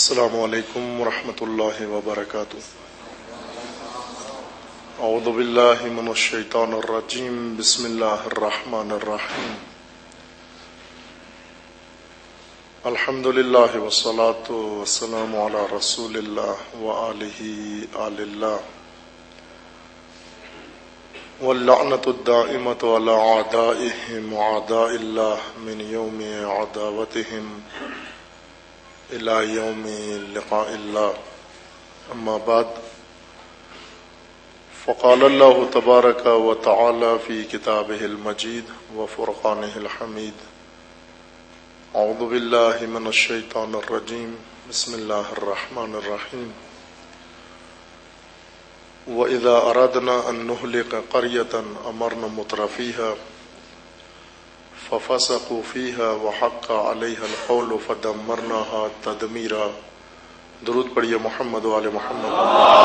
السلام علیکم ورحمۃ اللہ وبرکاتہ۔ اعوذ باللہ من الشیطان الرجیم، بسم اللہ الرحمن الرحیم۔ الحمد للہ والصلاة والسلام علی رسول اللہ وآلہ آل اللہ، واللعنۃ الدائمۃ علی اعدائہم اعداء اللہ من یوم عداوتہم الى یوم لقاء اللہ، اما بعد، فقال اللہ تبارک و تعالی فی کتابہ المجید وفرقانہ الحمید۔ اعوذ باللہ من الشیطان الرجیم، بسم اللہ الرحمن الرحیم۔ وَإِذَا أَرَدْنَا أَن نُهْلِكَ قَرْيَةً أَمَرْنَا مُتْرَفِيهَا فَفَسَقُوا فِيهَا وَحَقَّ عَلَيْهَا الْقَوْلُ فَدَمَّرْنَاهَا تَدْمِيرًا۔ درود پڑھیے محمد و آل محمد۔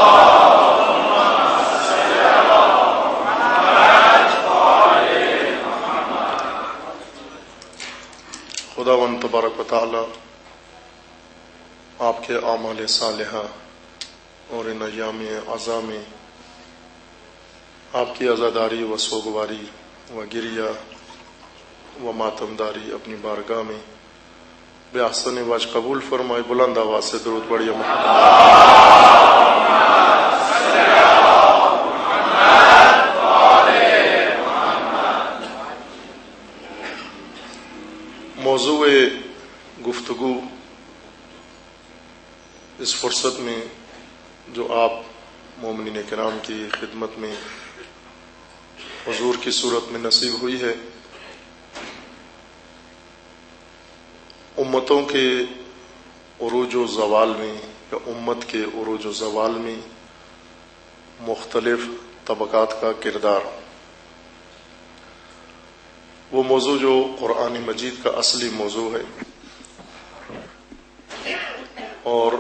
خداوند تبارک و تعالی آپ کے اعمال صالحہ اور ان ایام عزا میں آپ کی عزاداری و سوگواری و گریہ و ماتمداری اپنی بارگاہ میں بے احسن وجہ قبول فرمائے۔ بلند آواز سے درود پڑھیے موضوع گفتگو اس فرصت میں جو آپ مومنین کرام کی خدمت میں حضور کی صورت میں نصیب ہوئی ہے، امتوں کے عروج و زوال میں یا امت کے عروج و زوال میں مختلف طبقات کا کردار، وہ موضوع جو قرآن مجید کا اصلی موضوع ہے اور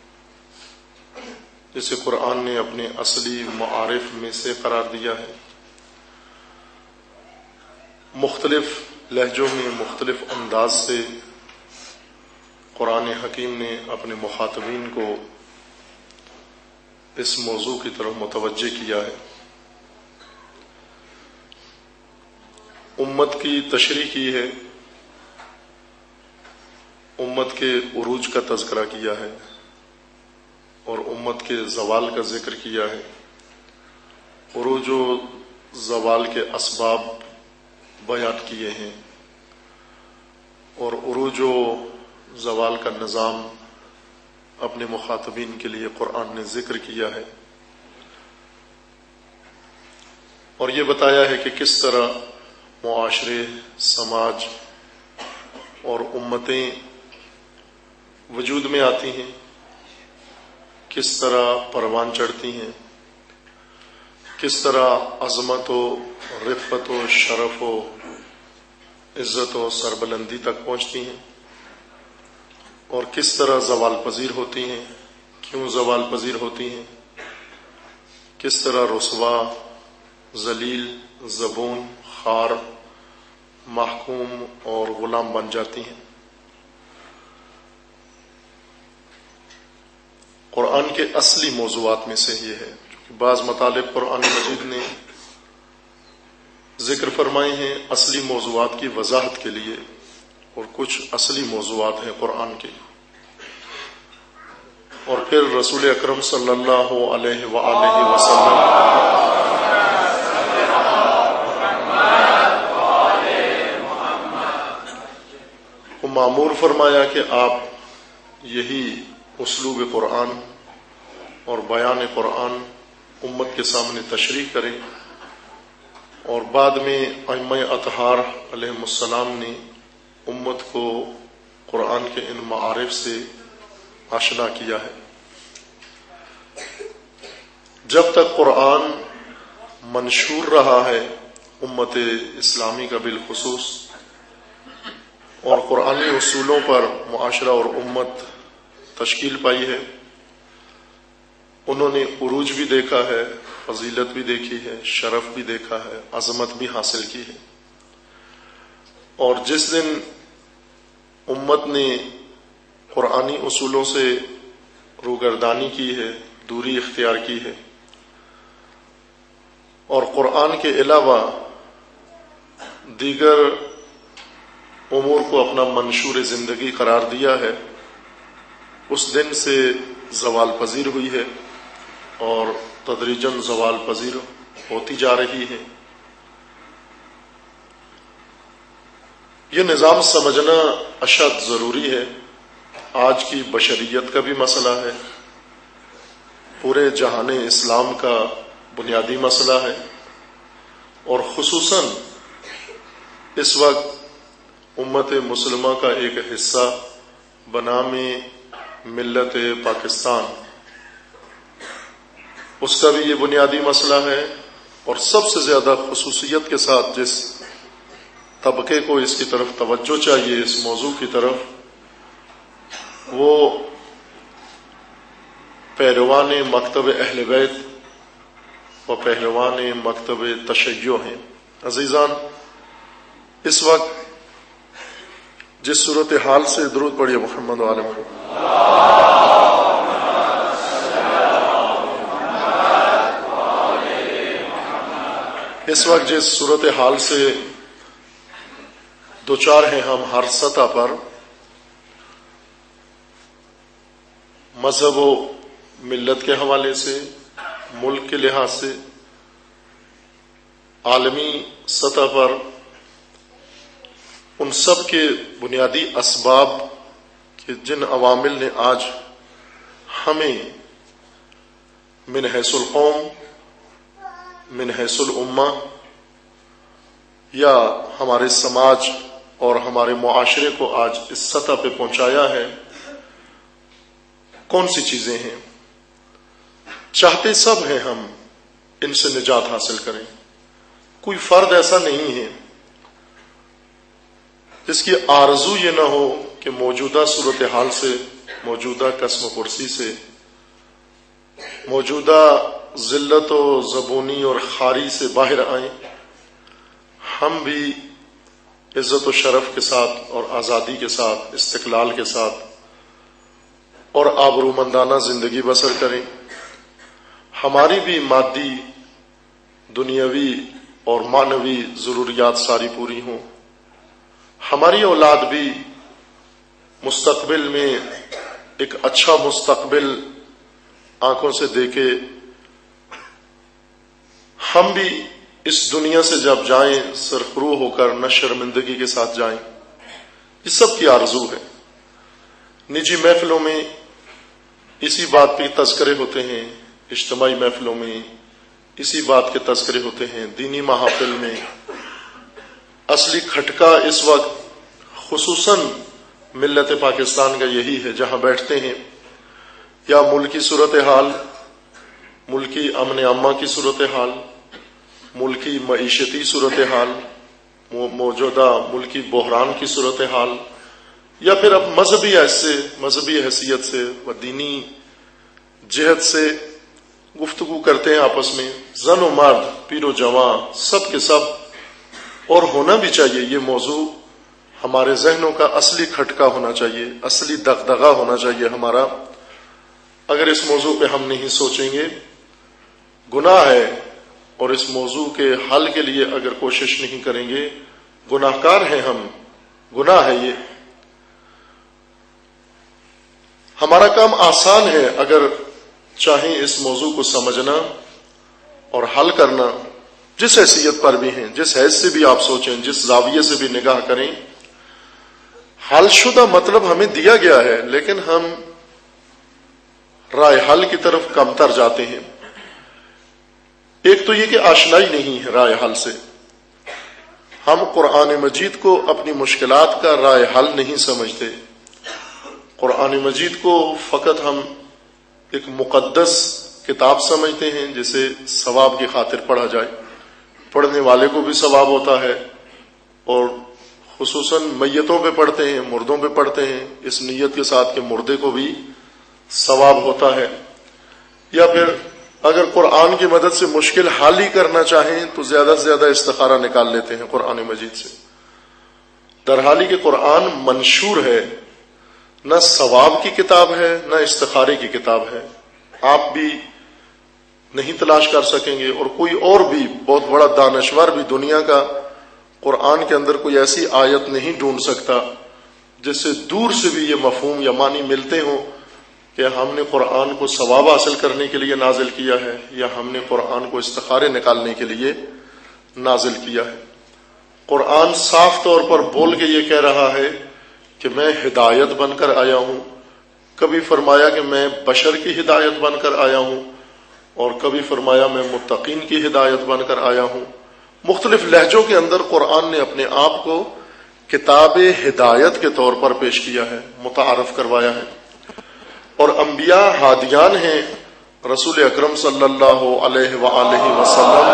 اسے قرآن نے اپنے اصلی معارف میں سے قرار دیا ہے۔ مختلف لہجوں میں مختلف انداز سے قرآن حکیم نے اپنے مخاطبین کو اس موضوع کی طرف متوجہ کیا ہے۔ امت کی تشریح کی ہے، امت کے عروج کا تذکرہ کیا ہے اور امت کے زوال کا ذکر کیا ہے۔ عروج و زوال کے اسباب بیان کیے ہیں اور عروج و زوال کا نظام اپنے مخاطبین کے لیے قرآن نے ذکر کیا ہے، اور یہ بتایا ہے کہ کس طرح معاشرے، سماج اور امتیں وجود میں آتی ہیں، کس طرح پروان چڑھتی ہیں، کس طرح عظمت و رفعت و شرف و عزت و سربلندی تک پہنچتی ہیں، اور کس طرح زوال پذیر ہوتی ہیں، کیوں زوال پذیر ہوتی ہیں، کس طرح رسوا، ذلیل، زبون، خوار، محکوم اور غلام بن جاتی ہیں۔ قرآن کے اصلی موضوعات میں سے یہ ہے کہ بعض مطالب قرآن مجید نے ذکر فرمائے ہیں اصلی موضوعات کی وضاحت کے لیے، اور کچھ اصلی موضوعات ہیں قرآن کے، اور پھر رسول اکرم صلی اللہ علیہ وآلہ وسلم کو مامور فرمایا کہ آپ یہی اسلوب قرآن اور بیان قرآن امت کے سامنے تشریح کریں، اور بعد میں ائمہ اطہار علیہم السلام نے امت کو قرآن کے ان معارف سے آشنا کیا ہے۔ جب تک قرآن منشور رہا ہے امت اسلامی کا بالخصوص، اور قرآنی اصولوں پر معاشرہ اور امت تشکیل پائی ہے، انہوں نے عروج بھی دیکھا ہے، فضیلت بھی دیکھی ہے، شرف بھی دیکھا ہے، عظمت بھی حاصل کی ہے، اور جس دن امت نے قرآنی اصولوں سے روگردانی کی ہے، دوری اختیار کی ہے، اور قرآن کے علاوہ دیگر امور کو اپنا منشور زندگی قرار دیا ہے، اس دن سے زوال پذیر ہوئی ہے اور تدریجاً زوال پذیر ہوتی جا رہی ہے۔ یہ نظام سمجھنا اشد ضروری ہے، آج کی بشریت کا بھی مسئلہ ہے، پورے جہان اسلام کا بنیادی مسئلہ ہے، اور خصوصاً اس وقت امت مسلمہ کا ایک حصہ بنام ملت پاکستان، اس کا بھی یہ بنیادی مسئلہ ہے۔ اور سب سے زیادہ خصوصیت کے ساتھ جس طبقے کو اس کی طرف توجہ چاہیے، اس موضوع کی طرف، وہ پیروان مکتب اہل بیت و پیروان مکتب تشیع ہیں۔ عزیزان، اس وقت جس صورتحال سے درود پڑھیے محمد و آل محمد، اس وقت جس صورتحال سے دوچار ہیں ہم ہر سطح پر، مذہب و ملت کے حوالے سے، ملک کے لحاظ سے، عالمی سطح پر، ان سب کے بنیادی اسباب کہ جن عوامل نے آج ہمیں من حیث القوم، من حیث الامہ، یا ہمارے سماج اور ہمارے معاشرے کو آج اس سطح پہ پہنچایا ہے، کون سی چیزیں ہیں؟ چاہتے سب ہیں ہم ان سے نجات حاصل کریں، کوئی فرد ایسا نہیں ہے جس کی آرزو یہ نہ ہو کہ موجودہ صورتحال سے، موجودہ قسم پرسی سے، موجودہ ذلت و زبونی اور خاری سے باہر آئیں، ہم بھی عزت و شرف کے ساتھ اور آزادی کے ساتھ، استقلال کے ساتھ اور آبرومندانہ زندگی بسر کریں، ہماری بھی مادی، دنیاوی اور معنوی ضروریات ساری پوری ہوں، ہماری اولاد بھی مستقبل میں ایک اچھا مستقبل آنکھوں سے دیکھے، ہم بھی اس دنیا سے جب جائیں سرخرو ہو کر، نہ شرمندگی کے ساتھ جائیں، یہ سب کی آرزو ہے۔ نجی محفلوں میں اسی بات پہ تذکرے ہوتے ہیں، اجتماعی محفلوں میں اسی بات کے تذکرے ہوتے ہیں، دینی محافل میں اصلی کھٹکا اس وقت خصوصاً ملت پاکستان کا یہی ہے، جہاں بیٹھتے ہیں یا ملکی صورتحال، ملکی امن عامہ کی صورتحال، ملکی معیشتی صورتحال، موجودہ ملکی بحران کی صورتحال، یا پھر اب مذہبی حیثیت سے و دینی جہت سے گفتگو کرتے ہیں آپس میں، زن و مرد، پیر و جوان، سب کے سب، اور ہونا بھی چاہیے۔ یہ موضوع ہمارے ذہنوں کا اصلی کھٹکا ہونا چاہیے، اصلی دغدغہ ہونا چاہیے ہمارا۔ اگر اس موضوع پہ ہم نہیں سوچیں گے، گناہ ہے، اور اس موضوع کے حل کے لیے اگر کوشش نہیں کریں گے، گناہ کار ہیں ہم، گناہ ہے یہ۔ ہمارا کام آسان ہے اگر چاہیں اس موضوع کو سمجھنا اور حل کرنا، جس حیثیت پر بھی ہیں، جس حیث سے بھی آپ سوچیں، جس زاویے سے بھی نگاہ کریں، حل شدہ مطلب ہمیں دیا گیا ہے، لیکن ہم رائے حل کی طرف کمتر جاتے ہیں۔ ایک تو یہ کہ آشنائی نہیں ہے رائے حل سے، ہم قرآن مجید کو اپنی مشکلات کا رائے حل نہیں سمجھتے، قرآن مجید کو فقط ہم ایک مقدس کتاب سمجھتے ہیں جسے ثواب کی خاطر پڑھا جائے، پڑھنے والے کو بھی ثواب ہوتا ہے، اور خصوصاً میتوں پہ پڑھتے ہیں، مردوں پہ پڑھتے ہیں اس نیت کے ساتھ کہ مردے کو بھی ثواب ہوتا ہے۔ یا پھر اگر قرآن کی مدد سے مشکل حل ہی کرنا چاہیں تو زیادہ سے زیادہ استخارہ نکال لیتے ہیں قرآن مجید سے، درحالی کہ قرآن منشور ہے، نہ ثواب کی کتاب ہے نہ استخارے کی کتاب ہے. آپ بھی نہیں تلاش کر سکیں گے اور کوئی اور بھی بہت بڑا دانشور بھی دنیا کا قرآن کے اندر کوئی ایسی آیت نہیں ڈھونڈ سکتا جس سے دور سے بھی یہ مفہوم یا معنی ملتے ہوں کہ ہم نے قرآن کو ثواب حاصل کرنے کے لیے نازل کیا ہے یا ہم نے قرآن کو استخارے نکالنے کے لیے نازل کیا ہے. قرآن صاف طور پر بول کے یہ کہہ رہا ہے کہ میں ہدایت بن کر آیا ہوں. کبھی فرمایا کہ میں بشر کی ہدایت بن کر آیا ہوں اور کبھی فرمایا میں متقین کی ہدایت بن کر آیا ہوں. مختلف لہجوں کے اندر قرآن نے اپنے آپ کو کتاب ہدایت کے طور پر پیش کیا ہے، متعارف کروایا ہے. اور انبیاء ہادیان ہیں. رسول اکرم صلی اللہ علیہ وآلہ وسلم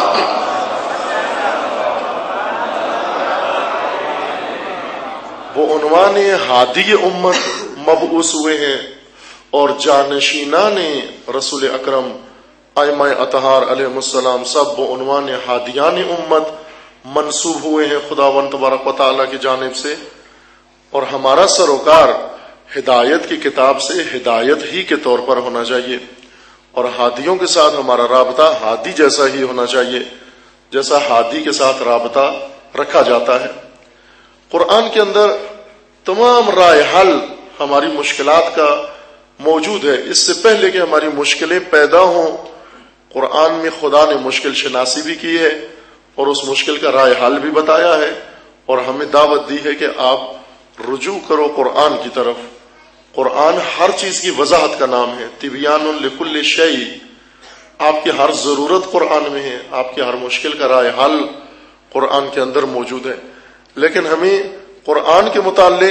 وہ عنوان ہادی امت مبعوث ہوئے ہیں اور جانشینان رسول اکرم ائمہ اطہار علیہ السلام سب وہ عنوان ہادیان امت منسوب ہوئے ہیں خداوند تبارک و تعالیٰ کی جانب سے. اور ہمارا سروکار ہدایت کی کتاب سے ہدایت ہی کے طور پر ہونا چاہیے اور ہادیوں کے ساتھ ہمارا رابطہ ہادی جیسا ہی ہونا چاہیے جیسا ہادی کے ساتھ رابطہ رکھا جاتا ہے. قرآن کے اندر تمام رائے حل ہماری مشکلات کا موجود ہے. اس سے پہلے کہ ہماری مشکلیں پیدا ہوں قرآن میں خدا نے مشکل شناسی بھی کی ہے اور اس مشکل کا رائے حل بھی بتایا ہے اور ہمیں دعوت دی ہے کہ آپ رجوع کرو قرآن کی طرف. قرآن ہر چیز کی وضاحت کا نام ہے. تبیان لکل شیء، آپ کی ہر ضرورت قرآن میں ہے، آپ کی ہر مشکل کا رائے حل قرآن کے اندر موجود ہے. لیکن ہمیں قرآن کے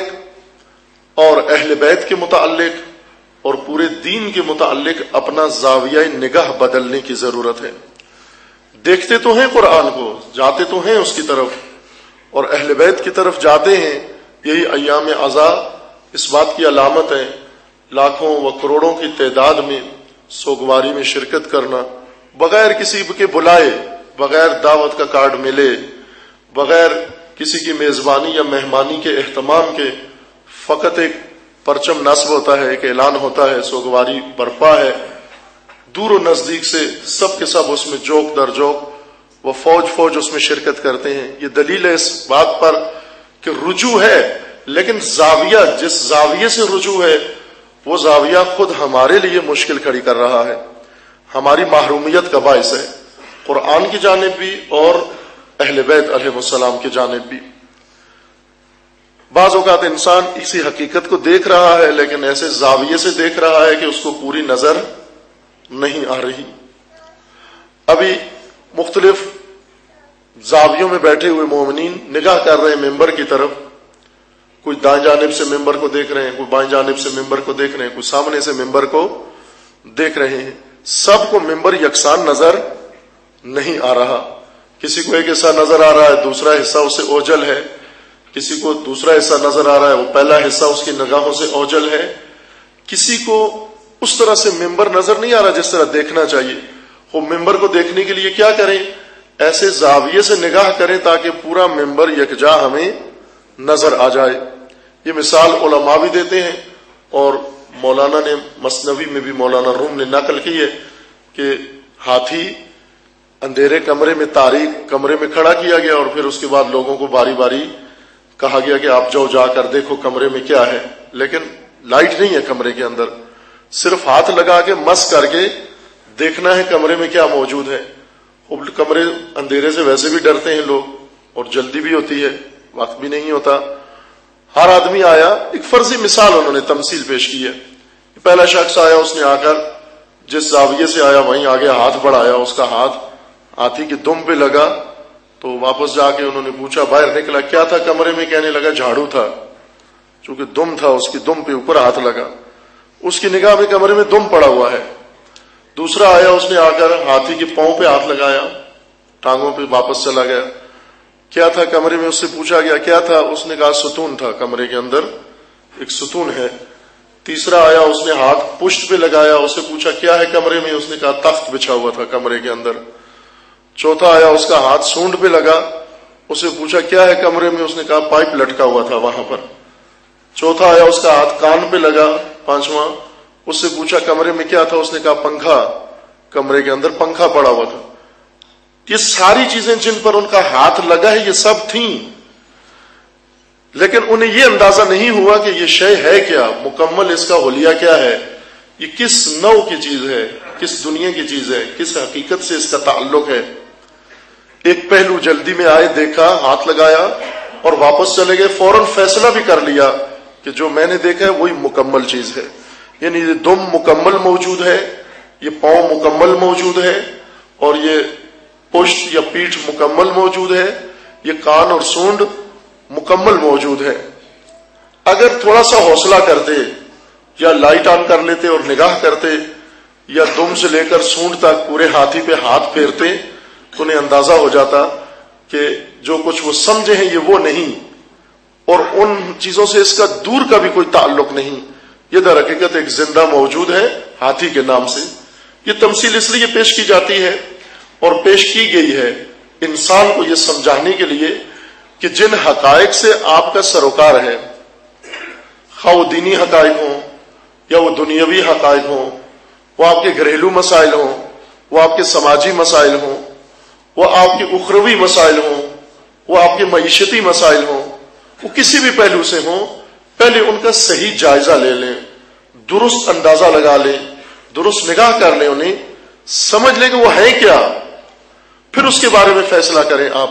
متعلق اور اہل بیت کے متعلق اور پورے دین کے متعلق اپنا زاویہ نگاہ بدلنے کی ضرورت ہے. دیکھتے تو ہیں قرآن کو، جاتے تو ہیں اس کی طرف اور اہل بیت کی طرف جاتے ہیں. یہی ایام عزا اس بات کی علامت ہے. لاکھوں و کروڑوں کی تعداد میں سوگواری میں شرکت کرنا، بغیر کسی کے بلائے، بغیر دعوت کا کارڈ ملے، بغیر کسی کی میزبانی یا مہمانی کے اہتمام کے، فقط ایک پرچم نصب ہوتا ہے، ایک اعلان ہوتا ہے، سوگواری برپا ہے. دور و نزدیک سے سب کے سب اس میں جوک در جوک وہ فوج اس میں شرکت کرتے ہیں. یہ دلیل ہے اس بات پر کہ رجوع ہے، لیکن زاویہ جس زاویے سے رجوع ہے وہ زاویہ خود ہمارے لیے مشکل کھڑی کر رہا ہے، ہماری محرومیت کا باعث ہے، قرآن کی جانب بھی اور اہل بیت علیہ السلام کی جانب بھی. بعض اوقات انسان اسی حقیقت کو دیکھ رہا ہے لیکن ایسے زاویے سے دیکھ رہا ہے کہ اس کو پوری نظر نہیں آ رہی. ابھی مختلف زاویوں میں بیٹھے ہوئے مومنین نگاہ کر رہے ہیں ممبر کی طرف. کوئی دائیں جانب سے ممبر کو دیکھ رہے ہیں، کوئی بائیں جانب سے ممبر کو دیکھ رہے ہیں، کوئی سامنے سے ممبر کو دیکھ رہے ہیں. سب کو ممبر یکساں نظر نہیں آ رہا. کسی کو ایک حصہ نظر آ رہا ہے، دوسرا حصہ اسے اوجل ہے. کسی کو دوسرا حصہ نظر آ رہا ہے، وہ پہلا حصہ اس کی نگاہوں سے اوجل ہے. کسی کو اس طرح سے ممبر نظر نہیں آ رہا جس طرح دیکھنا چاہیے. وہ ممبر کو دیکھنے کے لیے کیا کریں؟ ایسے زاویے سے نگاہ کریں تاکہ پورا ممبر یکجا ہمیں نظر آ جائے. یہ مثال علماء بھی دیتے ہیں اور مولانا نے مثنوی میں بھی مولانا روم نے نقل کی ہے کہ ہاتھی اندھیرے کمرے میں، تاریک کمرے میں کھڑا کیا گیا اور پھر اس کے بعد لوگوں کو باری باری کہا گیا کہ آپ جا کر دیکھو کمرے میں کیا ہے. لیکن لائٹ نہیں ہے کمرے کے اندر، صرف ہاتھ لگا کے مس کر کے دیکھنا ہے کمرے میں کیا موجود ہے. کمرے اندھیرے سے ویسے بھی ڈرتے ہیں لوگ اور جلدی بھی ہوتی ہے، وقت بھی نہیں ہوتا. ہر آدمی آیا، ایک فرضی مثال انہوں نے تمثیل پیش کی ہے. پہلا شخص آیا، اس نے آ کر جس زاویے سے آیا وہیں آگے ہاتھ بڑھایا، اس کا ہاتھ ہاتھی کی دم پہ لگا تو واپس جا کے انہوں نے پوچھا، باہر نکلا کیا تھا کمرے میں؟ کہنے لگا جھاڑو تھا. چونکہ دم تھا، اس کی دم پہ اوپر ہاتھ لگا، اس کی نگاہ میں کمرے میں دم پڑا ہوا ہے. دوسرا آیا، اس نے آ کر ہاتھی کے پاؤں پہ ہاتھ لگایا، ٹانگوں پہ واپس چلا گیا. کیا تھا کمرے میں؟ اس سے پوچھا گیا کیا تھا؟ اس نے کہا ستون تھا، کمرے کے اندر ایک ستون ہے. تیسرا آیا، اس نے ہاتھ پشت پہ لگایا، اس سے پوچھا کیا ہے کمرے میں؟ اس نے کہا تخت بچھا ہوا تھا کمرے کے اندر. چوتھا آیا، اس کا ہاتھ سونڈ پہ لگا، اس سے پوچھا کیا ہے کمرے میں؟ اس نے کہا پائپ لٹکا ہوا تھا وہاں پر. چوتھا آیا اس کا ہاتھ کان پہ لگا، پانچواں اس سے پوچھا کمرے میں کیا تھا، اس نے کہا پنکھا، کمرے کے اندر پنکھا پڑا ہوا تھا۔ یہ ساری چیزیں جن پر ان کا ہاتھ لگا ہے یہ سب تھیں، لیکن انہیں یہ اندازہ نہیں ہوا کہ یہ شے ہے کیا، مکمل اس کا حلیہ کیا ہے، یہ کس نوع کی چیز ہے، کس دنیا کی چیز ہے، کس حقیقت سے اس کا تعلق ہے۔ ایک پہلو جلدی میں آئے، دیکھا، ہاتھ لگایا اور واپس چلے گئے، فوراً فیصلہ بھی کر لیا کہ جو میں نے دیکھا ہے وہی مکمل چیز ہے، یعنی یہ دم مکمل موجود ہے، یہ پاؤں مکمل موجود ہے، اور یہ پشت یا پیٹھ مکمل موجود ہے، یہ کان اور سونڈ مکمل موجود ہے۔ اگر تھوڑا سا حوصلہ کرتے یا لائٹ آن کر لیتے اور نگاہ کرتے یا دم سے لے کر سونڈ تک پورے ہاتھی پہ ہاتھ پھیرتے تو انہیں اندازہ ہو جاتا کہ جو کچھ وہ سمجھے ہیں یہ وہ نہیں، اور ان چیزوں سے اس کا دور کا بھی کوئی تعلق نہیں، یہ در حقیقت ایک زندہ موجود ہے ہاتھی کے نام سے۔ یہ تمثیل اس لیے پیش کی جاتی ہے اور پیش کی گئی ہے انسان کو یہ سمجھانے کے لیے کہ جن حقائق سے آپ کا سروکار ہے، خواہ وہ دینی حقائق ہوں یا وہ دنیاوی حقائق ہوں، وہ آپ کے گھریلو مسائل ہوں، وہ آپ کے سماجی مسائل ہوں، وہ آپ کے اخروی مسائل ہوں، وہ آپ کے معیشتی مسائل ہوں، وہ کسی بھی پہلو سے ہوں، پہلے ان کا صحیح جائزہ لے لیں، درست اندازہ لگا لیں، درست نگاہ کر لیں، انہیں سمجھ لیں کہ وہ ہے کیا، پھر اس کے بارے میں فیصلہ کریں۔ آپ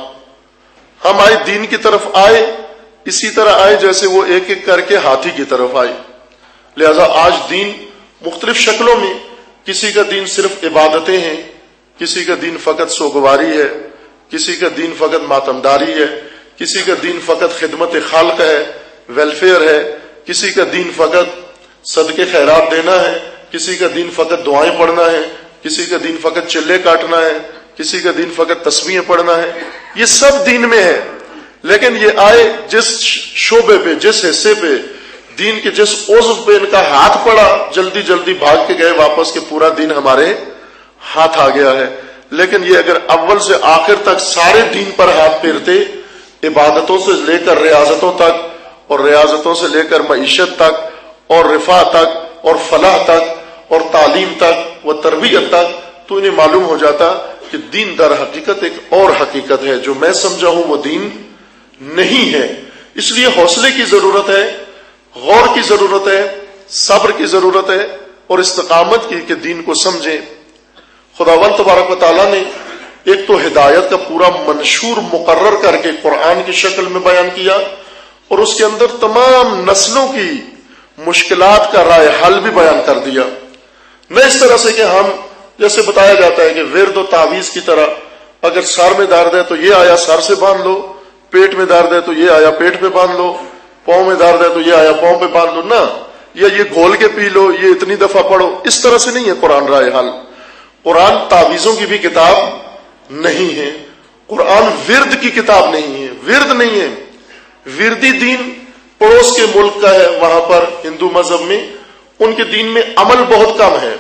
ہم آئے دین کی طرف آئے اسی طرح آئے جیسے وہ ایک ایک کر کے ہاتھی کی طرف آئے، لہذا آج دین مختلف شکلوں میں، کسی کا دین صرف عبادتیں ہیں، کسی کا دین فقط سوگواری ہے، کسی کا دین فقط ماتمداری ہے، کسی کا دین فقط خدمت خالق ہے، ویلفیئر ہے، کسی کا دین فقط صدقے خیرات دینا ہے، کسی کا دین فقط دعائیں پڑھنا ہے، کسی کا دین فقط چلے کاٹنا ہے، کسی کا دین فقط تسبیحیں پڑھنا ہے۔ یہ سب دین میں ہے، لیکن یہ آئے جس شعبے پہ، جس حصے پہ، دین کے جس عضو پہ ان کا ہاتھ پڑا، جلدی جلدی بھاگ کے گئے واپس کہ پورا دین ہمارے ہاتھ آ گیا ہے۔ لیکن یہ اگر اول سے آخر تک سارے دین پر ہاتھ پھیرتے، عبادتوں سے لے کر ریاضتوں تک، اور ریاضتوں سے لے کر معیشت تک، اور رفاہ تک، اور فلاح تک، اور تعلیم تک، و تربیت تک، تو انہیں معلوم ہو جاتا کہ دین در حقیقت ایک اور حقیقت ہے، جو میں سمجھا ہوں وہ دین نہیں ہے۔ اس لیے حوصلے کی ضرورت ہے، غور کی ضرورت ہے، صبر کی ضرورت ہے، اور استقامت کی کہ دین کو سمجھیں۔ خداوند تبارک و تعالیٰ نے ایک تو ہدایت کا پورا منشور مقرر کر کے قرآن کی شکل میں بیان کیا، اور اس کے اندر تمام نسلوں کی مشکلات کا رائے حل بھی بیان کر دیا۔ نہ اس طرح سے کہ ہم جیسے بتایا جاتا ہے کہ ورد و تعویذ کی طرح، اگر سر میں درد ہے تو یہ آیا سر سے باندھ لو، پیٹ میں درد ہے تو یہ آیا پیٹ پہ باندھ لو، پاؤں میں درد ہے تو یہ آیا پاؤں پہ باندھ لو، نہ، یا یہ گھول کے پی لو، یہ اتنی دفعہ پڑھو، اس طرح سے نہیں ہے قرآن رائے حل۔ قرآن تعویذوں کی بھی کتاب نہیں ہے، قرآن ورد کی کتاب نہیں ہے، ورد نہیں ہے۔ وردی دین پڑوس کے ملک کا ہے، وہاں پر ہندو مذہب میں ان کے دین میں عمل بہت کم ہے،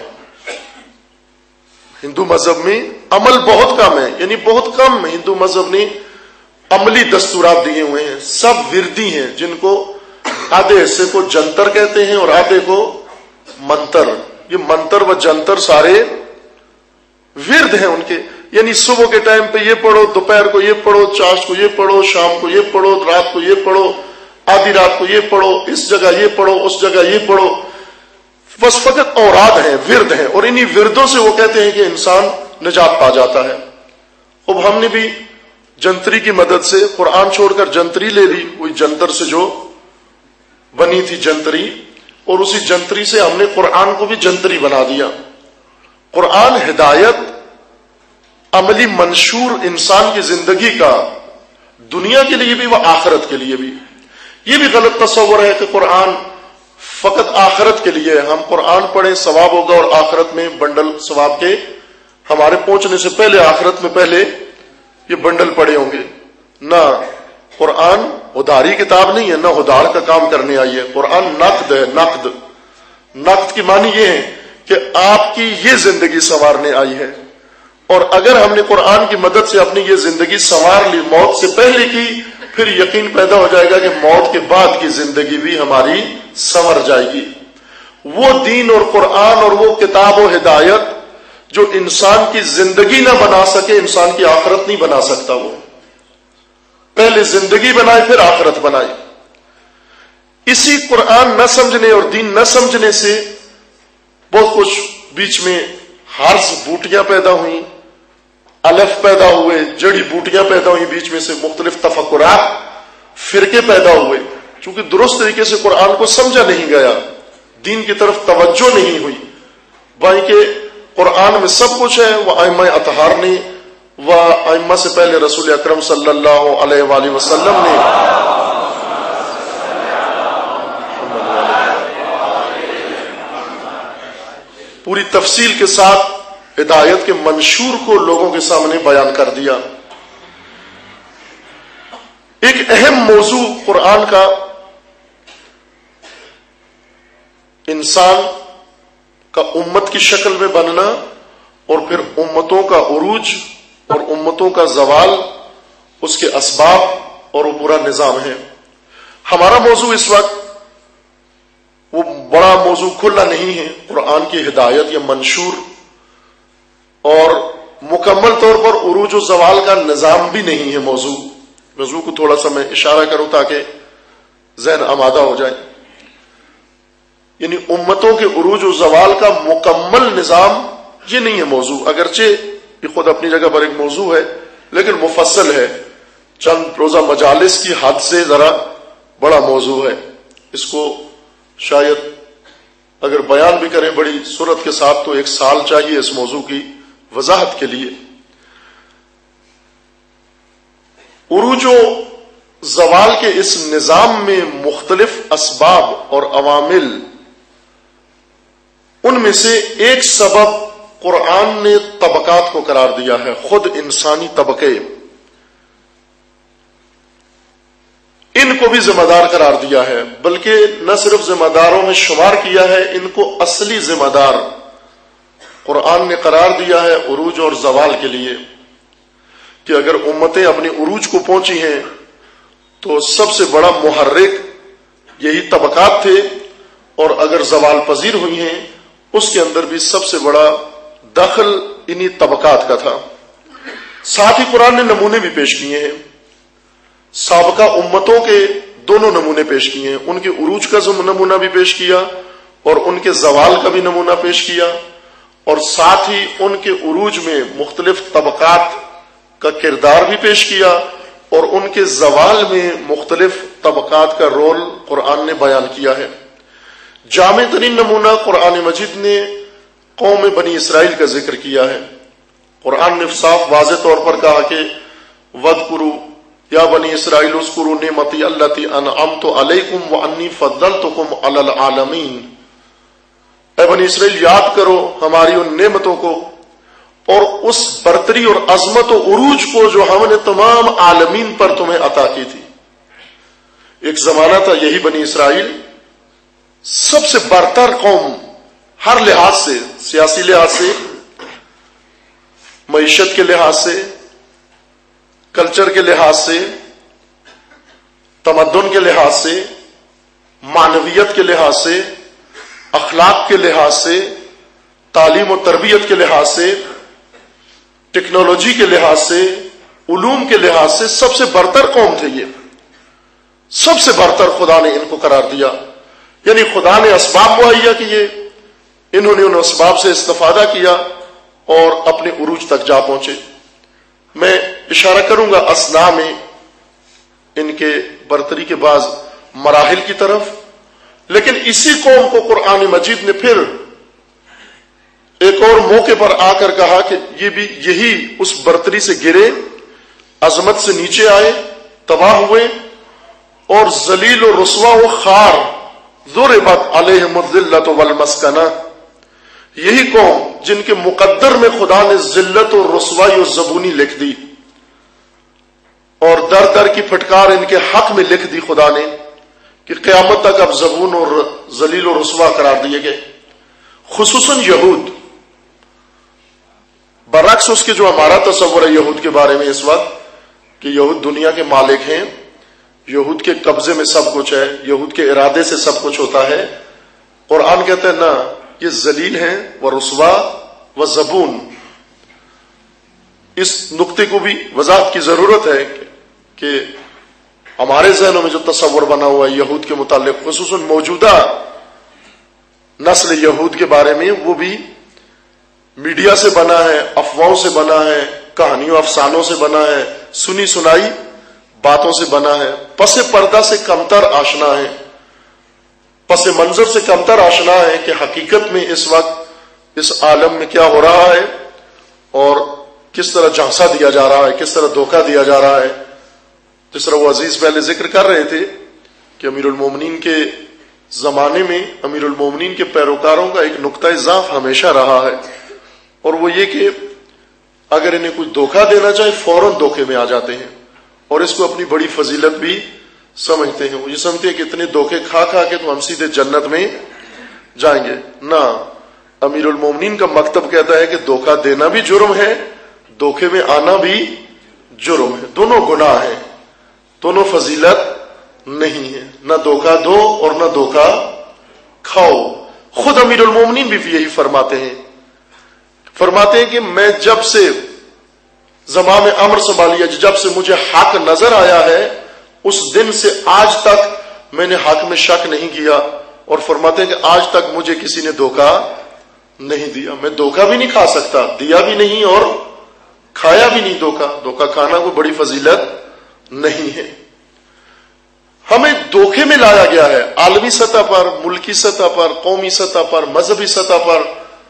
ہندو مذہب میں عمل بہت کم ہے، یعنی بہت کم ہندو مذہب نے عملی دستورات دیے ہوئے ہیں، سب وردی ہیں، جن کو آدھے حصے کو جنتر کہتے ہیں اور آدھے کو منتر۔ یہ منتر و جنتر سارے ورد ہیں ان کے، یعنی صبح کے ٹائم پہ یہ پڑھو، دوپہر کو یہ پڑھو، چاشت کو یہ پڑھو، شام کو یہ پڑھو، رات کو یہ پڑھو، آدھی رات کو یہ پڑھو، اس جگہ یہ پڑھو، اس جگہ یہ پڑھو، بس فقط اوراد ہیں، ورد ہیں، اور انہی وردوں سے وہ کہتے ہیں کہ انسان نجات پا جاتا ہے۔ اب ہم نے بھی جنتری کی مدد سے قرآن چھوڑ کر جنتری لے لی، وہی جنتر سے جو بنی تھی جنتری، اور اسی جنتری سے ہم نے قرآن کو بھی جنتری بنا دیا۔ قرآن ہدایت، عملی منشور انسان کی زندگی کا، دنیا کے لیے بھی و آخرت کے لیے بھی۔ یہ بھی غلط تصور ہے کہ قرآن فقط آخرت کے لیے، ہم قرآن پڑھیں ثواب ہوگا اور آخرت میں بنڈل ثواب کے ہمارے پہنچنے سے پہلے آخرت میں پہلے یہ بنڈل پڑے ہوں گے۔ نہ، قرآن ادھاری کتاب نہیں ہے، نہ ادھار کا کام کرنے آئی ہے، قرآن نقد ہے، نقد۔ نقد کی معنی یہ ہے کہ آپ کی یہ زندگی سنوارنے آئی ہے، اور اگر ہم نے قرآن کی مدد سے اپنی یہ زندگی سنوار لی، موت سے پہلے کی پھر یقین پیدا ہو جائے گا کہ موت کے بعد کی زندگی بھی ہماری سنور جائے گی۔ وہ دین اور قرآن اور وہ کتاب و ہدایت جو انسان کی زندگی نہ بنا سکے، انسان کی آخرت نہیں بنا سکتا۔ وہ پہلے زندگی بنائے پھر آخرت بنائے۔ اسی قرآن نہ سمجھنے اور دین نہ سمجھنے سے بہت کچھ بیچ میں ہارس بوٹیاں پیدا ہوئیں، الف پیدا ہوئے، جڑی بوٹیاں پیدا ہوئی، بیچ میں سے مختلف تفکرات، فرقے پیدا ہوئے، چونکہ درست طریقے سے قرآن کو سمجھا نہیں گیا، دین کی طرف توجہ نہیں ہوئی۔ بھائی کہ قرآن میں سب کچھ ہے، وہ ائمہ اطہار نے و ائمہ سے پہلے رسول اکرم صلی اللہ علیہ وآلہ وسلم نے پوری تفصیل کے ساتھ ہدایت کے منشور کو لوگوں کے سامنے بیان کر دیا۔ ایک اہم موضوع قرآن کا انسان کا امت کی شکل میں بننا اور پھر امتوں کا عروج اور امتوں کا زوال، اس کے اسباب اور وہ پورا نظام ہے۔ ہمارا موضوع اس وقت وہ بڑا موضوع کھلا نہیں ہے، قرآن کی ہدایت یا منشور، اور مکمل طور پر عروج و زوال کا نظام بھی نہیں ہے۔ موضوع کو تھوڑا سا میں اشارہ کروں تاکہ ذہن آمادہ ہو جائے۔ یعنی امتوں کے عروج و زوال کا مکمل نظام یہ نہیں ہے موضوع، اگرچہ یہ خود اپنی جگہ پر ایک موضوع ہے لیکن مفصل ہے، چند روزہ مجالس کی حد سے ذرا بڑا موضوع ہے۔ اس کو شاید اگر بیان بھی کریں بڑی سرعت کے ساتھ تو 1 سال چاہیے اس موضوع کی وضاحت کے لیے۔ عروج و زوال کے اس نظام میں مختلف اسباب اور عوامل، ان میں سے ایک سبب قرآن نے طبقات کو قرار دیا ہے، خود انسانی طبقے، ان کو بھی ذمہ دار قرار دیا ہے، بلکہ نہ صرف ذمہ داروں میں شمار کیا ہے، ان کو اصلی ذمہ دار قرآن نے قرار دیا ہے عروج اور زوال کے لیے، کہ اگر امتیں اپنی عروج کو پہنچی ہیں تو سب سے بڑا محرک یہی طبقات تھے، اور اگر زوال پذیر ہوئی ہیں اس کے اندر بھی سب سے بڑا دخل انہی طبقات کا تھا۔ ساتھ ہی قرآن نے نمونے بھی پیش کیے ہیں، سابقہ امتوں کے دونوں نمونے پیش کیے ہیں، ان کے عروج کا نمونہ بھی پیش کیا اور ان کے زوال کا بھی نمونہ پیش کیا، اور ساتھ ہی ان کے عروج میں مختلف طبقات کا کردار بھی پیش کیا، اور ان کے زوال میں مختلف طبقات کا رول قرآن نے بیان کیا ہے۔ جامع ترین نمونہ قرآن مجید نے قوم بنی اسرائیل کا ذکر کیا ہے۔ قرآن نے صاف واضح طور پر کہا کہ وَاذْكُرُوا یا بنی اسرائیل اذکروا نعمتی التی انعمت علیکم وانی فضلتکم علی العالمین، اے بنی اسرائیل یاد کرو ہماری ان نعمتوں کو اور اس برتری اور عظمت و عروج کو جو ہم نے تمام عالمین پر تمہیں عطا کی تھی۔ ایک زمانہ تھا یہی بنی اسرائیل سب سے برتر قوم، ہر لحاظ سے، سیاسی لحاظ سے، معیشت کے لحاظ سے، کلچر کے لحاظ سے، تمدن کے لحاظ سے، معنویت کے لحاظ سے، اخلاق کے لحاظ سے، تعلیم و تربیت کے لحاظ سے، ٹیکنالوجی کے لحاظ سے، علوم کے لحاظ سے سب سے برتر قوم تھے یہ، سب سے برتر خدا نے ان کو قرار دیا۔ یعنی خدا نے اسباب مہیا کیے، انہوں نے ان اسباب سے استفادہ کیا اور اپنے عروج تک جا پہنچے۔ میں اشارہ کروں گا اثناء میں ان کے برتری کے بعض مراحل کی طرف، لیکن اسی قوم کو قرآن مجید نے پھر ایک اور موقع پر آ کر کہا کہ یہ بھی یہی اس برتری سے گرے، عظمت سے نیچے آئے، تباہ ہوئے، اور ذلیل و رسوا و خار ضربت علیہم الذلۃ والمسکنہ، یہی قوم جن کے مقدر میں خدا نے ذلت و رسوائی و زبونی لکھ دی، اور در در کی پھٹکار ان کے حق میں لکھ دی خدا نے کہ قیامت تک اب زبون اور ذلیل و رسوا قرار دیے گئے۔ خصوصاً یہود، برعکس اس کے جو ہمارا تصور ہے یہود کے بارے میں اس وقت کہ یہود دنیا کے مالک ہیں، یہود کے قبضے میں سب کچھ ہے، یہود کے ارادے سے سب کچھ ہوتا ہے. قرآن کہتا ہے نا، یہ ذلیل ہیں و رسوا و زبون. اس نقطے کو بھی وضاحت کی ضرورت ہے کہ ہمارے ذہنوں میں جو تصور بنا ہوا ہے یہود کے متعلق، خصوصاً موجودہ نسل یہود کے بارے میں، وہ بھی میڈیا سے بنا ہے، افواہوں سے بنا ہے، کہانیوں افسانوں سے بنا ہے، سنی سنائی باتوں سے بنا ہے، پس پردہ سے کمتر آشنا ہے، پس منظر سے کمتر آشنا ہے کہ حقیقت میں اس وقت اس عالم میں کیا ہو رہا ہے اور کس طرح جھانسا دیا جا رہا ہے، کس طرح دھوکہ دیا جا رہا ہے. جس طرح وہ عزیز پہلے ذکر کر رہے تھے کہ امیر المومنین کے زمانے میں امیر المومنین کے پیروکاروں کا ایک نقطہ ضعف ہمیشہ رہا ہے، اور وہ یہ کہ اگر انہیں کوئی دھوکہ دینا چاہے فوراً دھوکے میں آ جاتے ہیں، اور اس کو اپنی بڑی فضیلت بھی سمجھتے ہیں. وہ یہ سمجھتے ہیں کہ اتنے دھوکے کھا کھا کے تو ہم سیدھے جنت میں جائیں گے. نہ، امیر المومنین کا مکتب کہتا ہے کہ دھوکہ دینا بھی جرم ہے، دھوکے میں آنا بھی جرم ہے. دونوں گناہ ہیں، دونوں فضیلت نہیں ہے. نہ دھوکہ دو اور نہ دھوکہ کھاؤ. خود امیر المومنین بھی یہی فرماتے ہیں کہ میں جب سے زمام امر سنبھالیا، جب سے مجھے حق نظر آیا ہے، اس دن سے آج تک میں نے حق میں شک نہیں کیا. اور فرماتے ہیں کہ آج تک مجھے کسی نے دھوکہ نہیں دیا. میں دھوکہ بھی نہیں کھا سکتا، دیا بھی نہیں اور کھایا بھی نہیں. دھوکہ کھانا کوئی بڑی فضیلت نہیں ہے. ہمیں دھوکے میں لایا گیا ہے عالمی سطح پر، ملکی سطح پر، قومی سطح پر، مذہبی سطح پر.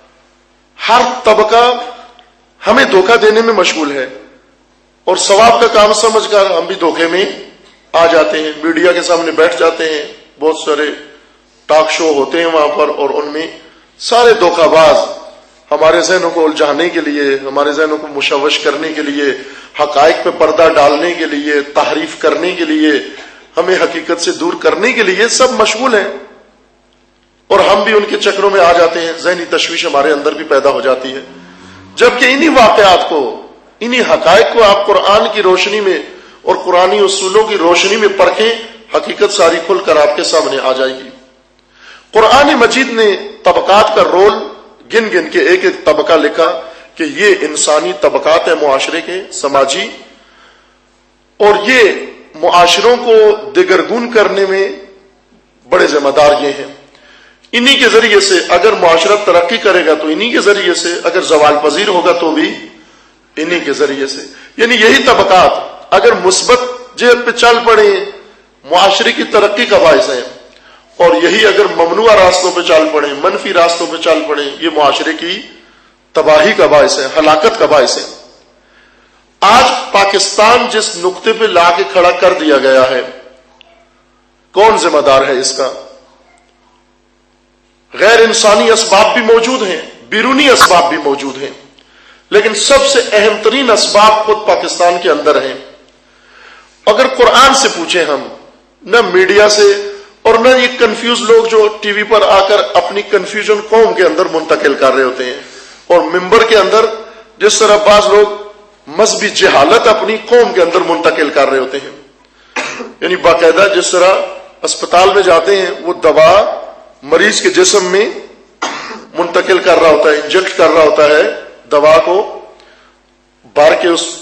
ہر طبقہ ہمیں دھوکہ دینے میں مشغول ہے، اور ثواب کا کام سمجھ کر ہم بھی دھوکے میں آ جاتے ہیں. میڈیا کے سامنے بیٹھ جاتے ہیں، بہت سارے ٹاک شو ہوتے ہیں وہاں پر، اور ان میں سارے دھوکہ باز ہمارے ذہنوں کو الجھانے کے لیے، ہمارے ذہنوں کو مشوش کرنے کے لیے، حقائق پہ پردہ ڈالنے کے لیے، تحریف کرنے کے لیے، ہمیں حقیقت سے دور کرنے کے لیے سب مشغول ہیں، اور ہم بھی ان کے چکروں میں آ جاتے ہیں. ذہنی تشویش ہمارے اندر بھی پیدا ہو جاتی ہے. جبکہ انہی واقعات کو، انہی حقائق کو آپ قرآن کی روشنی میں اور قرآنی اصولوں کی روشنی میں پرکھیں، حقیقت ساری کھل کر آپ کے سامنے آ جائے گی. قرآن مجید نے طبقات کا رول گن گن کے ایک ایک طبقہ لکھا کہ یہ انسانی طبقات ہیں معاشرے کے، سماجی، اور یہ معاشروں کو دگرگون کرنے میں بڑے ذمہ دار یہ ہیں. انہی کے ذریعے سے اگر معاشرت ترقی کرے گا تو انہی کے ذریعے سے، اگر زوال پذیر ہوگا تو بھی انہی کے ذریعے سے. یعنی یہی طبقات اگر مثبت جہت پہ چل پڑے معاشرے کی ترقی کا باعث ہیں، اور یہی اگر ممنوع راستوں پہ چل پڑے، منفی راستوں پہ چل پڑے، یہ معاشرے کی تباہی کا باعث ہے، ہلاکت کا باعث ہے. آج پاکستان جس نقطے پہ لا کے کھڑا کر دیا گیا ہے، کون ذمہ دار ہے اس کا؟ غیر انسانی اسباب بھی موجود ہیں، بیرونی اسباب بھی موجود ہیں، لیکن سب سے اہم ترین اسباب خود پاکستان کے اندر ہیں. اگر قرآن سے پوچھیں ہم، نہ میڈیا سے، اور نہ یہ کنفیوز لوگ جو ٹی وی پر آ کر اپنی کنفیوژن قوم کے اندر منتقل کر رہے ہوتے ہیں، اور ممبر کے اندر جس طرح بعض لوگ مذہبی جہالت اپنی قوم کے اندر منتقل کر رہے ہوتے ہیں. یعنی باقاعدہ جس طرح اسپتال میں جاتے ہیں، وہ دوا مریض کے جسم میں منتقل کر رہا ہوتا ہے، انجیکٹ کر رہا ہوتا ہے دوا کو بھر کے اس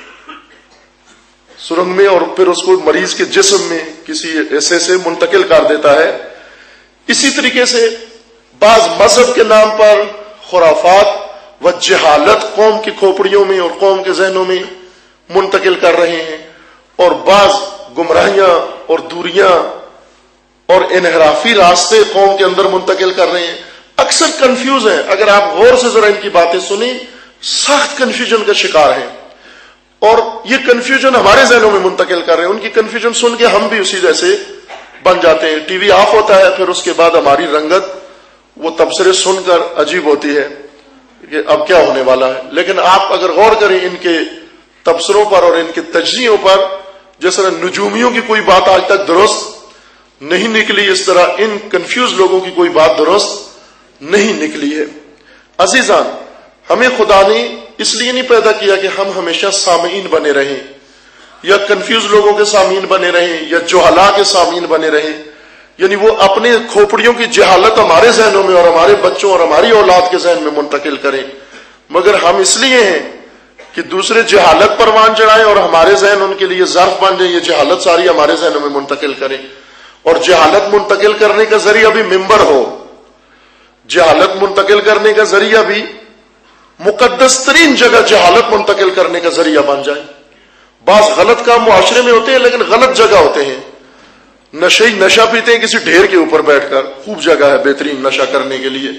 سرنگ میں، اور پھر اس کو مریض کے جسم میں کسی ایسے سے منتقل کر دیتا ہے. اسی طریقے سے بعض مذہب کے نام پر خرافات و جہالت قوم کی کھوپڑیوں میں اور قوم کے ذہنوں میں منتقل کر رہے ہیں، اور بعض گمراہیاں اور دوریاں اور انحرافی راستے قوم کے اندر منتقل کر رہے ہیں. اکثر کنفیوز ہیں. اگر آپ غور سے ذرا ان کی باتیں سنیں، سخت کنفیوژن کا شکار ہیں، اور یہ کنفیوژن ہمارے ذہنوں میں منتقل کر رہے ہیں. ان کی کنفیوژن سن کے ہم بھی اسی جیسے بن جاتے ہیں. ٹی وی آف ہوتا ہے، پھر اس کے بعد ہماری رنگت وہ تبصرے سن کر عجیب ہوتی ہے کہ اب کیا ہونے والا ہے. لیکن آپ اگر غور کریں ان کے تبصروں پر اور ان کے تجزیوں پر، جس طرح نجومیوں کی کوئی بات آج تک درست نہیں نکلی، اس طرح ان کنفیوز لوگوں کی کوئی بات درست نہیں نکلی ہے. عزیزان، ہمیں خدا نے اس لیے نہیں پیدا کیا کہ ہم ہمیشہ سامعین بنے رہیں، یا کنفیوز لوگوں کے سامعین بنے رہیں یا جہلا کے سامعین بنے رہیں، یعنی وہ اپنے کھوپڑیوں کی جہالت ہمارے ذہنوں میں اور ہمارے بچوں اور ہماری اولاد کے ذہن میں منتقل کریں، مگر ہم اس لیے ہیں کہ دوسرے جہالت پروان چڑھائیں اور ہمارے ذہن ان کے لیے ظرف بن جائیں، یہ جہالت ساری ہمارے ذہنوں میں منتقل کریں، اور جہالت منتقل کرنے کا ذریعہ بھی ممبر ہو، جہالت منتقل کرنے کا ذریعہ بھی مقدس ترین جگہ جہالت منتقل کرنے کا ذریعہ بن جائے۔ بعض غلط کام معاشرے میں ہوتے ہیں لیکن غلط جگہ ہوتے ہیں، نشہ پیتے ہیں کسی ڈھیر کے اوپر بیٹھ کر، خوب جگہ ہے بہترین نشہ کرنے کے لیے،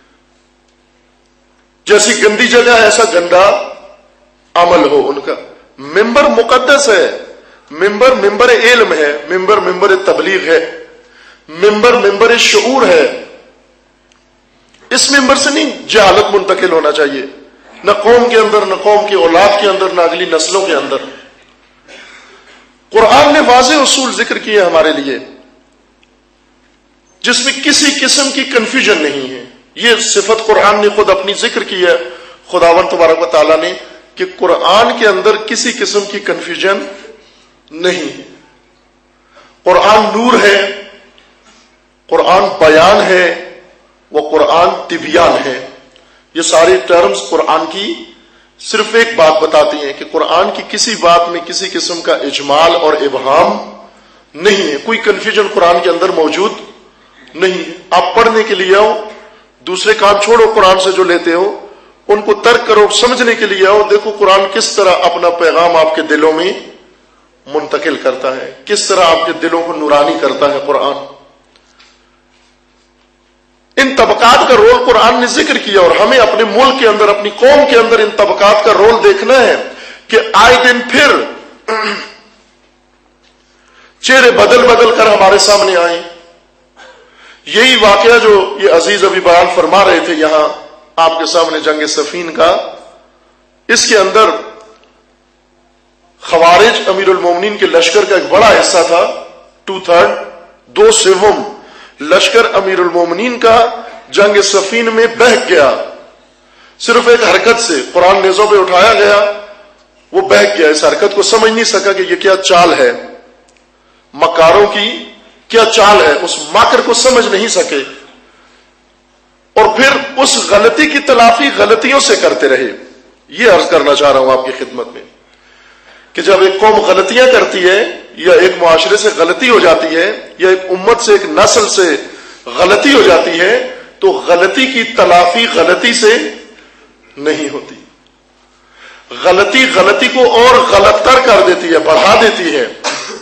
جیسی گندی جگہ ہے ایسا گندا عمل ہو ان کا۔ ممبر مقدس ہے، ممبر علم ہے، ممبر تبلیغ ہے، ممبر شعور ہے، اس ممبر سے نہیں جہالت منتقل ہونا چاہیے، نہ قوم کے اندر، نہ قوم کی اولاد کے اندر، نہ اگلی نسلوں کے اندر۔ قرآن نے واضح اصول ذکر کیے ہمارے لیے جس میں کسی قسم کی کنفیوژن نہیں ہے، یہ صفت قرآن نے خود اپنی ذکر کی ہے، خداوند تبارک و تعالیٰ نے، کہ قرآن کے اندر کسی قسم کی کنفیوژن نہیں ہے۔ قرآن نور ہے، قرآن بیان ہے، وہ قرآن تبیان ہے۔ یہ ساری ٹرمز قرآن کی صرف ایک بات بتاتی ہیں کہ قرآن کی کسی بات میں کسی قسم کا اجمال اور ابہام نہیں ہے، کوئی کنفیوژن قرآن کے اندر موجود نہیں ہے۔ آپ پڑھنے کے لیے آؤ، دوسرے کام چھوڑو قرآن سے جو لیتے ہو ان کو ترک کرو، سمجھنے کے لیے آؤ، دیکھو قرآن کس طرح اپنا پیغام آپ کے دلوں میں منتقل کرتا ہے، کس طرح آپ کے دلوں کو نورانی کرتا ہے قرآن۔ ان طبقات کا رول قرآن نے ذکر کیا، اور ہمیں اپنے ملک کے اندر، اپنی قوم کے اندر ان طبقات کا رول دیکھنا ہے کہ آئے دن پھر چہرے بدل کر ہمارے سامنے آئیں۔ یہی واقعہ جو یہ عزیز ابھی بیان فرما رہے تھے یہاں آپ کے سامنے، جنگ صفین کا، اس کے اندر خوارج امیر المومنین کے لشکر کا ایک بڑا حصہ تھا، 2/3 لشکر امیر المومنین کا جنگ صفین میں بہک گیا، صرف ایک حرکت سے قرآن نیزوں پہ اٹھایا گیا، وہ بہک گیا۔ اس حرکت کو سمجھ نہیں سکا کہ یہ کیا چال ہے، مکاروں کی کیا چال ہے، اس ماکر کو سمجھ نہیں سکے، اور پھر اس غلطی کی تلافی غلطیوں سے کرتے رہے۔ یہ عرض کرنا چاہ رہا ہوں آپ کی خدمت میں کہ جب ایک قوم غلطیاں کرتی ہے، یا ایک معاشرے سے غلطی ہو جاتی ہے، یا ایک امت سے، ایک نسل سے غلطی ہو جاتی ہے، تو غلطی کی تلافی غلطی سے نہیں ہوتی، غلطی کو اور غلط تر کر دیتی ہے، بڑھا دیتی ہے۔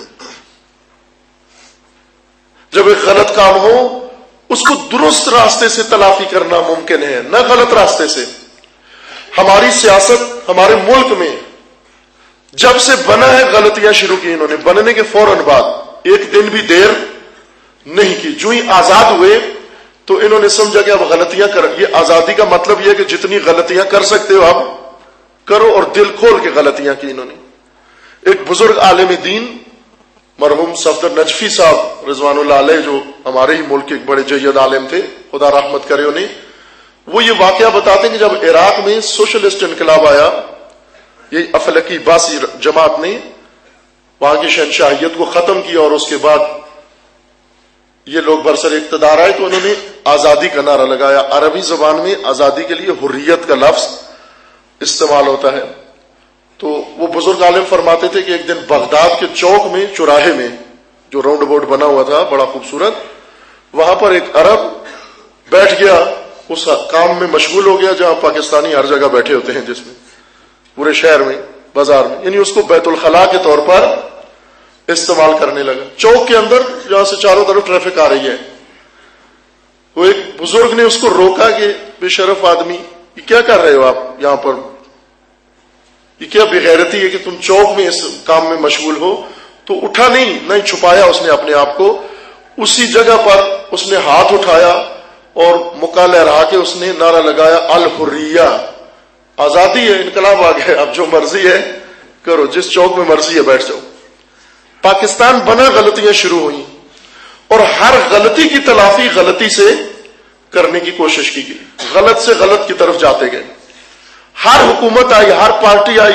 جب ایک غلط کام ہو اس کو درست راستے سے تلافی کرنا ممکن ہے، نہ غلط راستے سے۔ ہماری سیاست ہمارے ملک میں جب سے بنا ہے غلطیاں شروع کی انہوں نے، بننے کے فوراً بعد ایک دن بھی دیر نہیں کی، جو ہی آزاد ہوئے تو انہوں نے سمجھا کہ اب غلطیاں یہ آزادی کا مطلب یہ ہے کہ جتنی غلطیاں کر سکتے ہو اب کرو، اور دل کھول کے غلطیاں کی انہوں نے۔ ایک بزرگ عالم دین مرحوم صفدر نجفی صاحب رضوان اللہ علیہ، جو ہمارے ہی ملک کے ایک بڑے جید عالم تھے، خدا رحمت کرے انہیں، وہ یہ واقعہ بتاتے ہیں کہ جب عراق میں سوشلسٹ انقلاب آیا، یہ افلکی باسی جماعت نے وہاں کی شہنشاہیت کو ختم کیا، اور اس کے بعد یہ لوگ برسر اقتدار آئے تو انہوں نے آزادی کا نعرہ لگایا۔ عربی زبان میں آزادی کے لیے حریت کا لفظ استعمال ہوتا ہے۔ تو وہ بزرگ عالم فرماتے تھے کہ ایک دن بغداد کے چوک میں، چوراہے میں، جو راؤنڈ اباؤٹ بنا ہوا تھا بڑا خوبصورت، وہاں پر ایک عرب بیٹھ گیا، اس کام میں مشغول ہو گیا جہاں پاکستانی ہر جگہ بیٹھے ہوتے ہیں، جس میں پورے شہر میں، بازار میں، یعنی اس کو بیت الخلاء کے طور پر استعمال کرنے لگا۔ چوک کے اندر جہاں سے چاروں طرف ٹریفک آ رہی ہے، وہ ایک بزرگ نے اس کو روکا کہ بے شرف آدمی، یہ کیا کر رہے ہو آپ یہاں پر، یہ کیا بے غیرتی ہے کہ تم چوک میں اس کام میں مشغول ہو؟ تو اٹھا نہیں چھپایا اس نے اپنے آپ کو، اسی جگہ پر اس نے ہاتھ اٹھایا اور مکہ لہرا کے اس نے نعرہ لگایا، الحریہ، آزادی ہے، انقلاب آ گیا، اب جو مرضی ہے کرو، جس چوک میں مرضی ہے بیٹھ جاؤ۔ پاکستان بنا غلطیاں شروع ہوئیں، اور ہر غلطی کی تلافی غلطی سے کرنے کی کوشش کی گئی، غلط سے غلط کی طرف جاتے گئے۔ ہر حکومت آئی، ہر پارٹی آئی،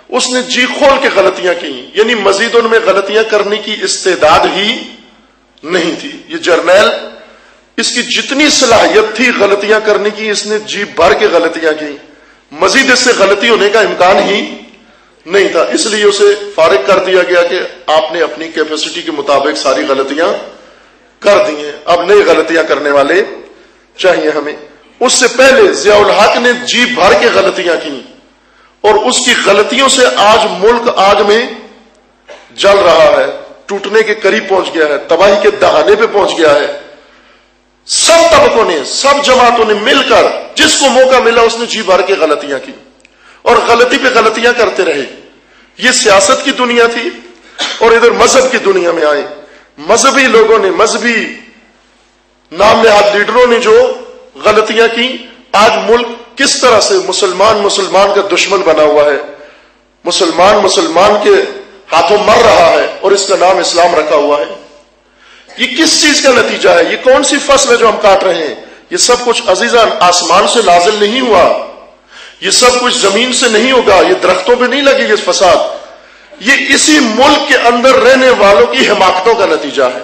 اس نے جی کھول کے غلطیاں کی، یعنی مزید ان میں غلطیاں کرنے کی استعداد ہی نہیں تھی۔ یہ جرنیل، اس کی جتنی صلاحیت تھی غلطیاں کرنے کی، اس نے جی بھر کے غلطیاں کی، مزید اس سے غلطی ہونے کا امکان ہی نہیں تھا، اس لیے اسے فارغ کر دیا گیا کہ آپ نے اپنی کیپیسٹی کے مطابق ساری غلطیاں کر دی ہیں، اب نئی غلطیاں کرنے والے چاہیے ہمیں۔ اس سے پہلے ضیاء الحق نے جی بھر کے غلطیاں کی، اور اس کی غلطیوں سے آج ملک آگ میں جل رہا ہے، ٹوٹنے کے قریب پہنچ گیا ہے، تباہی کے دہانے پہ پہنچ گیا ہے۔ سب طبقوں نے، سب جماعتوں نے مل کر جس کو موقع ملا اس نے جی بھر کے غلطیاں کی، اور غلطی پہ غلطیاں کرتے رہے۔ یہ سیاست کی دنیا تھی، اور ادھر مذہب کی دنیا میں آئے مذہبی لوگوں نے، مذہبی نام نہاد لیڈروں نے جو غلطیاں کی۔ آج ملک کس طرح سے مسلمان کا دشمن بنا ہوا ہے، مسلمان کے ہاتھوں مر رہا ہے، اور اس کا نام اسلام رکھا ہوا ہے۔ یہ کس چیز کا نتیجہ ہے؟ یہ کون سی فصل ہے جو ہم کاٹ رہے ہیں؟ یہ سب کچھ عزیزان آسمان سے نازل نہیں ہوا، یہ سب کچھ زمین سے نہیں ہوگا، یہ درختوں پہ نہیں لگے یہ فساد، یہ اسی ملک کے اندر رہنے والوں کی حماقتوں کا نتیجہ ہے۔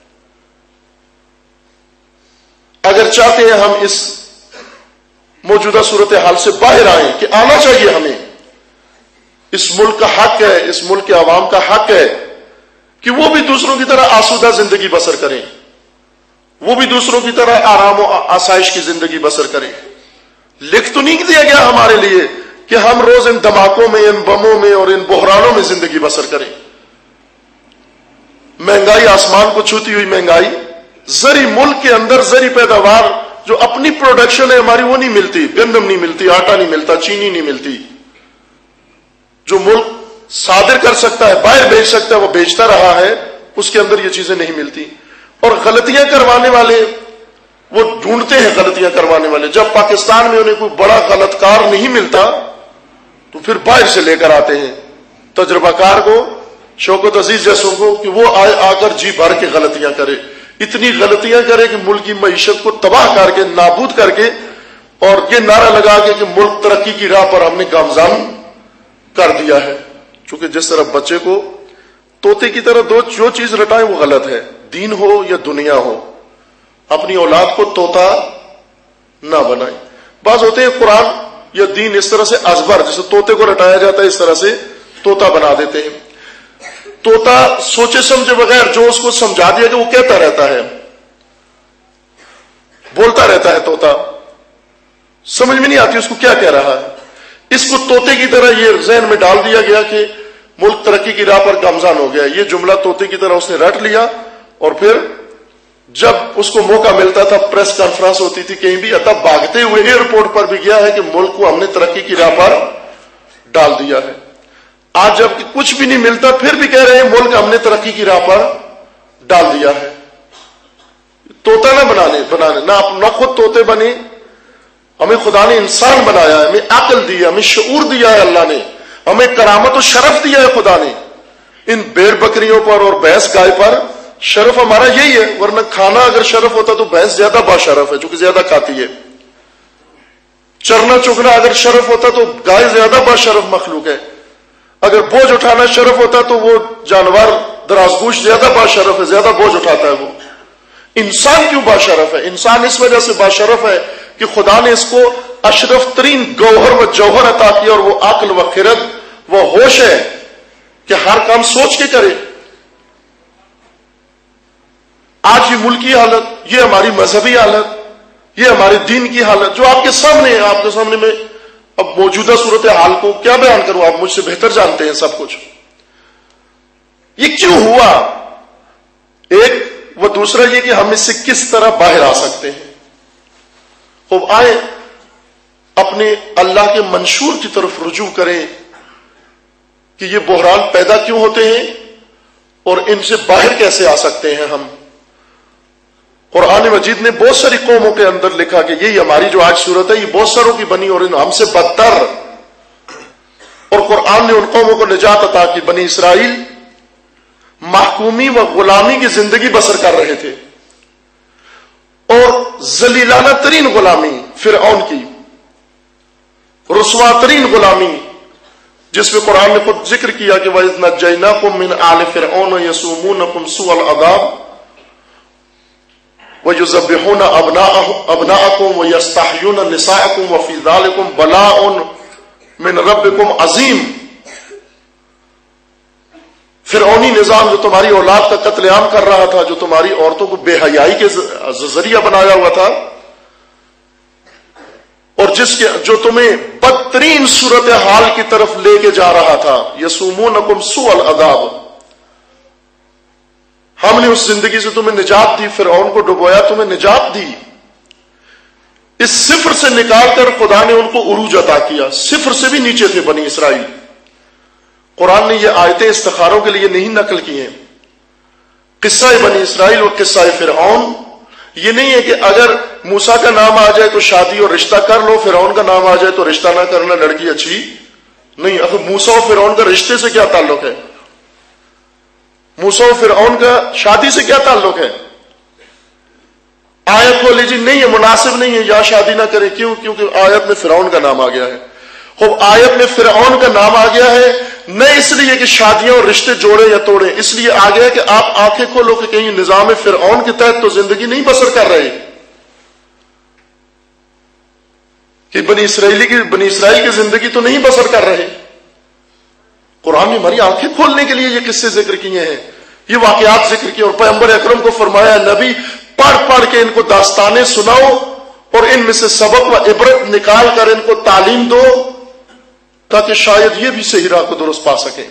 اگر چاہتے ہیں ہم اس موجودہ صورتحال سے باہر آئیں، کہ آنا چاہیے ہمیں، اس ملک کا حق ہے، اس ملک کے عوام کا حق ہے کہ وہ بھی دوسروں کی طرح آسودہ زندگی بسر کریں، وہ بھی دوسروں کی طرح آرام و آسائش کی زندگی بسر کریں۔ لکھ تو نہیں دیا گیا ہمارے لیے کہ ہم روز ان دھماکوں میں، ان بموں میں اور ان بحرانوں میں زندگی بسر کریں۔ مہنگائی، آسمان کو چھوتی ہوئی مہنگائی، زرعی ملک کے اندر زرعی پیداوار جو اپنی پروڈکشن ہے ہماری وہ نہیں ملتی، گندم نہیں ملتی، آٹا نہیں ملتا، چینی نہیں ملتی، جو ملک صادر کر سکتا ہے، باہر بیچ سکتا ہے، وہ بیچتا رہا ہے، اس کے اندر یہ چیزیں نہیں ملتی۔ اور غلطیاں کروانے والے وہ ڈھونڈتے ہیں غلطیاں کروانے والے، جب پاکستان میں انہیں کوئی بڑا غلط کار نہیں ملتا تو پھر باہر سے لے کر آتے ہیں تجربہ کار کو، شوکت عزیز جیسوں کو، کہ وہ آ کر جی بھر کے غلطیاں کرے، اتنی غلطیاں کرے کہ ملک کی معیشت کو تباہ کر کے، نابود کر کے، اور یہ نعرہ لگا کے کہ ملک ترقی کی راہ پر ہم نے گامزن کر دیا ہے۔ چونکہ جس طرح بچے کو طوطے کی طرح جو چیز رٹائیں وہ غلط ہے، دین ہو یا دنیا ہو، اپنی اولاد کو طوطا نہ بنائیں۔ بعض ہوتے ہیں قرآن یا دین اس طرح سے ازبر، جیسے طوطے کو رٹایا جاتا ہے اس طرح سے طوطا بنا دیتے ہیں۔ طوطا سوچے سمجھے بغیر جو اس کو سمجھا دیا کہ وہ کہتا رہتا ہے، بولتا رہتا ہے، طوطا سمجھ میں نہیں آتی اس کو کیا کہہ رہا ہے۔ اس کو طوطے کی طرح یہ ذہن میں ڈال دیا گیا کہ ملک ترقی کی راہ پر گامزن ہو گیا، یہ جملہ طوطے کی طرح اس نے رٹ لیا، اور پھر جب اس کو موقع ملتا تھا، پریس کانفرنس ہوتی تھی کہیں بھی، تب بھاگتے ہوئے ایئرپورٹ پر بھی گیا ہے کہ ملک کو ہم نے ترقی کی راہ پر ڈال دیا ہے۔ آج جب کچھ بھی نہیں ملتا پھر بھی کہہ رہے ہیں ملک ہم نے ترقی کی راہ پر ڈال دیا ہے۔ طوطا نہ بنانے نہ خود طوطے بنے، ہمیں خدا نے انسان بنایا ہے، ہمیں عقل دی ہے، ہمیں شعور دیا ہے، اللہ نے ہمیں کرامت و شرف دیا ہے خدا نے۔ ان بھیڑ بکریوں پر اور بھینس گائے پر شرف ہمارا یہی ہے، ورنہ کھانا اگر شرف ہوتا تو بھینس زیادہ باشرف ہے چونکہ زیادہ کھاتی ہے، چرنا چگنا اگر شرف ہوتا تو گائے زیادہ باشرف مخلوق ہے، اگر بوجھ اٹھانا شرف ہوتا تو وہ جانور درازگوش زیادہ باشرف ہے، زیادہ بوجھ اٹھاتا ہے وہ۔ انسان کیوں باشرف ہے؟ انسان اس وجہ سے باشرف ہے کہ خدا نے اس کو اشرف ترین گوہر و جوہر عطا کیا، اور وہ عقل و خرد وہ ہوش ہے کہ ہر کام سوچ کے کرے۔ آج یہ ملکی حالت، یہ ہماری مذہبی حالت، یہ ہمارے دین کی حالت جو آپ کے سامنے ہے، آپ کے سامنے میں اب موجودہ صورتحال کو کیا بیان کروں، آپ مجھ سے بہتر جانتے ہیں سب کچھ۔ یہ کیوں ہوا؟ ایک وہ دوسرا یہ کہ ہم اس سے کس طرح باہر آ سکتے ہیں۔ خوب آئے اپنے اللہ کے منشور کی طرف رجوع کریں کہ یہ بحران پیدا کیوں ہوتے ہیں اور ان سے باہر کیسے آ سکتے ہیں ہم۔ قرآن مجید نے بہت ساری قوموں کے اندر لکھا کہ یہی ہماری جو آج صورت ہے یہ بہت ساروں کی بنی اور ہم سے بدتر، اور قرآن نے ان قوموں کو نجات عطا کی۔ بنی اسرائیل محکومی و غلامی کی زندگی بسر کر رہے تھے، اور ذلیلانہ ترین غلامی فرعون کی، رسوا ترین غلامی جس میں قرآن نے خود ذکر کیا کہ وَإِذْ نَجَّيْنَاكُمْ مِنْ آلِ فِرْعَوْنَ يَسُومُونَكُمْ سُوءَ الْعَذَابِ وَيُذَبِّحُونَ أَبْنَاءَكُمْ وَيَسْتَحْيُونَ نِسَاءَكُمْ وَفِي ذَلِكُمْ بَلَاءٌ مِنْ رَبِّكُمْ عَظِيمٌ. فرعونی نظام جو تمہاری اولاد کا قتل عام کر رہا تھا، جو تمہاری عورتوں کو بے حیائی کے ذریعہ بنایا ہوا تھا، اور جو تمہیں بدترین صورتحال کی طرف لے کے جا رہا تھا، یسومونکم سوء العذاب، ہم نے اس زندگی سے تمہیں نجات دی، فرعون کو ڈبویا، تمہیں نجات دی. اس صفر سے نکال کر خدا نے ان کو عروج عطا کیا. صفر سے بھی نیچے تھے بنی اسرائیل. قرآن نے یہ آیتیں استخاروں کے لیے نہیں نقل کی ہیں. قصہ بنی اسرائیل اور قصہ فرعون یہ نہیں ہے کہ اگر موسیٰ کا نام آ جائے تو شادی اور رشتہ کر لو، فرعون کا نام آ جائے تو رشتہ نہ کرنا، لڑکی اچھی نہیں. اب موسیٰ اور فرعون کا رشتے سے کیا تعلق ہے؟ موسیٰ و فرعون کا شادی سے کیا تعلق ہے؟ آیت کو لیجیے نہیں ہے، مناسب نہیں ہے، یا شادی نہ کرے. کیوں؟ کیونکہ آیت میں فرعون کا نام آ گیا ہے. خوب آیت میں فرعون کا نام آ گیا ہے نہ اس لیے کہ شادیاں اور رشتے جوڑے یا توڑے، اس لیے آ گیا کہ آپ آنکھیں کھولو کہ کہیں نظام فرعون کے تحت تو زندگی نہیں بسر کر رہے، کہ بنی اسرائیل کی زندگی تو نہیں بسر کر رہے. قرآن نے ہماری آنکھیں کھولنے کے لیے یہ قصے ذکر کیے ہیں، یہ واقعات ذکر کیے، اور پیغمبر اکرم کو فرمایا نبی پڑھ پڑھ کے ان کو داستانیں سناؤ اور ان میں سے سبق و عبرت نکال کر ان کو تعلیم دو تاکہ شاید یہ بھی صحیح راہ کو درست پا سکیں.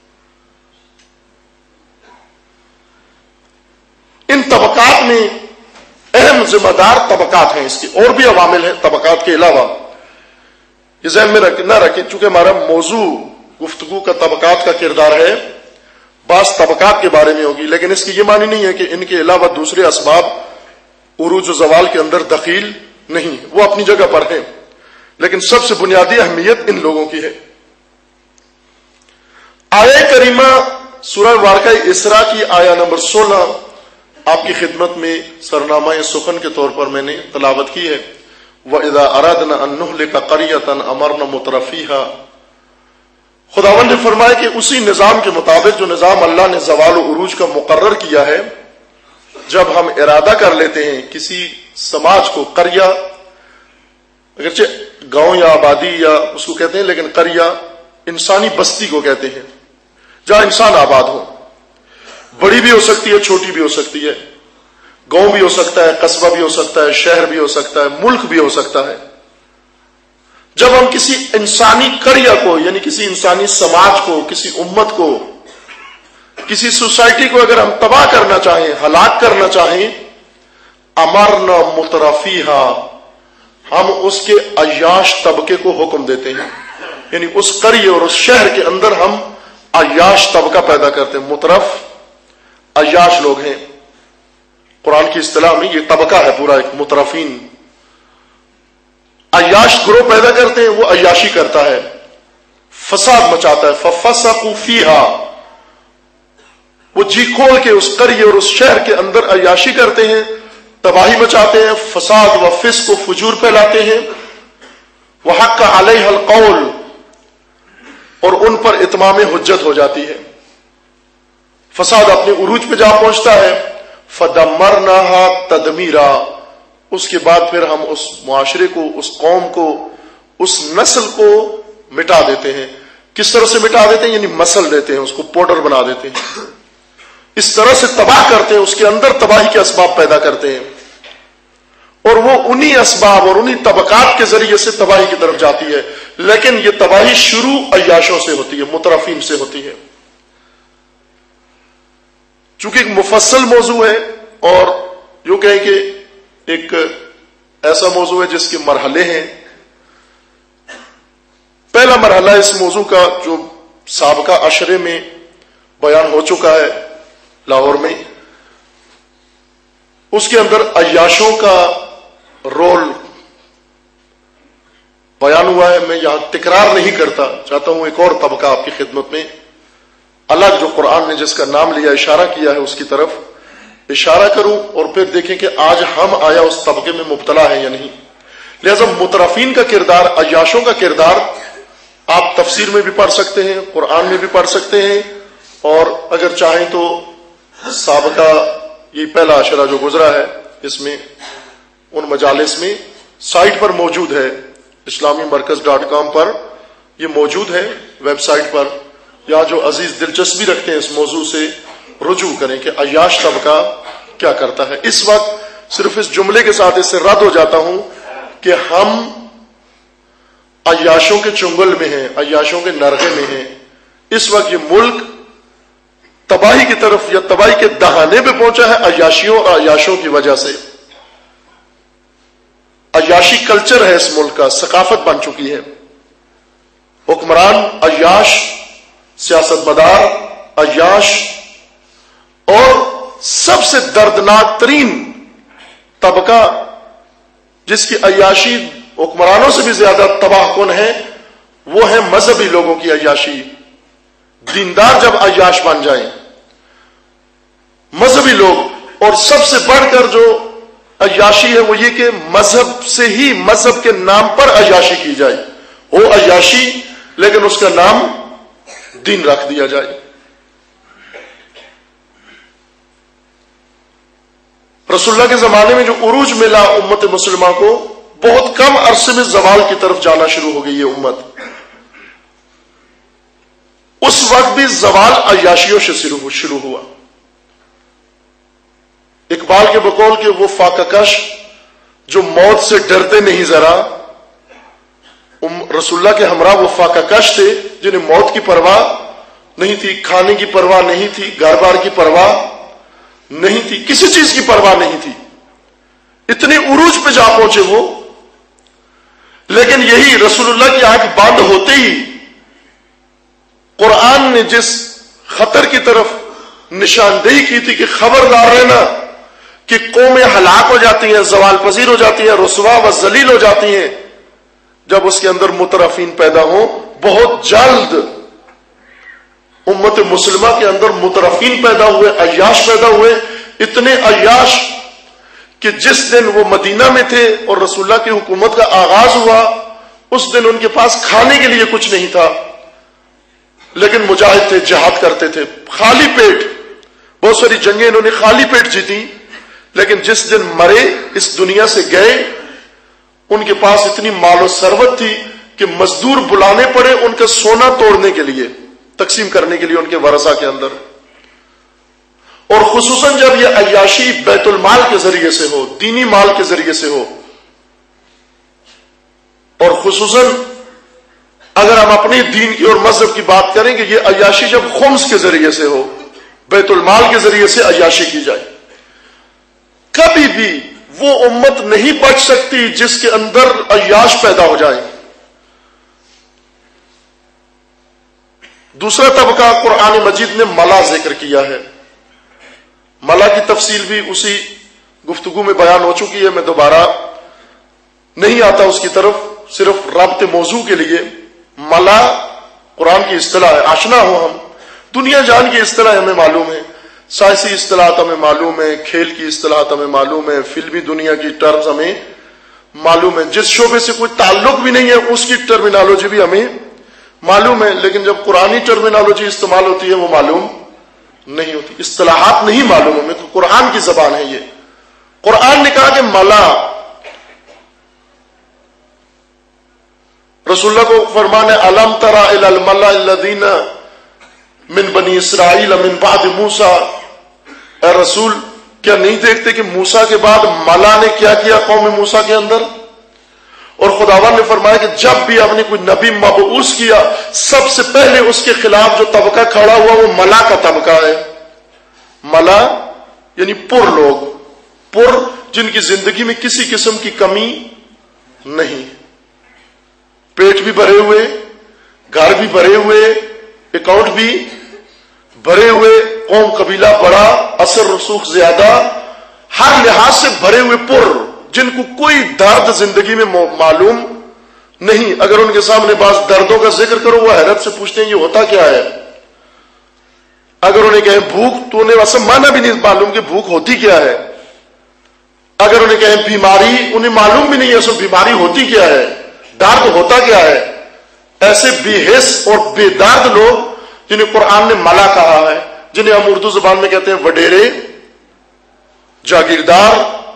ان طبقات میں اہم ذمہ دار طبقات ہیں، اس کے اور بھی عوامل ہیں طبقات کے علاوہ. یہ ذہن میں نہ رکھیں، چونکہ ہمارا موضوع گفتگو کا طبقات کا کردار ہے، بعض طبقات کے بارے میں ہوگی، لیکن اس کی یہ معنی نہیں ہے کہ ان کے علاوہ دوسرے اسباب عروج و زوال کے اندر دخیل نہیں، وہ اپنی جگہ پر ہیں، لیکن سب سے بنیادی اہمیت ان لوگوں کی ہے. آیہ کریمہ سورہ مبارکہ اسراء کی آیہ نمبر 16 آپ کی خدمت میں سرنامہ سخن کے طور پر میں نے تلاوت کی ہے. وَإِذَا أَرَادْنَا أَن نُهْلِكَ قَرْيَةً أَمَرْنَا مُتْرَفِيهَا. خداوند نے فرمایا کہ اسی نظام کے مطابق جو نظام اللہ نے زوال و عروج کا مقرر کیا ہے، جب ہم ارادہ کر لیتے ہیں کسی سماج کو، قریہ اگرچہ گاؤں یا آبادی یا اس کو کہتے ہیں، لیکن قریہ انسانی بستی کو کہتے ہیں، جہاں انسان آباد ہو، بڑی بھی ہو سکتی ہے، چھوٹی بھی ہو سکتی ہے، گاؤں بھی ہو سکتا ہے، قصبہ بھی ہو سکتا ہے، شہر بھی ہو سکتا ہے، ملک بھی ہو سکتا ہے. جب ہم کسی انسانی قریہ کو، یعنی کسی انسانی سماج کو، کسی امت کو، کسی سوسائٹی کو اگر ہم تباہ کرنا چاہیں، ہلاک کرنا چاہیں، امرنا مترفیہا، ہم اس کے عیاش طبقے کو حکم دیتے ہیں. یعنی اس قریہ اور اس شہر کے اندر ہم عیاش طبقہ پیدا کرتے ہیں. مترف عیاش لوگ ہیں، قرآن کی اصطلاح میں یہ طبقہ ہے پورا ایک مترفین. عیاش گروہ پیدا کرتے ہیں، وہ عیاشی کرتا ہے، فساد مچاتا ہے. ففسقوا فیہا، وہ جی کھول کے اس قریہ اور اس شہر کے اندر عیاشی کرتے ہیں، تباہی مچاتے ہیں، فساد و فسق و فجور پھیلاتے ہیں. وحق علیہ القول، اور ان پر اتمام حجت ہو جاتی ہے، فساد اپنے عروج پہ جا پہنچتا ہے. فدمرناها تدمیرا، اس کے بعد پھر ہم اس معاشرے کو، اس قوم کو، اس نسل کو مٹا دیتے ہیں. کس طرح سے مٹا دیتے ہیں؟ یعنی مسل دیتے ہیں، اس کو پاؤڈر بنا دیتے ہیں، اس طرح سے تباہ کرتے ہیں، اس کے اندر تباہی کے اسباب پیدا کرتے ہیں، اور وہ انہی اسباب اور انہی طبقات کے ذریعے سے تباہی کی طرف جاتی ہے. لیکن یہ تباہی شروع عیاشوں سے ہوتی ہے، مترفین سے ہوتی ہے. چونکہ ایک مفصل موضوع ہے اور یوں کہیں کہ ایک ایسا موضوع ہے جس کے مرحلے ہیں. پہلا مرحلہ اس موضوع کا جو سابقہ عشرے میں بیان ہو چکا ہے لاہور میں، اس کے اندر عیاشوں کا رول بیان ہوا ہے. میں یہاں تکرار نہیں کرتا، چاہتا ہوں ایک اور طبقہ آپ کی خدمت میں الگ جو قرآن نے جس کا نام لیا، اشارہ کیا ہے، اس کی طرف اشارہ کروں اور پھر دیکھیں کہ آج ہم آیا اس طبقے میں مبتلا ہے یا نہیں. لہذا مترفین کا کردار، عیاشوں کا کردار آپ تفسیر میں بھی پڑھ سکتے ہیں، قرآن میں بھی پڑھ سکتے ہیں، اور اگر چاہیں تو سابقہ یہ پہلا عشرہ جو گزرا ہے اس میں ان مجالس میں سائٹ پر موجود ہے، islamimarkaz.com پر یہ موجود ہے ویب سائٹ پر، یا جو عزیز دلچسپی رکھتے ہیں اس موضوع سے رجوع کریں کہ عیاش طبقہ کیا کرتا ہے۔ اس وقت صرف اس جملے کے ساتھ اس سے رد ہو جاتا ہوں کہ ہم عیاشوں کے چنگل میں ہیں، عیاشوں کے نرغے میں ہیں۔ اس وقت یہ ملک تباہی کی طرف یا تباہی کے دہانے پہ پہنچا ہے عیاشیوں اور عیاشوں کی وجہ سے۔ عیاشی کلچر ہے اس ملک کا، ثقافت بن چکی ہے۔ حکمران عیاش، سیاست مدار عیاش، اور سب سے دردناک ترین طبقہ جس کی عیاشی حکمرانوں سے بھی زیادہ تباہ کن ہے وہ ہے مذہبی لوگوں کی عیاشی۔ دیندار جب عیاش بن جائیں، مذہبی لوگ، اور سب سے بڑھ کر جو عیاشی ہے وہ یہ کہ مذہب سے ہی، مذہب کے نام پر عیاشی کی جائے، وہ عیاشی لیکن اس کا نام دین رکھ دیا جائے۔ رسول اللہ کے زمانے میں جو عروج ملا امت مسلمہ کو، بہت کم عرصے میں زوال کی طرف جانا شروع ہو گئی یہ امت۔ اس وقت بھی زوال عیاشیوں سے شروع ہوا۔ اقبال کے بقول کہ وہ فاقہ کش جو موت سے ڈرتے نہیں ذرا، رسول اللہ کے ہمراہ وہ فاقہ کش تھے جنہیں موت کی پرواہ نہیں تھی، کھانے کی پرواہ نہیں تھی، گھر بار کی پرواہ نہیں تھی، کسی چیز کی پرواہ نہیں تھی، اتنے عروج پہ جا پہنچے وہ۔ لیکن یہی رسول اللہ کی آنکھ بند ہوتے ہی قرآن نے جس خطر کی طرف نشاندہی کی تھی کہ خبردار رہنا کہ قومیں ہلاک ہو جاتی ہیں، زوال پذیر ہو جاتی ہیں، رسوا و ذلیل ہو جاتی ہیں جب اس کے اندر مترفین پیدا ہوں۔ بہت جلد امت مسلمہ کے اندر مترفین پیدا ہوئے، عیاش پیدا ہوئے، اتنے عیاش کہ جس دن وہ مدینہ میں تھے اور رسول اللہ کی حکومت کا آغاز ہوا، اس دن ان کے پاس کھانے کے لیے کچھ نہیں تھا، لیکن مجاہد تھے، جہاد کرتے تھے خالی پیٹ۔ بہت ساری جنگیں انہوں نے خالی پیٹ جیتی، لیکن جس دن مرے، اس دنیا سے گئے، ان کے پاس اتنی مال و ثروت تھی کہ مزدور بلانے پڑے ان کا سونا توڑنے کے لیے، تقسیم کرنے کے لیے ان کے ورثہ کے اندر۔ اور خصوصاً جب یہ عیاشی بیت المال کے ذریعے سے ہو، دینی مال کے ذریعے سے ہو، اور خصوصاً اگر ہم اپنے دین کی اور مذہب کی بات کریں کہ یہ عیاشی جب خمس کے ذریعے سے ہو، بیت المال کے ذریعے سے عیاشی کی جائے، کبھی بھی وہ امت نہیں بچ سکتی جس کے اندر عیاش پیدا ہو جائے۔ دوسرا طبقہ قرآن مجید نے ملا ذکر کیا ہے۔ ملا کی تفصیل بھی اسی گفتگو میں بیان ہو چکی ہے، میں دوبارہ نہیں آتا اس کی طرف، صرف رابط موضوع کے لیے۔ ملا قرآن کی اصطلاح ہے، آشنا ہو ہم، دنیا جان کی اصطلاح ہمیں معلوم ہے، سائنسی اصطلاحات ہمیں معلوم ہے، کھیل کی اصطلاحات ہمیں معلوم ہے، فلمی دنیا کی ٹرمز ہمیں معلوم ہے، جس شعبے سے کوئی تعلق بھی نہیں ہے اس کی ٹرمینالوجی بھی ہمیں معلوم ہے، لیکن جب قرآنی ٹرمینالوجی استعمال ہوتی ہے وہ معلوم نہیں ہوتی، اصطلاحات نہیں معلوم ہمیں، قرآن کی زبان ہے یہ۔ قرآن نے کہا کہ ملا، رسول اللہ کو فرمانے الم تری الی الملأ الذین من بنی اسرائیل من بعد موسیٰ، اے رسول کیا نہیں دیکھتے کہ موسیٰ کے بعد ملا نے کیا کیا قوم موسیٰ کے اندر؟ اور خداوند نے فرمایا کہ جب بھی آپ نے کوئی نبی مبعوث کیا، سب سے پہلے اس کے خلاف جو طبقہ کھڑا ہوا وہ ملا کا طبقہ ہے۔ ملا یعنی پر لوگ، پر جن کی زندگی میں کسی قسم کی کمی نہیں، پیٹ بھی بھرے ہوئے، گھر بھی بھرے ہوئے، اکاؤنٹ بھی بھرے ہوئے، قوم قبیلہ بڑا، اثر رسوخ زیادہ، ہر لحاظ سے بھرے ہوئے پر، جن کو کوئی درد زندگی میں معلوم نہیں۔ اگر ان کے سامنے بعض دردوں کا ذکر کرو وہ حیرت سے پوچھتے ہیں یہ ہوتا کیا ہے۔ اگر انہیں کہیں بھوک تو انہیں ویسا معنی بھی نہیں معلوم کہ بھوک ہوتی کیا ہے۔ اگر انہیں کہیں بیماری، انہیں معلوم بھی نہیں ہے سو بیماری ہوتی کیا ہے، درد ہوتا کیا ہے۔ ایسے بے حس اور بے دارد لوگ جنہیں قرآن نے ملا کہا ہے، جنہیں ہم اردو زبان میں کہتے ہیں وڈیرے، جاگیردار،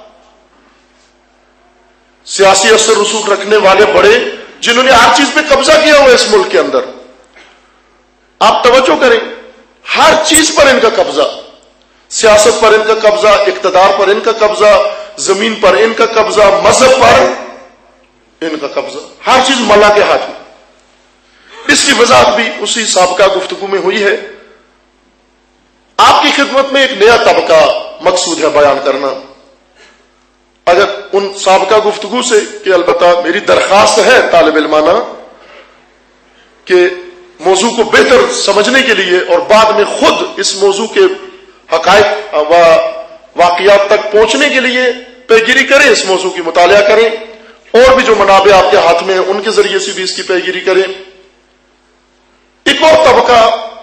سیاسی اثر رسوخ رکھنے والے بڑے، جنہوں نے ہر چیز پہ قبضہ کیا ہوا ہے اس ملک کے اندر. آپ توجہ کریں، ہر چیز پر ان کا قبضہ، سیاست پر ان کا قبضہ، اقتدار پر ان کا قبضہ، زمین پر ان کا قبضہ، مذہب پر ان کا قبضہ، ہر چیز ملا کے ہاتھ میں. اس کی وضاحت بھی اسی سابقہ گفتگو میں ہوئی ہے. آپ کی خدمت میں ایک نیا طبقہ مقصود ہے بیان کرنا. اگر ان سابقہ گفتگو سے کہ البتہ میری درخواست ہے طالب علمانہ کہ موضوع کو بہتر سمجھنے کے لیے اور بعد میں خود اس موضوع کے حقائق و واقعات تک پہنچنے کے لیے پیگیری کریں، اس موضوع کی مطالعہ کریں، اور بھی جو منابع آپ کے ہاتھ میں ہیں ان کے ذریعے سے بھی اس کی پیگیری کریں. ایک اور طبقہ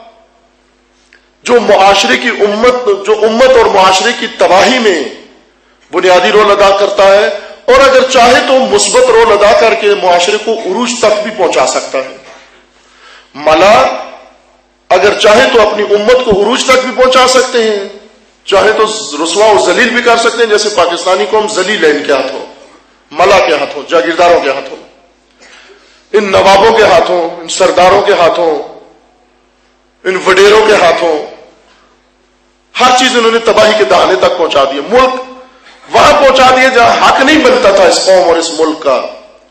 جو معاشرے کی امت اور معاشرے کی تباہی میں بنیادی رول ادا کرتا ہے، اور اگر چاہے تو مثبت رول ادا کر کے معاشرے کو عروج تک بھی پہنچا سکتا ہے. ملا اگر چاہے تو اپنی امت کو عروج تک بھی پہنچا سکتے ہیں، چاہے تو رسوا و ذلیل بھی کر سکتے ہیں، جیسے پاکستانی قوم ذلیل ہے ان کے ہاتھوں، ملا کے ہاتھوں، جاگیرداروں کے ہاتھوں، ان نوابوں کے ہاتھوں، ان سرداروں کے ہاتھوں، ان وڈیروں کے ہاتھوں. ہر چیز انہوں نے تباہی کے دہانے تک پہنچا دیا. ملک وہاں پہنچا دیا جہاں حق نہیں بنتا تھا اس قوم اور اس ملک کا.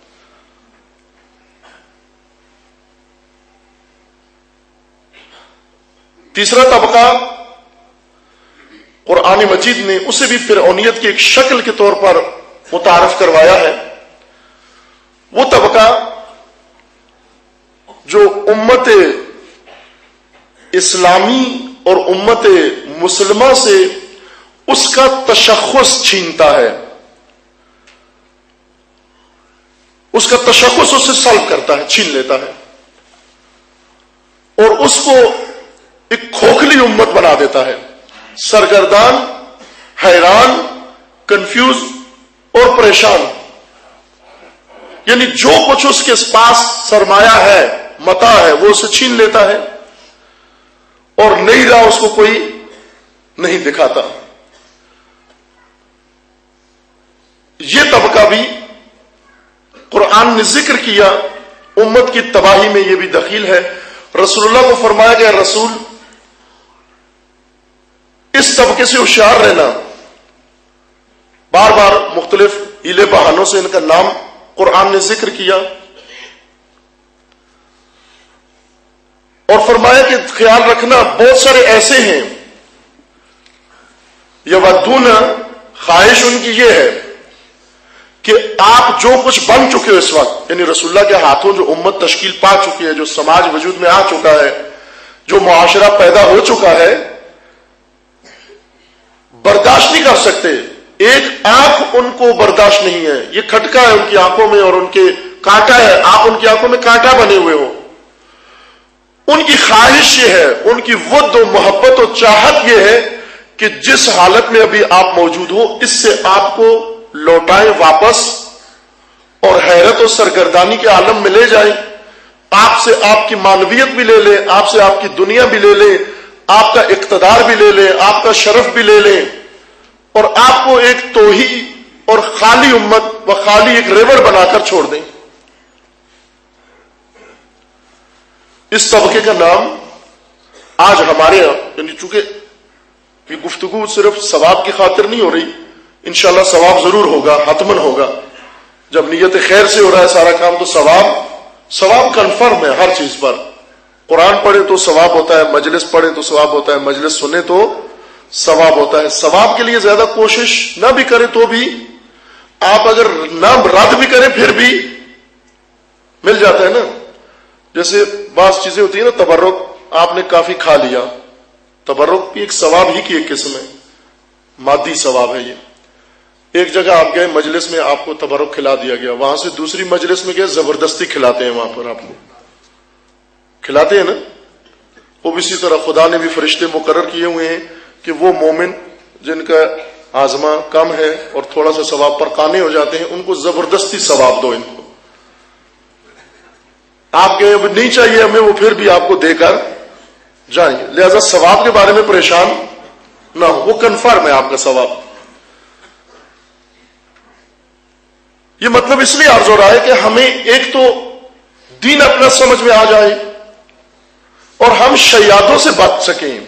تیسرا طبقہ قرآن مجید نے اسے بھی فرعونیت کی ایک شکل کے طور پر متعارف کروایا ہے. وہ طبقہ جو امت اسلامی اور امت مسلمہ سے اس کا تشخص چھینتا ہے، اس کا تشخص اسے سلب کرتا ہے، چھین لیتا ہے، اور اس کو ایک کھوکھلی امت بنا دیتا ہے، سرگردان، حیران، کنفیوز اور پریشان. یعنی جو کچھ اس کے پاس سرمایہ ہے، متاع ہے، وہ اسے چھین لیتا ہے، اور نئی راہ اس کو کوئی نہیں دکھاتا. یہ طبقہ بھی قرآن نے ذکر کیا، امت کی تباہی میں یہ بھی دخیل ہے. رسول اللہ کو فرمایا گیا رسول اس طبقے سے ہوشیار رہنا. بار بار مختلف ہیلے بہانوں سے ان کا نام قرآن نے ذکر کیا، اور فرمایا کہ خیال رکھنا بہت سارے ایسے ہیں یودون، خواہش ان کی یہ ہے کہ آپ جو کچھ بن چکے ہو اس وقت، یعنی رسول اللہ کے ہاتھوں جو امت تشکیل پا چکی ہے، جو سماج وجود میں آ چکا ہے، جو معاشرہ پیدا ہو چکا ہے، برداشت نہیں کر سکتے. ایک آنکھ ان کو برداشت نہیں ہے، یہ کھٹکا ہے ان کی آنکھوں میں اور ان کے کانٹا ہے، آپ ان کی آنکھوں میں کانٹا بنے ہوئے ہو. ان کی خواہش یہ ہے، ان کی ود و محبت و چاہت یہ ہے کہ جس حالت میں ابھی آپ موجود ہو اس سے آپ کو لوٹائیں واپس، اور حیرت و سرگردانی کے عالم میں لے جائیں. آپ سے آپ کی معنویت بھی لے لیں، آپ سے آپ کی دنیا بھی لے لیں، آپ کا اقتدار بھی لے لیں، آپ کا شرف بھی لے لیں، اور آپ کو ایک توہی اور خالی امت و خالی ایک ریوڑ بنا کر چھوڑ دیں. اس طبقے کا نام آج ہمارے یہاں، یعنی چونکہ یہ گفتگو صرف ثواب کی خاطر نہیں ہو رہی، انشاءاللہ ثواب ضرور ہوگا، حتمن ہوگا. جب نیت خیر سے ہو رہا ہے سارا کام تو ثواب کنفرم ہے ہر چیز پر. قرآن پڑھے تو ثواب ہوتا ہے، مجلس پڑھے تو ثواب ہوتا ہے، مجلس سنے تو ثواب ہوتا ہے. ثواب کے لیے زیادہ کوشش نہ بھی کریں تو بھی، آپ اگر نہ رد بھی کریں پھر بھی مل جاتا ہے نا. جیسے بعض چیزیں ہوتی ہیں نا، تبرک، آپ نے کافی کھا لیا، تبرک بھی ایک ثواب ہی کی ایک قسم ہے، مادی ثواب ہے. یہ ایک جگہ آپ گئے مجلس میں، آپ کو تبرک کھلا دیا گیا، وہاں سے دوسری مجلس میں گئے، زبردستی کھلاتے ہیں، وہاں پر آپ کو کھلاتے ہیں نا. وہ بھی اسی طرح خدا نے بھی فرشتے مقرر کیے ہوئے ہیں کہ وہ مومن جن کا آزما کم ہے اور تھوڑا سا ثواب پر قانے ہو جاتے ہیں، ان کو زبردستی ثواب دو. ان کو آپ کہیں اب نہیں چاہیے ہمیں، وہ پھر بھی آپ کو دے کر جائیں گے. لہذا ثواب کے بارے میں پریشان نہ ہو، وہ کنفرم ہے آپ کا ثواب. یہ مطلب اس لیے عرض ہو رہا ہے کہ ہمیں ایک تو دین اپنا سمجھ میں آ جائے اور ہم شیادوں سے بچ سکیں،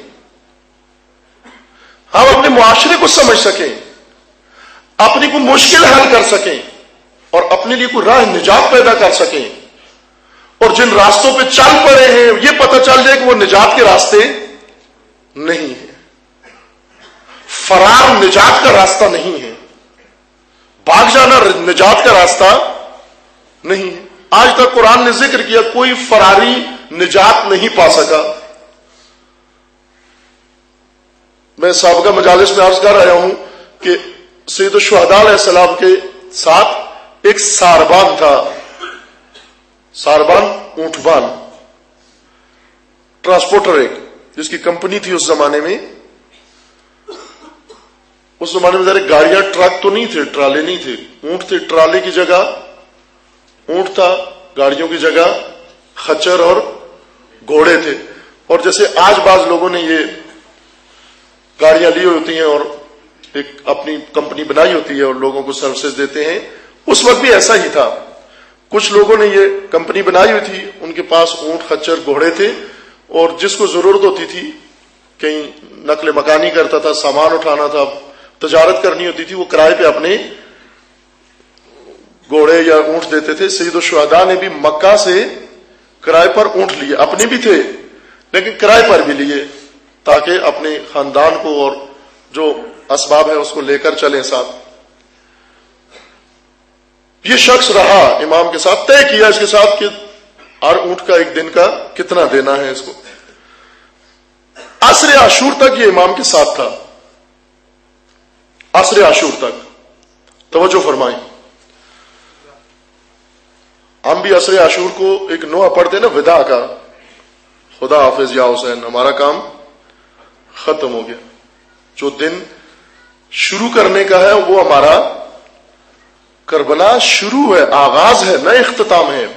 ہم اپنے معاشرے کو سمجھ سکیں، اپنی کوئی مشکل حل کر سکیں اور اپنے لیے کوئی راہ نجات پیدا کر سکیں. اور جن راستوں پہ چل پڑے ہیں یہ پتہ چل جائے کہ وہ نجات کے راستے نہیں ہیں، فرار نجات کا راستہ نہیں ہے، بھاگ جانا نجات کا راستہ نہیں ہے. آج تک قرآن نے ذکر کیا کوئی فراری نجات نہیں پا سکا. میں سابقہ مجالس میں عرض کر رہا ہوں کہ سید الشہداء علیہ السلام کے ساتھ ایک ساربان تھا، ساربان اونٹبان، ٹرانسپورٹر، ایک جس کی کمپنی تھی اس زمانے میں. اس زمانے میں ذرا گاڑیاں، ٹرک تو نہیں تھے، ٹرالے نہیں تھے، اونٹ تھے. ٹرالے کی جگہ اونٹ تھا، گاڑیوں کی جگہ خچر اور گھوڑے تھے. اور جیسے آج بعض لوگوں نے یہ گاڑیاں لی ہوتی ہیں اور ایک اپنی کمپنی بنائی ہوتی ہے اور لوگوں کو سروسز دیتے ہیں، اس وقت بھی ایسا ہی تھا. کچھ لوگوں نے یہ کمپنی بنائی ہوئی تھی، ان کے پاس اونٹ، خچر، گھوڑے تھے، اور جس کو ضرورت ہوتی تھی، کہیں نقل مکانی کرتا تھا، سامان اٹھانا تھا، تجارت کرنی ہوتی تھی، وہ کرائے پہ اپنے گھوڑے یا اونٹ دیتے تھے. سید الشہداء نے بھی مکہ سے کرائے پر اونٹ لیے، اپنے بھی تھے لیکن کرائے پر بھی لیے تاکہ اپنے خاندان کو اور جو اسباب ہے اس کو لے کر چلیں ساتھ. یہ شخص رہا امام کے ساتھ، طے کیا اس کے ساتھ کہ ہر اونٹ کا ایک دن کا کتنا دینا ہے اس کو. عصر عاشور تک یہ امام کے ساتھ تھا، عصر عاشور تک. توجہ فرمائیں، ہم بھی عصر عاشور کو ایک نوحہ پڑھتے نا وداع کا، خدا حافظ یا حسین، ہمارا کام ختم ہو گیا. جو دن شروع کرنے کا ہے وہ ہمارا کربلا شروع ہے، آغاز ہے، نہ اختتام ہے.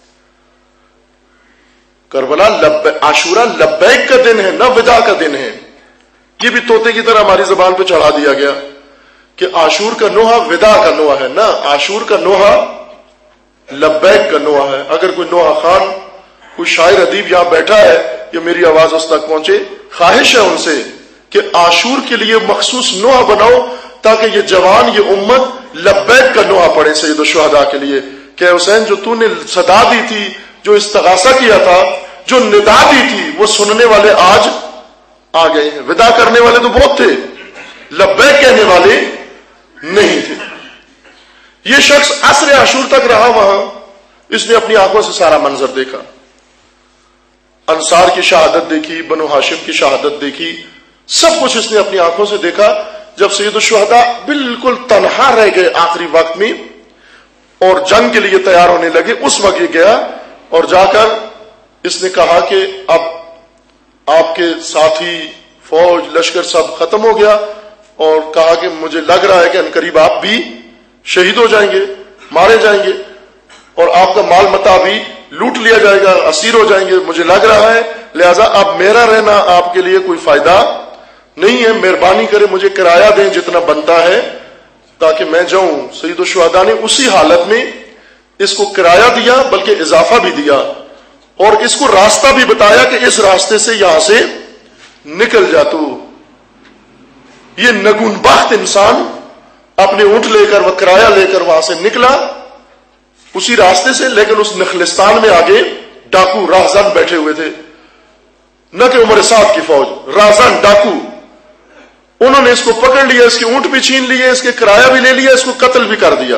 کربلا عاشورہ لبیک کا دن ہے، نہ وداع کا دن ہے. یہ بھی طوطے کی طرح ہماری زبان پہ چڑھا دیا گیا کہ عاشور کا نوحہ وداع کا نوحہ ہے. نہ، عاشور کا نوحہ لبیک کا نوحہ ہے. اگر کوئی نوحہ خان، کوئی شاعر ادیب یہاں بیٹھا ہے کہ میری آواز اس تک پہنچے، خواہش ہے ان سے کہ عاشور کے لیے مخصوص نوحہ بناؤ تاکہ یہ جوان، یہ امت لبیک کا نوحہ پڑھے سید الشہداء کے لیے کہ حسین جو تو نے صدا دی تھی، جو استغاثہ کیا تھا، جو ندا دی تھی، وہ سننے والے آج آ گئے ہیں. وداع کرنے والے تو بہت تھے، لبیک کہنے والے نہیں تھے. یہ شخص عصر عاشور تک رہا وہاں، اس نے اپنی آنکھوں سے سارا منظر دیکھا. انصار کی شہادت دیکھی، بنو ہاشم کی شہادت دیکھی، سب کچھ اس نے اپنی آنکھوں سے دیکھا. جب سید الشہداء بالکل تنہا رہ گئے آخری وقت میں اور جنگ کے لیے تیار ہونے لگے، اس وقت یہ گیا اور جا کر اس نے کہا کہ اب آپ کے ساتھی، فوج، لشکر سب ختم ہو گیا، اور کہا کہ مجھے لگ رہا ہے کہ عنقریب آپ بھی شہید ہو جائیں گے، مارے جائیں گے، اور آپ کا مال متاع بھی لوٹ لیا جائے گا، اسیر ہو جائیں گے، مجھے لگ رہا ہے. لہذا اب میرا رہنا آپ کے لیے کوئی فائدہ نہیں ہے، مہربانی کرے مجھے کرایہ دیں جتنا بنتا ہے تاکہ میں جاؤں. سید الشہداء نے اسی حالت میں اس کو کرایہ دیا، بلکہ اضافہ بھی دیا، اور اس کو راستہ بھی بتایا کہ اس راستے سے یہاں سے نکل جا تو. یہ نگون بخت انسان اپنے اونٹ لے کر، وہ کرایہ لے کر وہاں سے نکلا اسی راستے سے، لیکن اس نخلستان میں آگے ڈاکو راہزن بیٹھے ہوئے تھے، نہ کہ عمر سعد کی فوج، راہزن ڈاکو. انہوں نے اس کو پکڑ لیا، اس کے اونٹ بھی چھین لیے، اس کے کرایہ بھی لے لیا، اس کو قتل بھی کر دیا.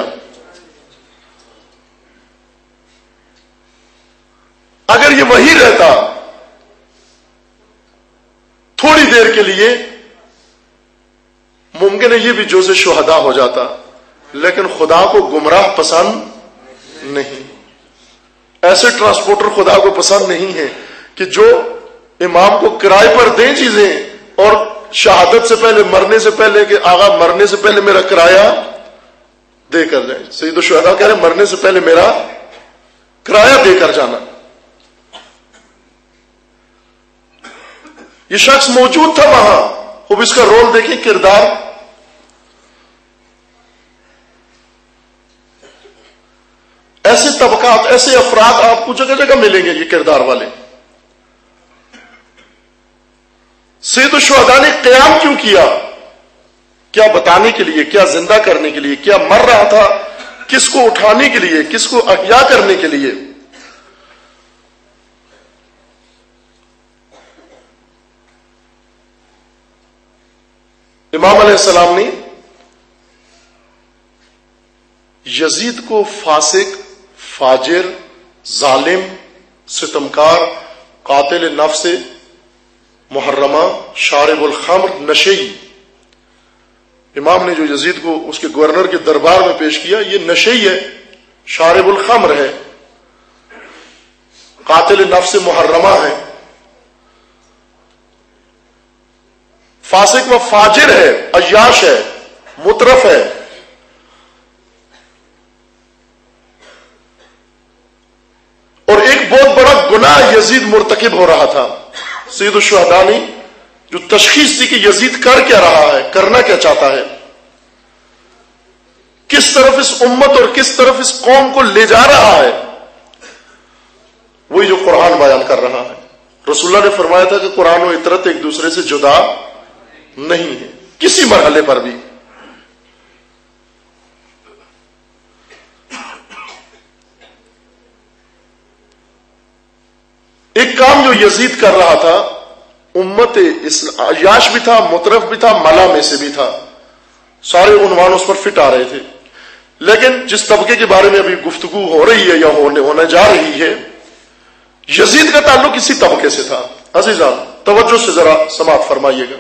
اگر یہ وہی رہتا تھوڑی دیر کے لیے ممکن ہے یہ بھی جوز شہداء ہو جاتا، لیکن خدا کو گمراہ پسند نہیں. ایسے ٹرانسپورٹر خدا کو پسند نہیں ہے کہ جو امام کو کرائے پر دیں چیزیں اور شہادت سے پہلے، مرنے سے پہلے کہ آغا مرنے سے پہلے میرا کرایہ دے کر جائیں. سید الشہداء کہہ رہے مرنے سے پہلے میرا کرایہ دے کر جانا. یہ شخص موجود تھا وہاں. اب اس کا رول دیکھیں, کردار. ایسے طبقات, ایسے افراد آپ کو جگہ جگہ ملیں گے, یہ کردار والے. سید الشہداء نے قیام کیوں کیا؟ کیا بتانے کے لیے, کیا زندہ کرنے کے لیے, کیا مر رہا تھا کس کو اٹھانے کے لیے, کس کو احیا کرنے کے لیے. امام علیہ السلام نے یزید کو فاسق, فاجر, ظالم, ستمکار, قاتل نفس, محرمہ, شارب الخمر, نشئی. امام نے جو یزید کو اس کے گورنر کے دربار میں پیش کیا, یہ نشئی ہے, شارب الخمر ہے, قاتل نفس محرمہ ہے, فاسق و فاجر ہے, عیاش ہے, مترف ہے. اور ایک بہت بڑا گناہ یزید مرتکب ہو رہا تھا. سید الشہداء نے جو تشخیص تھی کہ یزید کر کیا رہا ہے, کرنا کیا چاہتا ہے, کس طرف اس امت اور کس طرف اس قوم کو لے جا رہا ہے, وہی جو قرآن بیان کر رہا ہے. رسول اللہ نے فرمایا تھا کہ قرآن و اطرت ایک دوسرے سے جدا نہیں ہے کسی مرحلے پر بھی. ایک کام جو یزید کر رہا تھا, امت عیاش بھی تھا, مترف بھی تھا, ملا میں سے بھی تھا, سارے عنوان اس پر فٹ آ رہے تھے. لیکن جس طبقے کے بارے میں ابھی گفتگو ہو رہی ہے یا ہونے جا رہی ہے, یزید کا تعلق اسی طبقے سے تھا. عزیزان توجہ سے ذرا سماعت فرمائیے گا.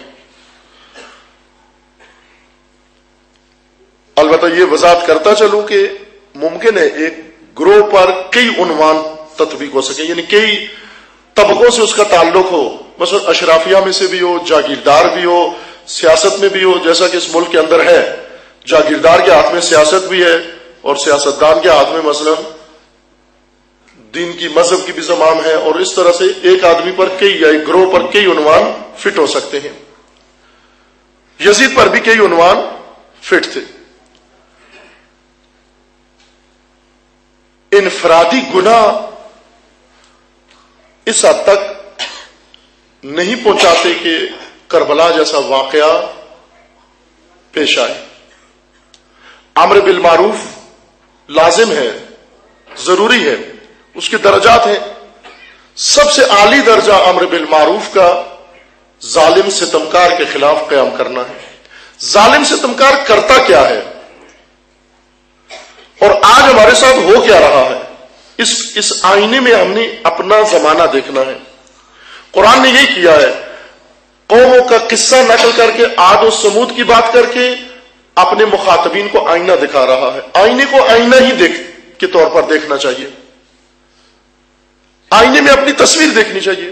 البتہ یہ وضاحت کرتا چلوں کہ ممکن ہے ایک گروہ پر کئی عنوان تطبیق ہو سکے, یعنی کئی طبقوں سے اس کا تعلق ہو. مثلا اشرافیہ میں سے بھی ہو, جاگیردار بھی ہو, سیاست میں بھی ہو, جیسا کہ اس ملک کے اندر ہے. جاگیردار کے ہاتھ میں سیاست بھی ہے اور سیاستدان کے ہاتھ میں مثلا دین کی, مذہب کی بھی زمام ہے, اور اس طرح سے ایک آدمی پر کئی یا ایک گروہ پر کئی عنوان فٹ ہو سکتے ہیں. یزید پر بھی کئی عنوان فٹ تھے. انفرادی گناہ اس حد تک نہیں پہنچاتے کہ کربلا جیسا واقعہ پیش آئے. امر بالمعروف لازم ہے, ضروری ہے, اس کے درجات ہیں. سب سے اعلی درجہ امر بالمعروف کا ظالم ستمکار کے خلاف قیام کرنا ہے. ظالم ستمکار کرتا کیا ہے اور آج ہمارے ساتھ ہو کیا رہا ہے, اس آئینے میں ہم نے اپنا زمانہ دیکھنا ہے. قرآن نے یہی کیا ہے, قوموں کا قصہ نقل کر کے, عاد و سمود کی بات کر کے اپنے مخاطبین کو آئینہ دکھا رہا ہے. آئینے کو آئینہ ہی کے طور پر دیکھنا چاہیے, آئینے میں اپنی تصویر دیکھنی چاہیے.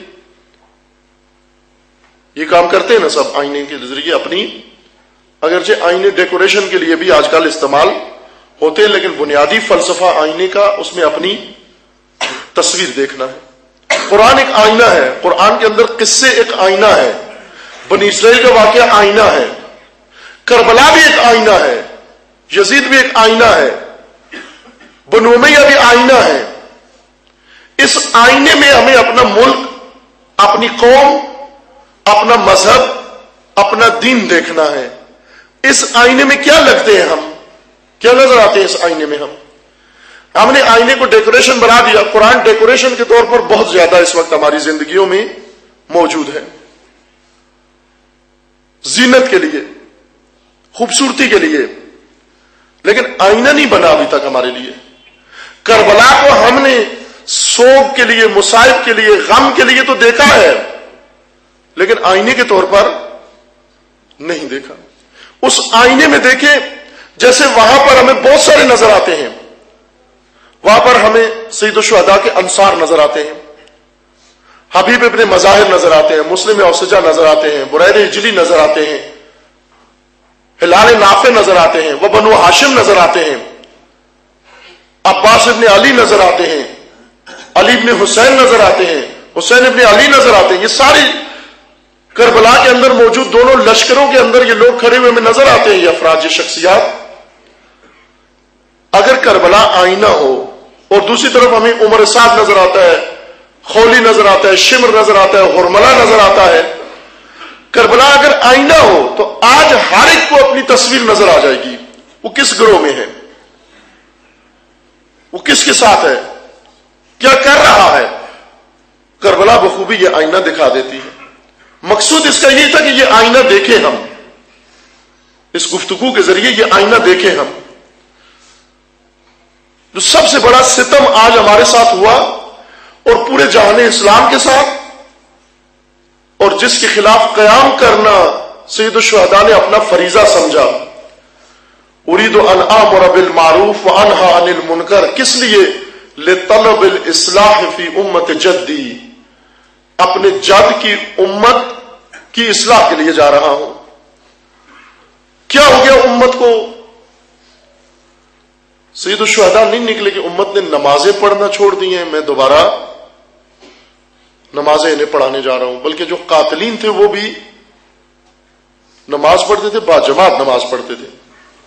یہ کام کرتے ہیں نا سب آئینے کے ذریعے اپنی, اگرچہ آئینے ڈیکوریشن کے لیے بھی آج کل استعمال ہوتے ہیں, لیکن بنیادی فلسفہ آئینے کا اس میں اپنی تصویر دیکھنا ہے. قرآن ایک آئینہ ہے, قرآن کے اندر قصے ایک آئینہ ہے, بنی اسرائیل کا واقعہ آئینہ ہے, کربلا بھی ایک آئینہ ہے, یزید بھی ایک آئینہ ہے, بنو امیہ بھی آئینہ ہے. اس آئینے میں ہمیں اپنا ملک, اپنی قوم, اپنا مذہب, اپنا دین دیکھنا ہے. اس آئینے میں کیا لگتے ہیں ہم, کیا نظر آتے ہیں اس آئینے میں ہم نے آئینے کو ڈیکوریشن بنا دیا. قرآن ڈیکوریشن کے طور پر بہت زیادہ اس وقت ہماری زندگیوں میں موجود ہے, زینت کے لیے, خوبصورتی کے لیے, لیکن آئینہ نہیں بنا ابھی تک ہمارے لیے. کربلا کو ہم نے سوگ کے لیے, مصائب کے لیے, غم کے لیے تو دیکھا ہے, لیکن آئینے کے طور پر نہیں دیکھا. اس آئینے میں دیکھیں جیسے وہاں پر ہمیں بہت سارے نظر آتے ہیں, وہاں پر ہمیں سید الشہداء کے انصار نظر آتے ہیں, حبیب ابن مظاہر نظر آتے ہیں, مسلم اوسجہ نظر آتے ہیں, بریر ہجلی نظر آتے ہیں, ہلال نافع نظر آتے ہیں, وہ بنو ہاشم نظر آتے ہیں, عباس ابن علی نظر آتے ہیں, علی ابن حسین نظر آتے ہیں, حسین ابن علی نظر آتے ہیں. یہ ساری کربلا کے اندر موجود دونوں لشکروں کے اندر یہ لوگ کھڑے ہوئے ہمیں نظر آتے ہیں، یہ افراد، یہ شخصیات. اگر کربلا آئینہ ہو اور دوسری طرف ہمیں عمر سعد نظر آتا ہے، خولی نظر آتا ہے، شمر نظر آتا ہے، غرملہ نظر آتا ہے، کربلا اگر آئینہ ہو تو آج ہر ایک کو اپنی تصویر نظر آ جائے گی. وہ کس گروہ میں ہے، وہ کس کے ساتھ ہے، کیا کر رہا ہے. کربلا بخوبی یہ آئینہ دکھا دیتی ہے. مقصود اس کا یہ تھا کہ یہ آئینہ دیکھیں ہم، اس گفتگو کے ذریعے یہ آئینہ دیکھیں ہم. جو سب سے بڑا ستم آج ہمارے ساتھ ہوا اور پورے جہان اسلام کے ساتھ، اور جس کے خلاف قیام کرنا سید الشہداء نے اپنا فریضہ سمجھا. اريد ان امر بالمعروف وانهى عن المنکر. کس لیے؟ لطلب الاصلاح فی امت جدی. اپنے جد کی امت کی اصلاح کے لیے جا رہا ہوں. کیا ہو گیا امت کو؟ سید الشہداء نہیں نکلے کہ امت نے نمازیں پڑھنا چھوڑ دی ہیں، میں دوبارہ نمازیں انہیں پڑھانے جا رہا ہوں. بلکہ جو قاتلین تھے وہ بھی نماز پڑھتے تھے، باجماعت نماز پڑھتے تھے.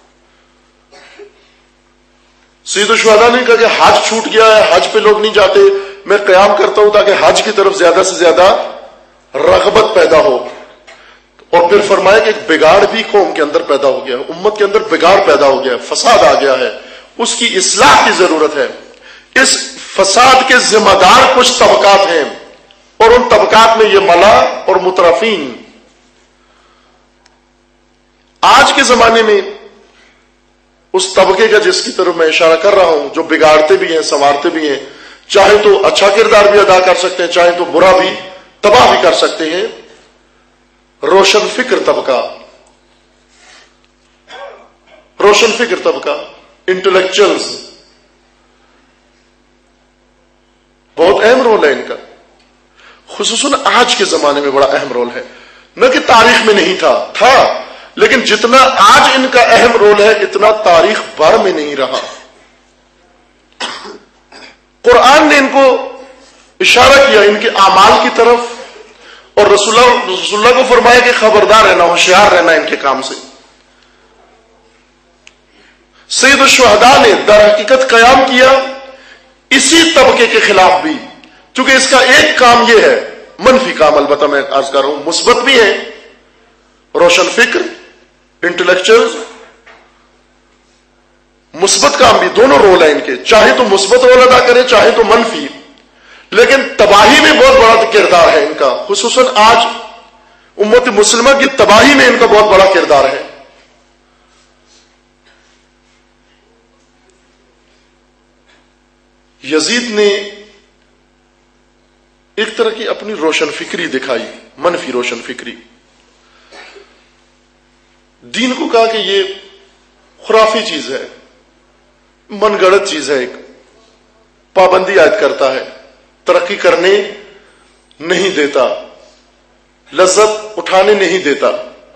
سید الشہداء نے کہا کہ حج چھوٹ گیا ہے، حج پہ لوگ نہیں جاتے، میں قیام کرتا ہوں تاکہ حج کی طرف زیادہ سے زیادہ رغبت پیدا ہو. اور پھر فرمایا کہ ایک بگاڑ بھی قوم کے اندر پیدا ہو گیا ہے، امت کے اندر بگاڑ پیدا ہو گیا ہے، فساد آ گیا ہے، اس کی اصلاح کی ضرورت ہے. اس فساد کے ذمہ دار کچھ طبقات ہیں، اور ان طبقات میں یہ ملا اور مترفین. آج کے زمانے میں اس طبقے کا جس کی طرف میں اشارہ کر رہا ہوں، جو بگاڑتے بھی ہیں، سنوارتے بھی ہیں، چاہے تو اچھا کردار بھی ادا کر سکتے ہیں، چاہے تو برا بھی، تباہ بھی کر سکتے ہیں. روشن فکر طبقہ، روشن فکر طبقہ، انٹلیکچوئلز، بہت اہم رول ہے ان کا. خصوصاً آج کے زمانے میں بڑا اہم رول ہے. نہ کہ تاریخ میں نہیں تھا لیکن جتنا آج ان کا اہم رول ہے اتنا تاریخ بھر میں نہیں رہا. قرآن نے ان کو اشارہ کیا ان کے اعمال کی طرف، اور رسول اللہ کو فرمایا کہ خبردار رہنا، ہوشیار رہنا ان کے کام سے. سید الشہداء نے در حقیقت قیام کیا اسی طبقے کے خلاف بھی، کیونکہ اس کا ایک کام یہ ہے، منفی کام البتہ میں عرض کر رہا ہوں، مثبت بھی ہے، روشن فکر، انٹلیکچوئل، مثبت کام بھی، دونوں رول ہیں ان کے، چاہے تو مثبت رول ادا کرے چاہے تو منفی. لیکن تباہی میں بہت بڑا کردار ہے ان کا. خصوصاً آج امت مسلمہ کی تباہی میں ان کا بہت بڑا کردار ہے. یزید نے ایک طرح کی اپنی روشن فکری دکھائی، منفی روشن فکری. دین کو کہا کہ یہ خرافی چیز ہے، من گڑت چیز ہے، ایک پابندی عائد کرتا ہے، ترقی کرنے نہیں دیتا، لذت اٹھانے نہیں دیتا.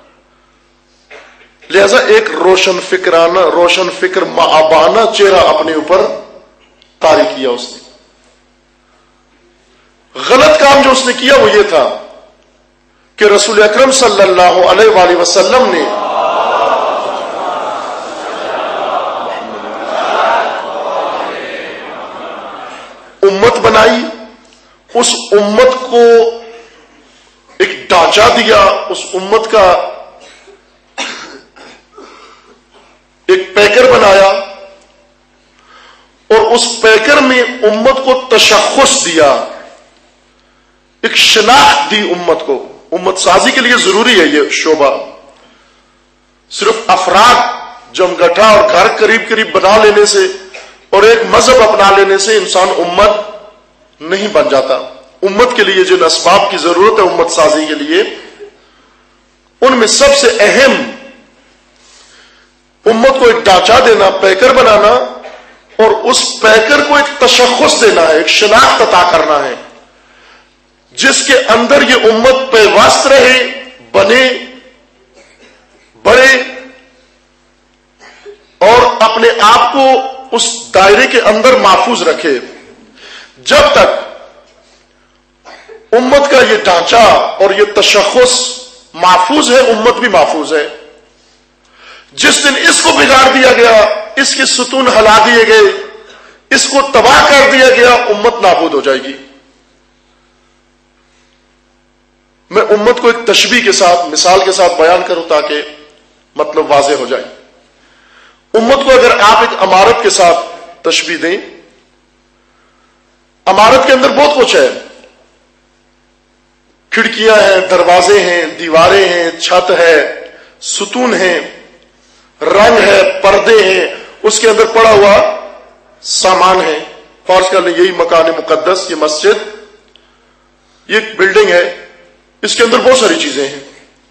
لہذا ایک روشن فکر معابانہ چہرہ اپنے اوپر طاری کیا اس نے. غلط کام جو اس نے کیا وہ یہ تھا کہ رسول اکرم صلی اللہ علیہ وآلہ وسلم نے امت بنائی، اس امت کو ایک ڈھانچہ دیا، اس امت کا ایک پیکر بنایا، اور اس پیکر میں امت کو تشخص دیا، ایک شناخت دی امت کو. امت سازی کے لیے ضروری ہے یہ شعبہ. صرف افراد جمگٹھا اور گھر قریب قریب بنا لینے سے اور ایک مذہب اپنا لینے سے انسان امت نہیں بن جاتا. امت کے لیے جن اسباب کی ضرورت ہے امت سازی کے لیے، ان میں سب سے اہم امت کو ایک ڈھانچہ دینا، پیکر بنانا، اور اس پیکر کو ایک تشخص دینا ہے، ایک شناخت عطا کرنا ہے جس کے اندر یہ امت پیوست رہے، بنے، بڑھے، اور اپنے آپ کو اس دائرے کے اندر محفوظ رکھے. جب تک امت کا یہ ڈھانچہ اور یہ تشخص محفوظ ہے، امت بھی محفوظ ہے۔ جس دن اس کو بگاڑ دیا گیا، اس کے ستون ہلا دیے گئے، اس کو تباہ کر دیا گیا، امت نابود ہو جائے گی۔ میں امت کو ایک تشبیہ کے ساتھ، مثال کے ساتھ بیان کروں تاکہ مطلب واضح ہو جائے۔ امت کو اگر آپ ایک عمارت کے ساتھ تشبیہ دیں، عمارت کے اندر بہت کچھ ہے، کھڑکیاں ہیں، دروازے ہیں، دیواریں ہیں، چھت ہے، ستون ہیں، رنگ ہے، پردے ہیں، اس کے اندر پڑا ہوا سامان ہے۔ فرض کر لیں یہی مکان مقدس، یہ مسجد، یہ ایک بلڈنگ ہے، اس کے اندر بہت ساری چیزیں ہیں،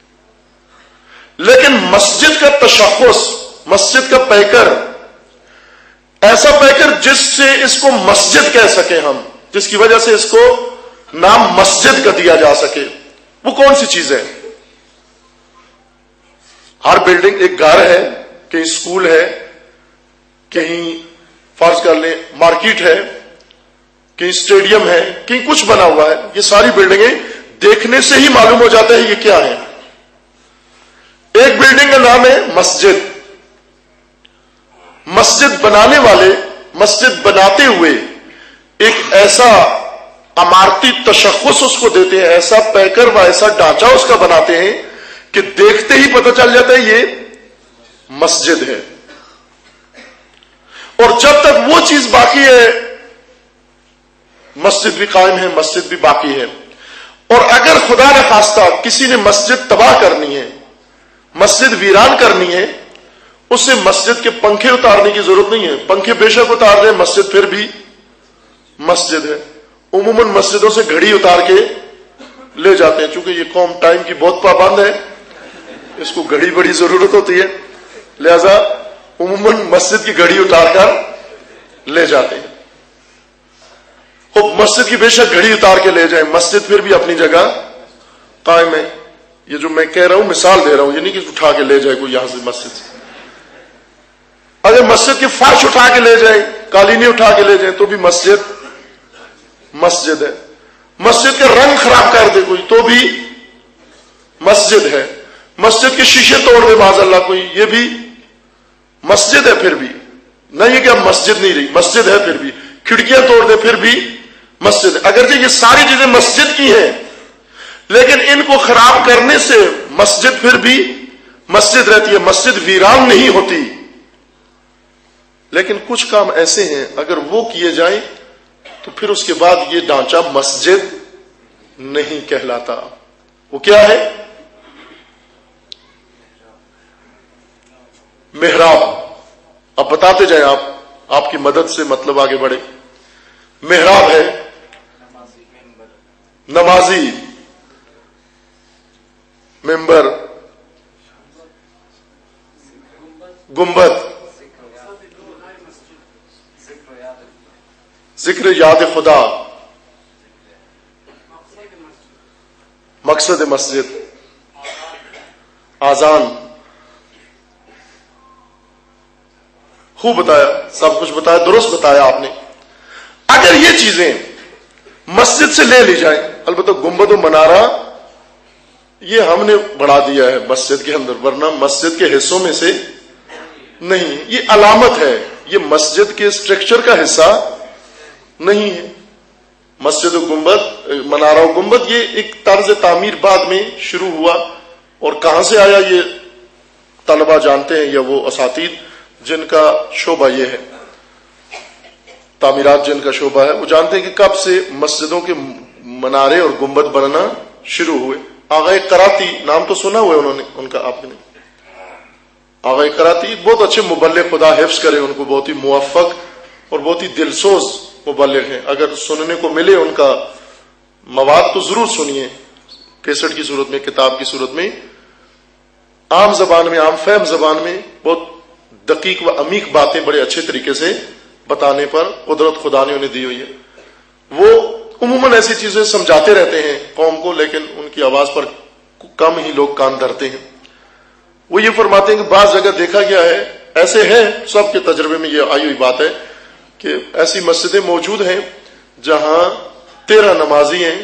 لیکن مسجد کا تشخص، مسجد کا پیکر، ایسا پیکر جس سے اس کو مسجد کہہ سکیں ہم، جس کی وجہ سے اس کو نام مسجد کا دیا جا سکے، وہ کون سی چیز ہے؟ ہر بلڈنگ ایک گھر ہے، کہیں اسکول ہے، کہیں فرض کر لیں مارکیٹ ہے، کہیں اسٹیڈیم ہے، کہیں کچھ بنا ہوا ہے۔ یہ ساری بلڈنگیں دیکھنے سے ہی معلوم ہو جاتا ہے یہ کیا ہے۔ ایک بلڈنگ کا نام ہے مسجد۔ مسجد بنانے والے مسجد بناتے ہوئے ایک ایسا عمارتی تشخص اس کو دیتے ہیں، ایسا پیکر و ایسا ڈھانچہ اس کا بناتے ہیں کہ دیکھتے ہی پتہ چل جاتا ہے یہ مسجد ہے۔ اور جب تک وہ چیز باقی ہے، مسجد بھی قائم ہے، مسجد بھی باقی ہے۔ اور اگر خدا نہ خواستہ کسی نے مسجد تباہ کرنی ہے، مسجد ویران کرنی ہے، اس سے مسجد کے پنکھے اتارنے کی ضرورت نہیں ہے۔ پنکھے بے شک اتار دیں، مسجد پھر بھی مسجد ہے۔ عموماً مسجدوں سے گھڑی اتار کے لے جاتے ہیں، چونکہ یہ قوم ٹائم کی بہت پابند ہے، اس کو گھڑی بڑی ضرورت ہوتی ہے، لہذا عموماً مسجد کی گھڑی اتار کر لے جاتے ہیں۔ مسجد کی بے شک گھڑی اتار کے لے جائیں، مسجد پھر بھی اپنی جگہ قائم ہے۔ یہ جو میں کہہ رہا ہوں مثال دے رہا ہوں، یہ نہیں کہ اٹھا کے لے جائے کوئی یہاں سے مسجد سے۔ اگر مسجد کے فرش اٹھا کے لے جائیں، قالینیں اٹھا کے لے جائیں تو بھی مسجد مسجد ہے۔ مسجد کا رنگ خراب کر دے کوئی تو بھی مسجد ہے۔ مسجد کے شیشے توڑ دے معاذ اللہ کوئی، یہ بھی مسجد ہے پھر بھی۔ نہیں ہے کہ اب مسجد نہیں رہی، مسجد ہے پھر بھی۔ کھڑکیاں توڑ دے پھر بھی مسجد ہے۔ اگرچہ یہ ساری چیزیں مسجد کی ہیں، لیکن ان کو خراب کرنے سے مسجد پھر بھی مسجد رہتی ہے، مسجد ویران نہیں ہوتی۔ لیکن کچھ کام ایسے ہیں اگر وہ کیے جائیں تو پھر اس کے بعد یہ ڈھانچہ مسجد نہیں کہلاتا۔ وہ کیا ہے؟ محراب۔ اب بتاتے جائیں، آپ کی مدد سے مطلب آگے بڑھے۔ محراب ہے، نمازی، منبر، گنبد، ذکر یاد خدا، مقصد مسجد، آذان، خوب بتایا، سب کچھ بتایا، درست بتایا آپ نے۔ اگر یہ چیزیں مسجد سے لے لی جائیں، البتہ گنبد و منارہ یہ ہم نے بڑھا دیا ہے مسجد کے اندر، ورنہ مسجد کے حصوں میں سے نہیں، یہ علامت ہے، یہ مسجد کے اسٹرکچر کا حصہ نہیں ہے۔ مسجد و گنبد، منارہ و گنبد یہ ایک طرز تعمیر بعد میں شروع ہوا، اور کہاں سے آیا یہ طلبہ جانتے ہیں، یا وہ اساتید جن کا شعبہ یہ ہے، تعمیرات جن کا شعبہ ہے، وہ جانتے ہیں کہ کب سے مسجدوں کے منارے اور گنبد بننا شروع ہوئے۔ آغا کراتی نام تو سنا ہوا ہے انہوں نے، ان کا آپ نے۔ آغا کراتی بہت اچھے مبلغ، خدا حفظ کرے ان کو، بہت ہی موفق اور بہت ہی دلسوز مبلغ ہیں۔ اگر سننے کو ملے ان کا مواد تو ضرور سنیے، کیسٹ کی صورت میں، کتاب کی صورت میں، عام زبان میں، عام فہم زبان میں بہت دقیق و عمیق باتیں بڑے اچھے طریقے سے بتانے پر قدرت خدا نے انہیں دی ہوئی ہے۔ وہ عموماً ایسی چیزیں سمجھاتے رہتے ہیں قوم کو، لیکن ان کی آواز پر کم ہی لوگ کان دھرتے ہیں۔ وہ یہ فرماتے ہیں کہ بعض جگہ دیکھا گیا ہے، ایسے ہیں، سب کے تجربے میں یہ آئی ہوئی بات ہے کہ ایسی مسجدیں موجود ہیں جہاں 13 نمازی ہیں،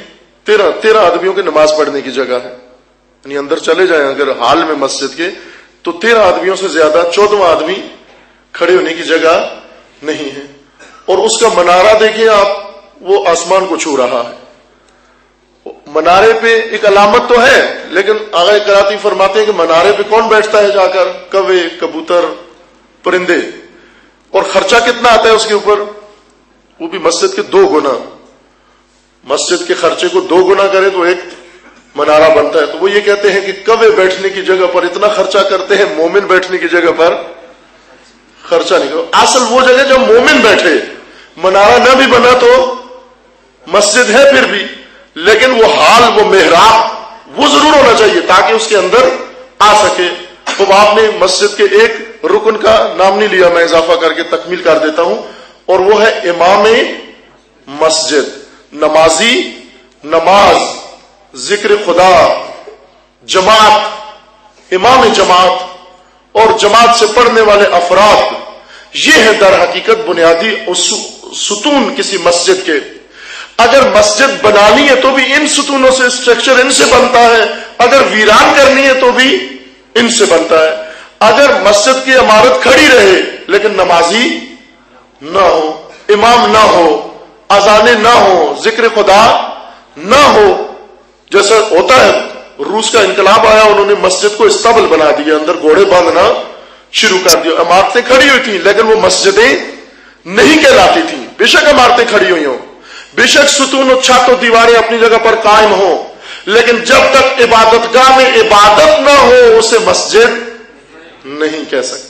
13 آدمیوں کی نماز پڑھنے کی جگہ ہے. یعنی اندر چلے جائیں اگر حال میں مسجد کے تو 13 آدمیوں سے زیادہ 14واں آدمی کھڑے ہونے کی جگہ نہیں ہے. اور اس کا منارہ دیکھیں آپ, وہ آسمان کو چھو رہا ہے. منارے پہ ایک علامت تو ہے, لیکن آغا کراتی فرماتے ہیں کہ منارے پہ کون بیٹھتا ہے جا کر؟ کوے, کبوتر, پرندے. اور خرچہ کتنا آتا ہے اس کے اوپر؟ وہ بھی مسجد کے 2 گنا. مسجد کے خرچے کو 2 گنا کرے تو ایک منارہ بنتا ہے. تو وہ یہ کہتے ہیں کہ کوے بیٹھنے کی جگہ پر اتنا خرچہ کرتے ہیں, مومن بیٹھنے کی جگہ پر خرچہ نہیں کرو. اصل وہ جگہ جب مومن بیٹھے, منارہ نہ بھی بنا تو مسجد ہے پھر بھی, لیکن وہ حال, وہ محراب وہ ضرور ہونا چاہیے تاکہ اس کے اندر آ سکے. تو آپ نے مسجد کے ایک رکن کا نام نہیں لیا, میں اضافہ کر کے تکمیل کر دیتا ہوں, اور وہ ہے امام مسجد. نمازی, نماز, ذکر خدا, جماعت, امام جماعت اور جماعت سے پڑھنے والے افراد, یہ ہے در حقیقت بنیادی ستون کسی مسجد کے. اگر مسجد بنانی ہے تو بھی ان ستونوں سے, اسٹرکچر ان سے بنتا ہے. اگر ویران کرنی ہے تو بھی ان سے بنتا ہے. اگر مسجد کی عمارت کھڑی رہے لیکن نمازی نہ ہو, امام نہ ہو, اذانیں نہ ہو, ذکر خدا نہ ہو, جیسا ہوتا ہے. روس کا انقلاب آیا, انہوں نے مسجد کو استبل بنا دیا, اندر گھوڑے باندھنا شروع کر دیا. عمارتیں کھڑی ہوئی تھیں لیکن وہ مسجدیں نہیں کہلاتی تھیں. بے شک عمارتیں کھڑی ہوئی ہوں, بے شک ستون و چھت و دیواریں اپنی جگہ پر قائم ہوں, لیکن جب تک عبادت گاہ میں عبادت نہ ہو اسے مسجد نہیں کہہ سکتے.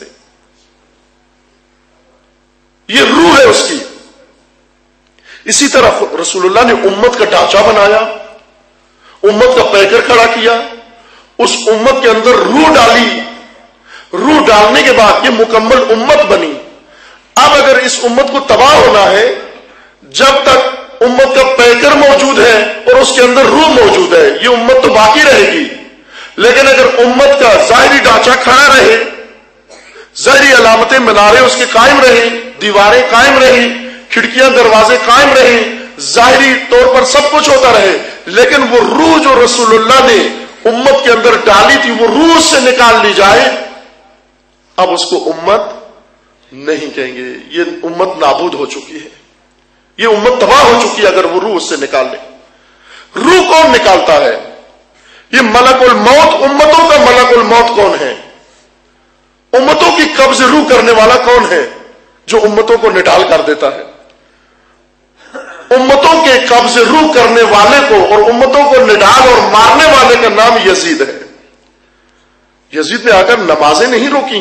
یہ روح ہے اس کی. اسی طرح رسول اللہ نے امت کا ڈھانچہ بنایا, امت کا پیکر کھڑا کیا, اس امت کے اندر روح ڈالی. روح ڈالنے کے بعد یہ مکمل امت بنی. اب اگر اس امت کو تباہ ہونا ہے, جب تک امت کا پیکر موجود ہے اور اس کے اندر روح موجود ہے, یہ امت تو باقی رہے گی. لیکن اگر امت کا ظاہری ڈھانچہ کھڑا رہے, ظاہری علامتیں منارے اس کے قائم رہیں, دیواریں قائم رہیں, کھڑکیاں دروازے قائم رہیں, ظاہری طور پر سب کچھ ہوتا رہے, لیکن وہ روح جو رسول اللہ نے امت کے اندر ڈالی تھی وہ روح سے نکال لی جائے, اب اس کو امت نہیں کہیں گے. یہ امت نابود ہو چکی ہے, یہ امت تباہ ہو چکی ہے اگر وہ روح اس سے نکال لے. روح کون نکالتا ہے؟ یہ ملک الموت, امتوں کا ملک الموت کون ہے؟ امتوں کی قبض روح کرنے والا کون ہے جو امتوں کو نڈال کر دیتا ہے؟ امتوں کے قبض روح کرنے والے کو اور امتوں کو نڈال اور مارنے والے کا نام یزید ہے. یزید نے آ کر نمازیں نہیں روکی,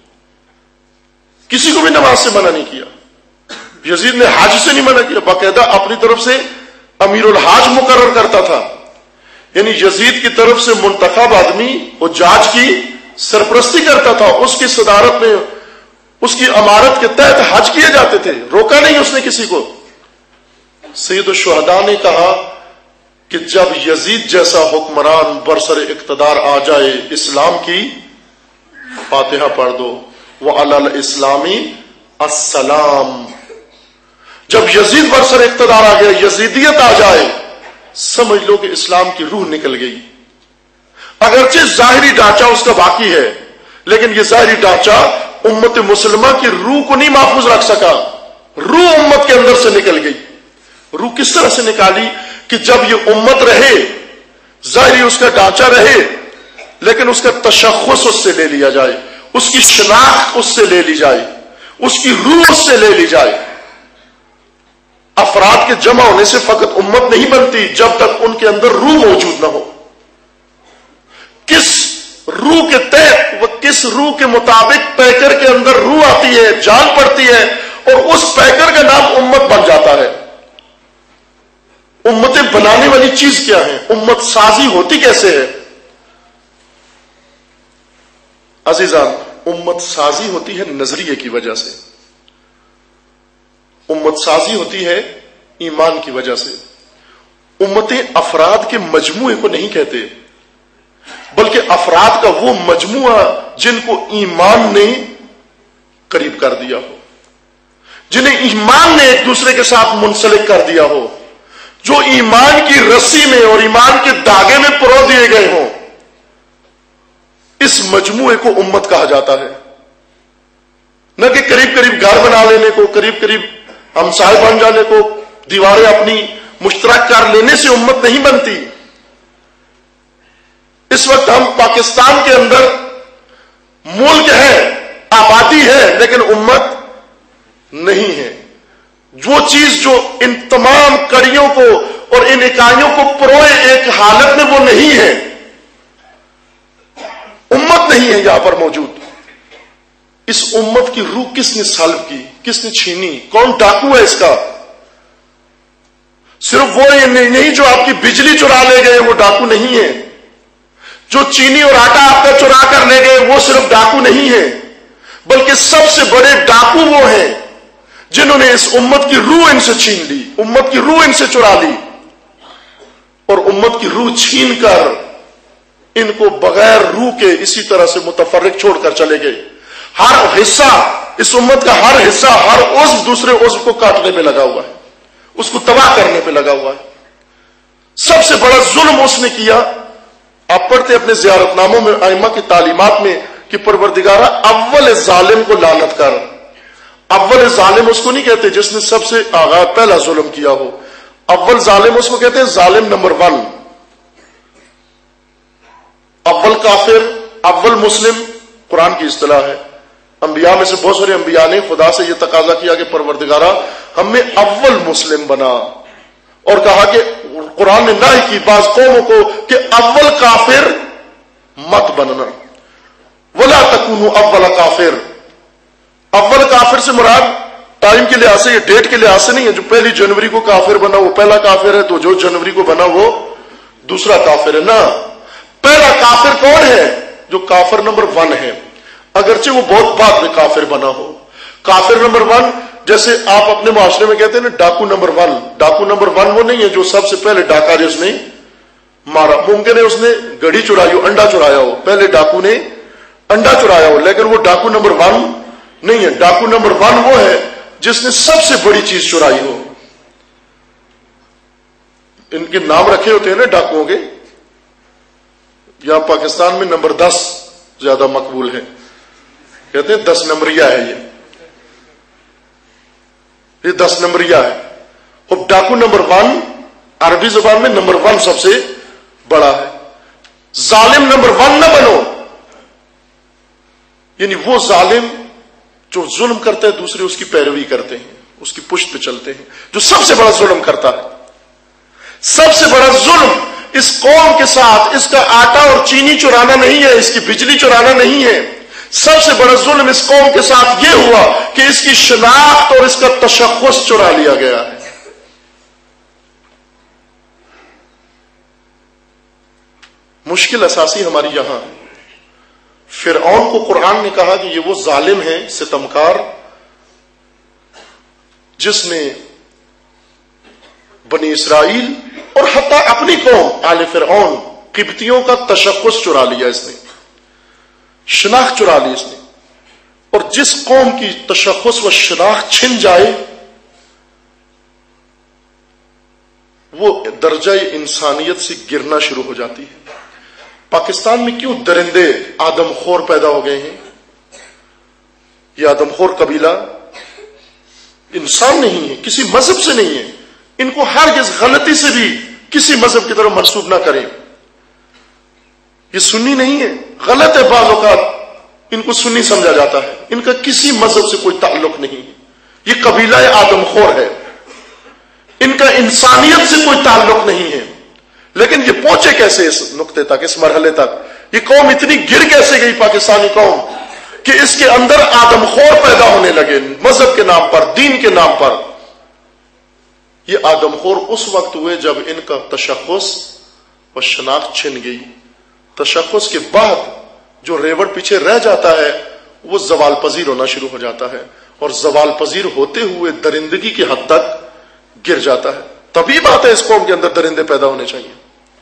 کسی کو بھی نماز سے منع نہیں کیا. یزید نے حج سے نہیں منع کیا, باقاعدہ اپنی طرف سے امیر الحاج مقرر کرتا تھا. یعنی یزید کی طرف سے منتخب آدمی حجاج کی سرپرستی کرتا تھا, اس کی صدارت میں, اس کی امارت کے تحت حج کیے جاتے تھے. روکا نہیں اس نے کسی کو. سید الشہداء نے کہا کہ جب یزید جیسا حکمران برسر اقتدار آ جائے, اسلام کی فاتحہ پڑھ دو, وعلی الاسلام السلام. جب یزید برسر اقتدار آ گیا, یزیدیت آ جائے, سمجھ لو کہ اسلام کی روح نکل گئی. اگرچہ ظاہری ڈھانچہ اس کا باقی ہے, لیکن یہ ظاہری ڈھانچہ امت مسلمہ کی روح کو نہیں محفوظ رکھ سکا. روح امت کے اندر سے نکل گئی. روح کس طرح سے نکالی کہ جب یہ امت رہے, ظاہری اس کا ڈھانچہ رہے, لیکن اس کا تشخص اس سے لے لیا جائے, اس کی شناخت اس سے لے لی جائے, اس کی روح اس سے لے لی جائے. افراد کے جمع ہونے سے فقط امت نہیں بنتی جب تک ان کے اندر روح موجود نہ ہو. کس روح کے تحت, وہ کس روح کے مطابق پیکر کے اندر روح آتی ہے, جان پڑتی ہے, اور اس پیکر کا نام امت بن جاتا ہے. امتیں بنانے والی چیز کیا ہے؟ امت سازی ہوتی کیسے ہے؟ عزیزان, امت سازی ہوتی ہے نظریے کی وجہ سے, امت سازی ہوتی ہے ایمان کی وجہ سے. امتیں افراد کے مجموعے کو نہیں کہتے, بلکہ افراد کا وہ مجموعہ جن کو ایمان نے قریب کر دیا ہو, جنہیں ایمان نے ایک دوسرے کے ساتھ منسلک کر دیا ہو. جو ایمان کی رسی میں اور ایمان کے دھاگے میں پرو دیے گئے ہوں، اس مجموعے کو امت کہا جاتا ہے. نہ کہ قریب قریب گھر بنا لینے کو، قریب قریب ہمسائے بن جانے کو، دیواریں اپنی مشترک کر لینے سے امت نہیں بنتی. اس وقت ہم پاکستان کے اندر ملک ہے، آبادی ہے، لیکن امت نہیں ہے. وہ چیز جو ان تمام کڑیوں کو اور ان اکائیوں کو پروئے ایک حالت میں، وہ نہیں ہے. امت نہیں ہے یہاں پر موجود. اس امت کی روح کس نے سلب کی، کس نے چھینی؟ کون ڈاکو ہے اس کا؟ صرف وہ نہیں جو آپ کی بجلی چرا لے گئے، وہ ڈاکو نہیں ہے. جو چینی اور آٹا آپ کا چرا کر لے گئے، وہ صرف ڈاکو نہیں ہے، بلکہ سب سے بڑے ڈاکو وہ ہیں جنہوں نے اس امت کی روح ان سے چھین لی، امت کی روح ان سے چرا لی، اور امت کی روح چھین کر ان کو بغیر روح کے اسی طرح سے متفرق چھوڑ کر چلے گئے. ہر حصہ، اس امت کا ہر حصہ، ہر عضو دوسرے عضو کو کاٹنے پہ لگا ہوا ہے، اس کو تباہ کرنے پہ لگا ہوا ہے. سب سے بڑا ظلم اس نے کیا. آپ پڑھتے اپنے زیارت ناموں میں ائمہ کی تعلیمات میں کہ پروردگارہ اول ظالم کو لعنت کر. اول ظالم اس کو نہیں کہتے جس نے سب سے آغاز پہلا ظلم کیا ہو. اول ظالم اس کو کہتے ہیں ظالم نمبر 1. اول کافر، اول مسلم قرآن کی اصطلاح ہے. انبیاء میں سے بہت سارے انبیاء نے خدا سے یہ تقاضا کیا کہ پروردگارہ ہمیں اول مسلم بنا، اور کہا کہ قرآن نے نہ ہی کی بعض قوموں کو کہ اول کافر مت بننا. ولا تکونوا اول کافر. اول کافر سے مراد ٹائم کے لحاظ سے، یہ ڈیٹ کے لحاظ سے نہیں ہے. جو 1 جنوری کو کافر بنا وہ پہلا کافر ہے، تو جو جنوری کو بنا وہ دوسرا کافر ہے. نہ، پہلا کافر کون ہے؟ جو کافر نمبر 1 ہے، اگرچہ وہ بہت بعد میں کافر بنا ہو. کافر نمبر 1 جیسے آپ اپنے معاشرے میں کہتے ہیں نا ڈاکو نمبر 1. ڈاکو نمبر 1 وہ نہیں ہے جو سب سے پہلے ڈاکہ جس نے مارا. ممکن ہے اس نے گڑی چرائی ہو، انڈا چرایا ہو، پہلے ڈاکو نے انڈا چرایا ہو، لیکن وہ ڈاکو نمبر 1 نہیں ہے. ڈاکو نمبر 1 وہ ہے جس نے سب سے بڑی چیز چرائی ہو. ان کے نام رکھے ہوتے ہیں نا ڈاکوؤں کے. یہاں پاکستان میں نمبر 10 زیادہ مقبول ہے، کہتے ہیں 10 نمبریہ ہے یہ 10 نمبریہ ہے. اور ڈاکو نمبر 1 عربی زبان میں نمبر 1 سب سے بڑا ہے. ظالم نمبر 1 نہ بنو، یعنی وہ ظالم جو ظلم کرتے ہیں دوسرے اس کی پیروی کرتے ہیں، اس کی پشت پہ چلتے ہیں، جو سب سے بڑا ظلم کرتا ہے. سب سے بڑا ظلم اس قوم کے ساتھ اس کا آٹا اور چینی چرانا نہیں ہے، اس کی بجلی چرانا نہیں ہے. سب سے بڑا ظلم اس قوم کے ساتھ یہ ہوا کہ اس کی شناخت اور اس کا تشخص چرا لیا گیا ہے. مشکل اساسی ہماری یہاں ہے. فرعون کو قرآن نے کہا کہ یہ وہ ظالم ہے، ستمکار، جس نے بنی اسرائیل اور حتی اپنی قوم آل فرعون قبطیوں کا تشخص چرا لیا، اس نے شناخت چرا لی اس نے. اور جس قوم کی تشخص و شناخت چھن جائے وہ درجہ انسانیت سے گرنا شروع ہو جاتی ہے. پاکستان میں کیوں درندے آدم خور پیدا ہو گئے ہیں؟ یہ آدم خور قبیلہ انسان نہیں ہے، کسی مذہب سے نہیں ہے. ان کو ہرگز غلطی سے بھی کسی مذہب کی طرف منسوب نہ کریں. یہ سنی نہیں ہے، غلط ہے. بعض اوقات ان کو سنی سمجھا جاتا ہے، ان کا کسی مذہب سے کوئی تعلق نہیں ہے. یہ قبیلہ آدم خور ہے، ان کا انسانیت سے کوئی تعلق نہیں ہے. لیکن یہ پہنچے کیسے اس نقطے تک، اس مرحلے تک؟ یہ قوم اتنی گر کیسے گئی پاکستانی قوم کہ اس کے اندر آدم خور پیدا ہونے لگے مذہب کے نام پر، دین کے نام پر. یہ آدم خور اس وقت ہوئے جب ان کا تشخص و شناخت چھن گئی. تشخص کے بعد جو ریوڑ پیچھے رہ جاتا ہے وہ زوال پذیر ہونا شروع ہو جاتا ہے، اور زوال پذیر ہوتے ہوئے درندگی کی حد تک گر جاتا ہے. تبھی بات ہے اس قوم کے اندر درندے پیدا ہونے چاہیے.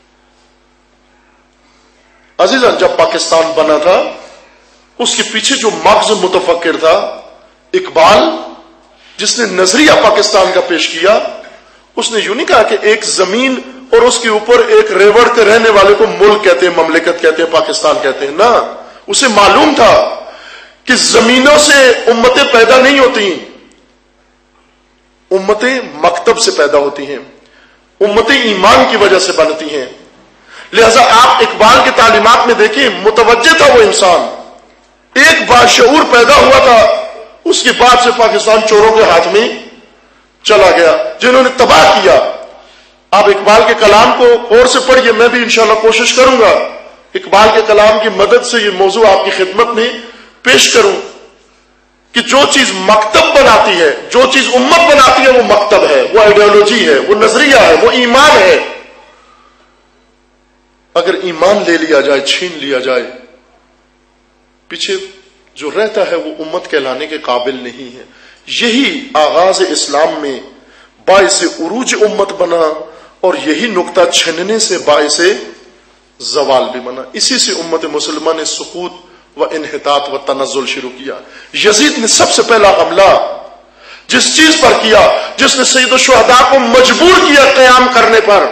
عزیزان، جب پاکستان بنا تھا اس کے پیچھے جو مغز متفکر تھا اقبال، جس نے نظریہ پاکستان کا پیش کیا، اس نے یوں نہیں کہا کہ ایک زمین اور اس کے اوپر ایک ریوڑ کے رہنے والے کو ملک کہتے ہیں، مملکت کہتے ہیں، پاکستان کہتے ہیں. نہ، اسے معلوم تھا کہ زمینوں سے امتیں پیدا نہیں ہوتی، امتیں مکتب سے پیدا ہوتی ہیں، امتیں ایمان کی وجہ سے بنتی ہیں. لہذا آپ اقبال کی تعلیمات میں دیکھیں، متوجہ تھا وہ انسان، ایک باشعور پیدا ہوا تھا، اس کے بعد سے پاکستان چوروں کے ہاتھ میں چلا گیا جنہوں نے تباہ کیا. آپ اقبال کے کلام کو اور سے پڑھیے، میں بھی انشاءاللہ کوشش کروں گا اقبال کے کلام کی مدد سے یہ موضوع آپ کی خدمت میں پیش کروں کہ جو چیز مکتب بناتی ہے، جو چیز امت بناتی ہے، وہ مکتب ہے، وہ آئیڈیالوجی ہے، وہ نظریہ ہے، وہ ایمان ہے. اگر ایمان لے لیا جائے، چھین لیا جائے، پیچھے جو رہتا ہے وہ امت کہلانے کے قابل نہیں ہے. یہی آغاز اسلام میں باعث عروج امت بنا، اور یہی نقطہ چھننے سے باعث زوال بھی بنا. اسی سے امت مسلمہ نے سقوط و انحطاط و تنزل شروع کیا. یزید نے سب سے پہلا حملہ جس چیز پر کیا، جس نے سید الشہداء کو مجبور کیا قیام کرنے پر،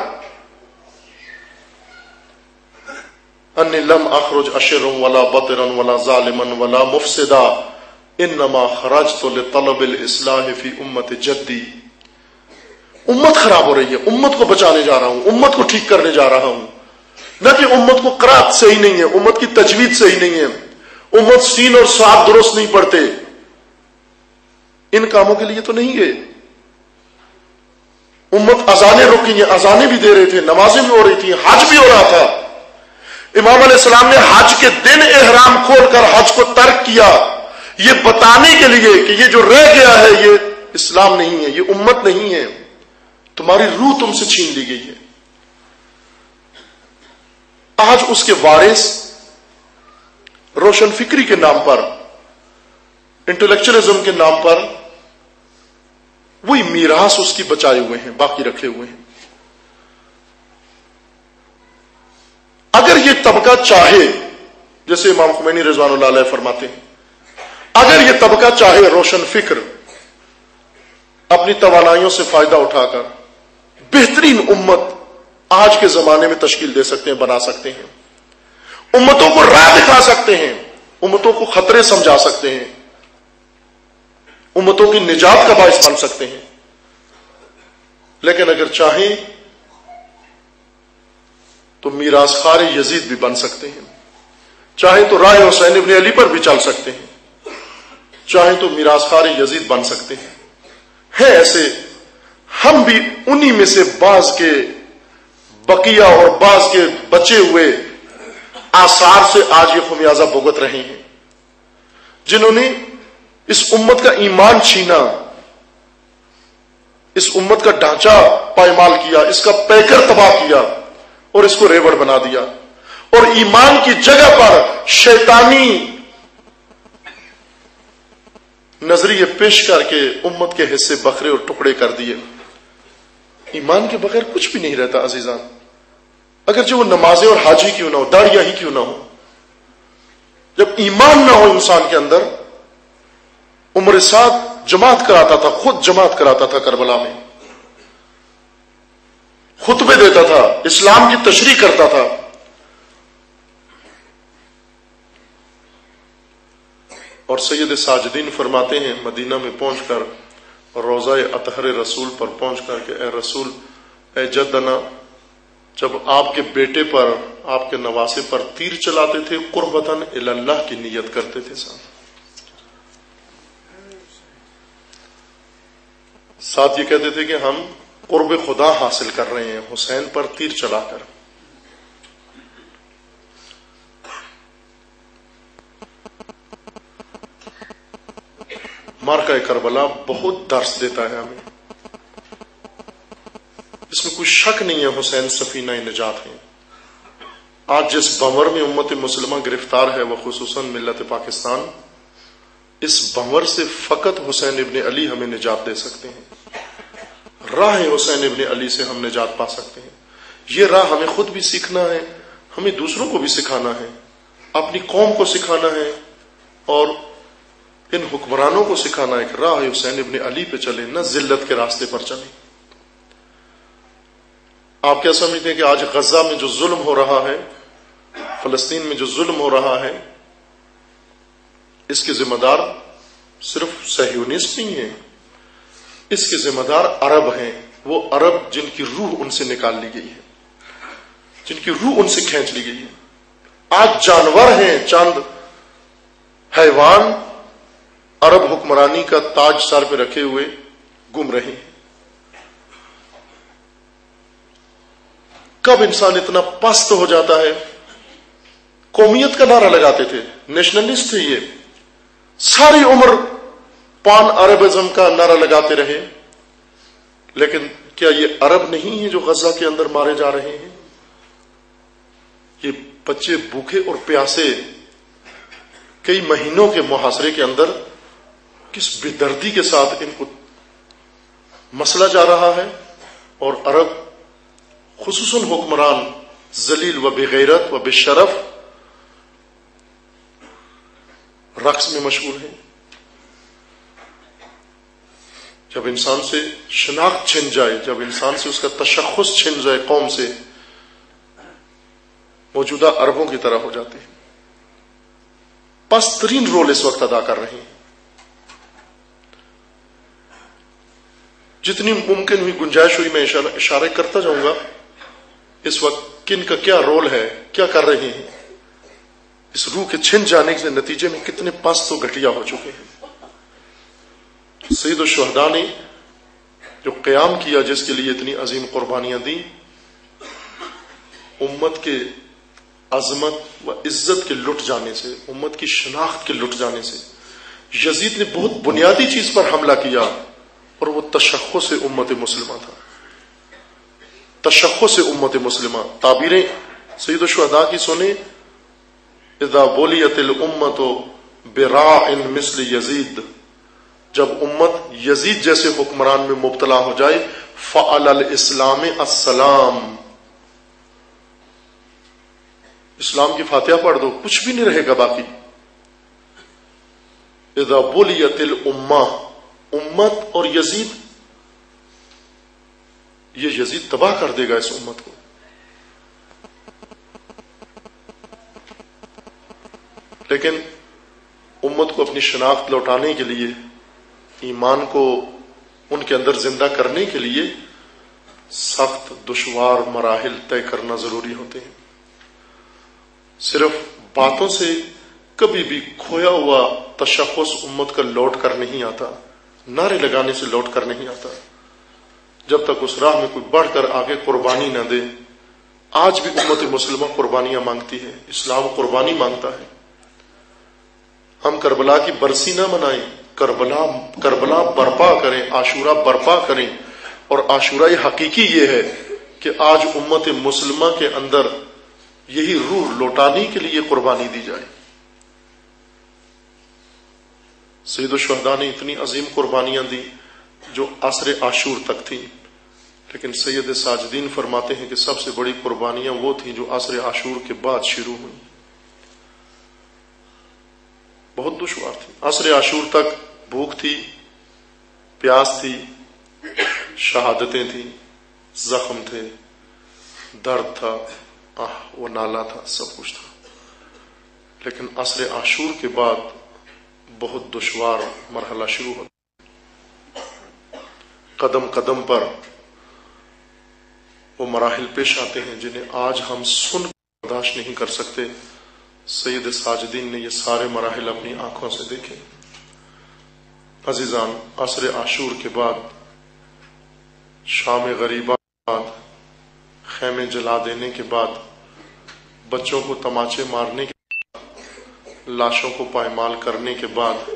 انی لم اخرج اشرا ولا بطرا ولا ظالما ولا مفسدا انما خرجت لطلب الاصلاح فی امت جدی. امت خراب ہو رہی ہے، امت کو بچانے جا رہا ہوں، امت کو ٹھیک کرنے جا رہا ہوں. نہ کہ امت کو قرات صحیح نہیں ہے، امت کی تجوید صحیح نہیں ہے، امت سین اور صاد درست نہیں پڑھتے، ان کاموں کے لیے تو نہیں گئے. امت اذانیں رکی ہیں، اذانیں بھی دے رہے تھے، نمازیں بھی ہو رہی تھیں، حج بھی ہو رہا تھا. امام علیہ السلام نے حج کے دن احرام کھول کر حج کو ترک کیا، یہ بتانے کے لیے کہ یہ جو رہ گیا ہے یہ اسلام نہیں ہے، یہ امت نہیں ہے، تمہاری روح تم سے چھین لی گئی ہے. آج اس کے وارث روشن فکری کے نام پر، انٹلیکچولیزم کے نام پر وہی میراث اس کی بچائے ہوئے ہیں، باقی رکھے ہوئے ہیں. اگر یہ طبقہ چاہے، جیسے امام خمینی رضوان اللہ علیہ فرماتے ہیں، اگر یہ طبقہ چاہے روشن فکر اپنی توانائیوں سے فائدہ اٹھا کر بہترین امت آج کے زمانے میں تشکیل دے سکتے ہیں، بنا سکتے ہیں، امتوں کو راہ دکھا سکتے ہیں، امتوں کو خطرے سمجھا سکتے ہیں، امتوں کی نجات کا باعث بن سکتے ہیں. لیکن اگر چاہیں تو میراث خوار یزید بھی بن سکتے ہیں، چاہیں تو راہ حسین ابن علی پر بھی چل سکتے ہیں، چاہیں تو میراث خوار یزید بن سکتے ہیں. ہے ایسے، ہم بھی انہی میں سے بعض کے بقیہ اور بعض کے بچے ہوئے آثار سے آج یہ خمیازہ بھگت رہے ہیں، جنہوں نے اس امت کا ایمان چھینا، اس امت کا ڈھانچہ پائمال کیا، اس کا پیکر تباہ کیا اور اس کو ریوڑ بنا دیا، اور ایمان کی جگہ پر شیطانی نظریے پیش کر کے امت کے حصے بکھرے اور ٹکڑے کر دیے. ایمان کے بغیر کچھ بھی نہیں رہتا عزیزان، اگرچہ وہ نمازیں اور حج ہی کیوں نہ ہو، داڑیاں ہی کیوں نہ ہو. جب ایمان نہ ہو انسان کے اندر، عمر سعد جماعت کراتا تھا، خود جماعت کراتا تھا کربلا میں، خطبے دیتا تھا، اسلام کی تشریح کرتا تھا. اور سید ساجدین فرماتے ہیں مدینہ میں پہنچ کر اور روضہ اطہر رسول پر پہنچ کر کہ اے رسول، اے جدنا، جب آپ کے بیٹے پر، آپ کے نواسے پر تیر چلاتے تھے قربتاً الی اللہ کی نیت کرتے تھے. ساتھ یہ کہتے تھے کہ ہم قرب خدا حاصل کر رہے ہیں حسین پر تیر چلا کر. مارکہ کربلا بہت درس دیتا ہے ہمیں، اس میں کوئی شک نہیں ہے حسین سفینہ نجات ہیں. آج جس بھنور میں امت مسلمہ گرفتار ہے وہ خصوصاً ملت پاکستان، اس بھنور سے فقط حسین ابن علی ہمیں نجات دے سکتے ہیں. راہ حسین ابن علی سے ہم نجات پا سکتے ہیں. یہ راہ ہمیں خود بھی سیکھنا ہے، ہمیں دوسروں کو بھی سکھانا ہے، اپنی قوم کو سکھانا ہے، اور ان حکمرانوں کو سکھانا ہے کہ راہ حسین ابن علی پہ چلیں، نہ ذلت کے راستے پر چلیں. آپ کیا سمجھتے ہیں کہ آج غزہ میں جو ظلم ہو رہا ہے، فلسطین میں جو ظلم ہو رہا ہے، اس کے ذمہ دار صرف صہیونسٹ نہیں ہیں، اس کے ذمہ دار عرب ہیں، وہ عرب جن کی روح ان سے نکال لی گئی ہے، جن کی روح ان سے کھینچ لی گئی ہے۔ آج جانور ہیں، چاند حیوان عرب حکمرانی کا تاج سر پہ رکھے ہوئے گم رہے ہیں۔ کب انسان اتنا پست ہو جاتا ہے؟ قومیت کا نعرہ لگاتے تھے، نیشنلسٹ تھے، یہ ساری عمر پان عربزم کا نعرہ لگاتے رہے، لیکن کیا یہ عرب نہیں ہیں جو غزہ کے اندر مارے جا رہے ہیں؟ یہ بچے بھوکے اور پیاسے کئی مہینوں کے محاصرے کے اندر کس بے دردی کے ساتھ ان کو مسلا جا رہا ہے، اور عرب خصوصاً حکمران ذلیل و بے غیرت و بے شرف رقص میں مشغول ہیں۔ جب انسان سے شناخت چھن جائے، جب انسان سے اس کا تشخص چھن جائے قوم سے، موجودہ عربوں کی طرح ہو جاتے ہیں۔ پست ترین رول اس وقت ادا کر رہے ہیں۔ جتنی ممکن ہوئی گنجائش ہوئی میں اشارے کرتا جاؤں گا اس وقت کن کا کیا رول ہے، کیا کر رہے ہیں، اس روح کے چھن جانے کے نتیجے میں کتنے پست و گھٹیا ہو چکے ہیں۔ سید الشہداء نے جو قیام کیا، جس کے لیے اتنی عظیم قربانیاں دیں، امت کے عظمت و عزت کے لٹ جانے سے، امت کی شناخت کے لٹ جانے سے، یزید نے بہت بنیادی چیز پر حملہ کیا، اور وہ تشخص امت مسلمہ تھا۔ تشخص امت مسلمہ، تعبیریں سید الشہداء کی سنیں، اذا بولیت الامت براع مثل یزید، جب امت یزید جیسے حکمران میں مبتلا ہو جائے، فعلی الاسلام السلام، اسلام کی فاتحہ پڑھ دو، کچھ بھی نہیں رہے گا باقی۔ اذا بولیت الامہ، امت اور یزید، یہ یزید تباہ کر دے گا اس امت کو۔ لیکن امت کو اپنی شناخت لوٹانے کے لیے، ایمان کو ان کے اندر زندہ کرنے کے لیے سخت دشوار مراحل طے کرنا ضروری ہوتے ہیں۔ صرف باتوں سے کبھی بھی کھویا ہوا تشخص امت کا لوٹ کر نہیں آتا، نعرے لگانے سے لوٹ کر نہیں آتا۔ جب تک اس راہ میں کوئی بڑھ کر آگے قربانی نہ دے۔ آج بھی امت مسلمہ قربانیاں مانگتی ہے، اسلام قربانی مانگتا ہے۔ ہم کربلا کی برسی نہ منائیں، کربلا برپا کریں، عاشورہ برپا کریں، اور عاشورہ حقیقی یہ ہے کہ آج امت مسلمہ کے اندر یہی روح لوٹانے کے لیے قربانی دی جائے۔ سید الشہداء نے اتنی عظیم قربانیاں دی جو عصر عاشور تک تھیں، لیکن سید ساجدین فرماتے ہیں کہ سب سے بڑی قربانیاں وہ تھیں جو عصر عاشور کے بعد شروع ہوئیں، بہت دشوار تھی۔ عصر عاشور تک بھوک تھی، پیاس تھی، شہادتیں تھیں، زخم تھے، درد تھا، وہ نالا تھا، سب کچھ تھا۔ لیکن عصر عاشور کے بعد بہت دشوار مرحلہ شروع ہوتا، قدم قدم پر وہ مراحل پیش آتے ہیں جنہیں آج ہم سن کر برداشت نہیں کر سکتے۔ سید ساجدین نے یہ سارے مراحل اپنی آنکھوں سے دیکھے۔ عزیزان، عصر عاشور کے بعد، شام غریبہ کے بعد، خیمے جلا دینے کے بعد، بچوں کو تماچے مارنے کے بعد، لاشوں کو پائمال کرنے کے بعد،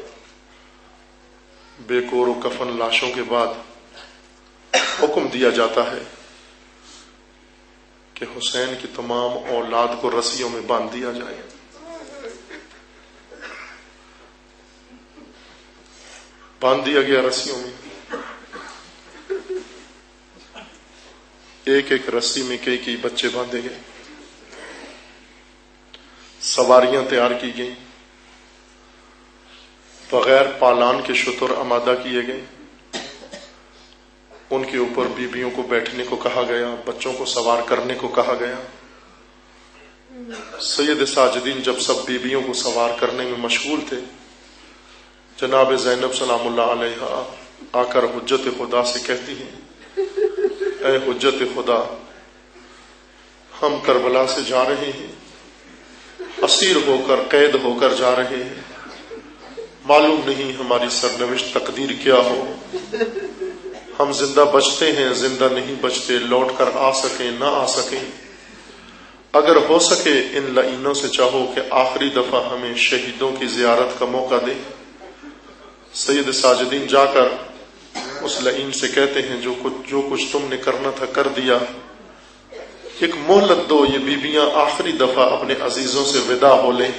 بے کور و کفن لاشوں کے بعد، حکم دیا جاتا ہے کہ حسین کی تمام اولاد کو رسیوں میں باندھ دیا جائے۔ باندھ دیا گیا رسیوں میں، ایک ایک رسی میں کئی کئی بچے باندھے گئے، سواریاں تیار کی گئیں، بغیر پالان کے شتر آمادہ کیے گئے، ان کے اوپر بیویوں کو بیٹھنے کو کہا گیا، بچوں کو سوار کرنے کو کہا گیا۔ سید ساجدین جب سب بیویوں کو سوار کرنے میں مشغول تھے، جناب زینب سلام اللہ علیہا آ کر حجت خدا سے کہتی ہیں، اے حجت خدا، ہم کربلا سے جا رہے ہیں، اسیر ہو کر قید ہو کر جا رہے ہیں، معلوم نہیں ہماری سرنوشت تقدیر کیا ہو، ہم زندہ بچتے ہیں زندہ نہیں بچتے، لوٹ کر آ سکیں نہ آ سکیں، اگر ہو سکے ان لعینوں سے چاہو کہ آخری دفعہ ہمیں شہیدوں کی زیارت کا موقع دے۔ سید ساجدین جا کر اس لعین سے کہتے ہیں، جو کچھ تم نے کرنا تھا کر دیا، ایک مہلت دو، یہ بیویاں آخری دفعہ اپنے عزیزوں سے ودا ہو لیں۔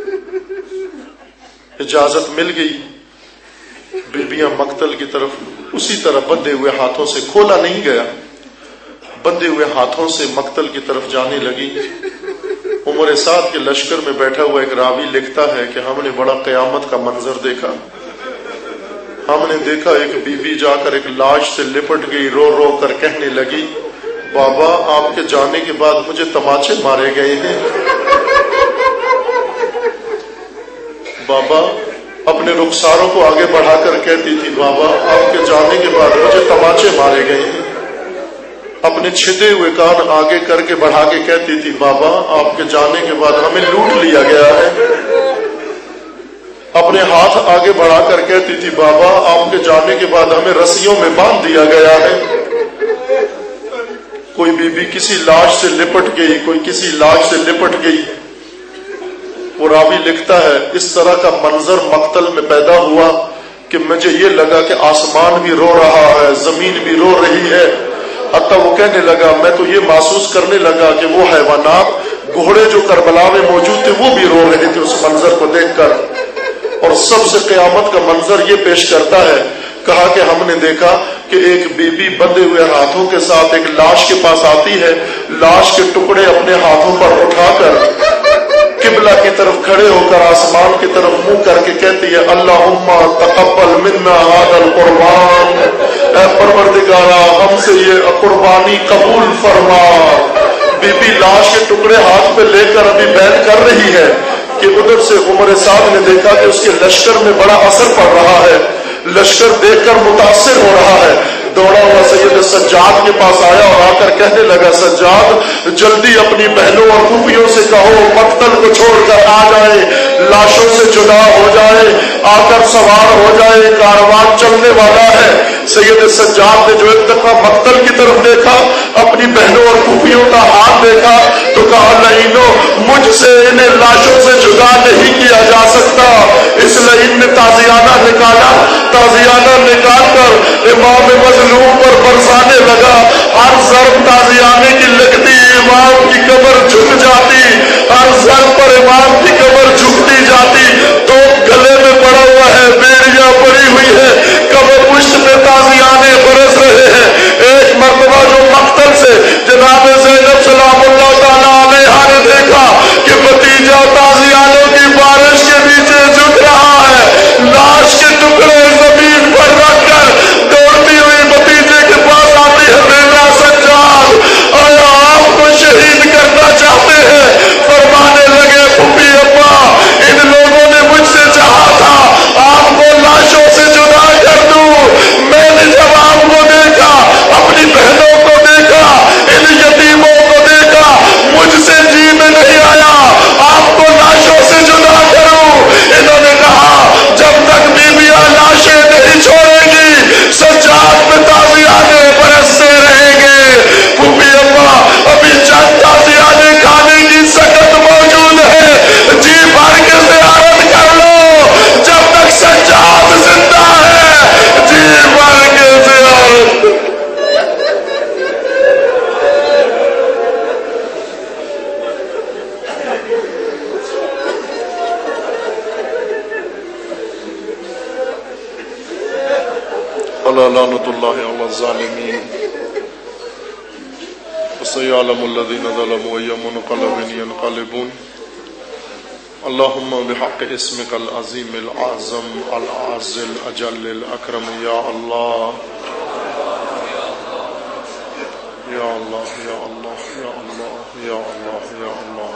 اجازت مل گئی، بیویاں مقتل کی طرف اسی طرح بندھے ہوئے ہاتھوں سے، کھولا نہیں گیا، بندھے ہوئے ہاتھوں سے مقتل کی طرف جانے لگی۔ عمر سعد کے لشکر میں بیٹھا ہوا ایک راوی لکھتا ہے کہ ہم نے بڑا قیامت کا منظر دیکھا، ہم نے دیکھا ایک بیوی جا کر ایک لاش سے لپٹ گئی، رو رو کر کہنے لگی، بابا آپ کے جانے کے بعد مجھے تماچے مارے گئے ہیں۔ بابا اپنے رخساروں کو آگے بڑھا کر کہتی تھی، بابا آپ کے جانے کے بعد مجھے تماچے مارے گئے ہیں۔ اپنے چھدے ہوئے کان آگے کر کے بڑھا کے کہتی تھی، بابا آپ کے جانے کے بعد ہمیں لوٹ لیا گیا ہے۔ اپنے ہاتھ آگے بڑھا کر کہتی تھی، بابا آپ کے جانے کے بعد ہمیں رسیوں میں باندھ دیا گیا ہے۔ کوئی بیوی کسی لاش سے لپٹ گئی، کوئی کسی لاش سے لپٹ گئی۔ وہ راوی لکھتا ہے، اس طرح کا منظر مقتل میں پیدا ہوا کہ مجھے یہ لگا کہ آسمان بھی رو رہا ہے، زمین بھی رو رہی ہے، حتیٰ وہ کہنے لگا، میں تو یہ محسوس کرنے لگا کہ وہ حیوانات، گھوڑے جو کربلا میں موجود تھے وہ بھی رو رہے تھے اس منظر کو دیکھ کر۔ اور سب سے قیامت کا منظر یہ پیش کرتا ہے، کہا کہ ہم نے دیکھا کہ ایک بیوی بندھے ہوئے ہاتھوں کے ساتھ ایک لاش کے پاس آتی ہے، لاش کے ٹکڑے اپنے ہاتھوں پر اٹھا کر قبلہ کی طرف کھڑے ہو کر آسمان کی طرف منہ کر کے کہتی ہے، اللہم تقبل منا ھذا القربان، اے پروردگارا ہم سے یہ قربانی قبول فرما۔ بی بی لاش کے ٹکڑے ہاتھ پہ لے کر ابھی بیان کر رہی ہے کہ ادھر سے عمر صاحب نے دیکھا کہ اس کے لشکر میں بڑا اثر پڑ رہا ہے، لشکر دیکھ کر متاثر ہو رہا ہے۔ دوڑا ہوا سید سجاد کے پاس آیا اور آ کر کہنے لگا، سجاد جلدی اپنی بہنوں اور پھوپھیوں سے کہو مقتل کو چھوڑ کر آ جائے، لاشوں سے جدا ہو جائے، آ کر سوار ہو جائے، کاروان چلنے والا ہے۔ سید سجاد نے جو ایک دفعہ مقتل کی طرف دیکھا، اپنی بہنوں اور پھوپھیوں کا ہاتھ دیکھا تو کہا، لعینوں مجھ سے انہیں لاشوں سے جدا نہیں کیا جا سکتا۔ اس لعین نے تازیانہ نکالا، تازیانہ نکال کر امام مظلوم پر برسانے لگا، ہر ضرب تازیانے کی لگتی امام کی کمر جھک جاتی، ہر ضرب پر امام کی کمر جھکتی جاتی، تو گلے میں پڑا ہوا ہے، بیڑیاں پڑی ہوئی ہے، کمر پشت پہ تازیانے برس رہے ہیں۔ ایک مرتبہ جو مقتل سے جناب زینب سلام اللہ تعالی علیہا نے دیکھا کہ بھتیجا تازیانوں کی بارش کے نیچے جھک رہا ہے، لاش کے ٹکڑے زمین پر رکھ کر دوڑتی ہوئی بھتیجے کے پاس آتی ہے، بیٹا سجاد آیا آپ کو شہید کرنا چاہتے ہیں؟ فرمانے لگے، پھوپھی ابا ان لوگوں نے مجھ سے چاہا تھا آپ کو لاشوں سے جدا کر دوں، میں نے جب آپ کو دیکھا، اپنی بہنوں کو دیکھا، ان یتیموں کو دیکھا، مجھ سے جی میں نہیں آیا آپ کو لاشوں سے جدا کروں۔ انہوں نے کہا، جب تک بیویاں لاشیں نہیں چھوڑیں گی سجاد میں تازیانے برستے رہیں گے۔ پھوپھی ابا ابھی چند تازیانے کھانے کی سکت موجود ہے، جی بھر کے زیارت کر لو جب تک سجاد زندہ ہے، جی بھر کے زیارت۔ لعنت اللہ علی الظالمین وسيعلم الذين ظلموا أي منقلب ينقلبون اللهم بحق اسمك العظيم الأعظم الأعز الأجل الأكرم يا الله یا اللہ یا اللہ یا اللہ یا اللہ یا اللہ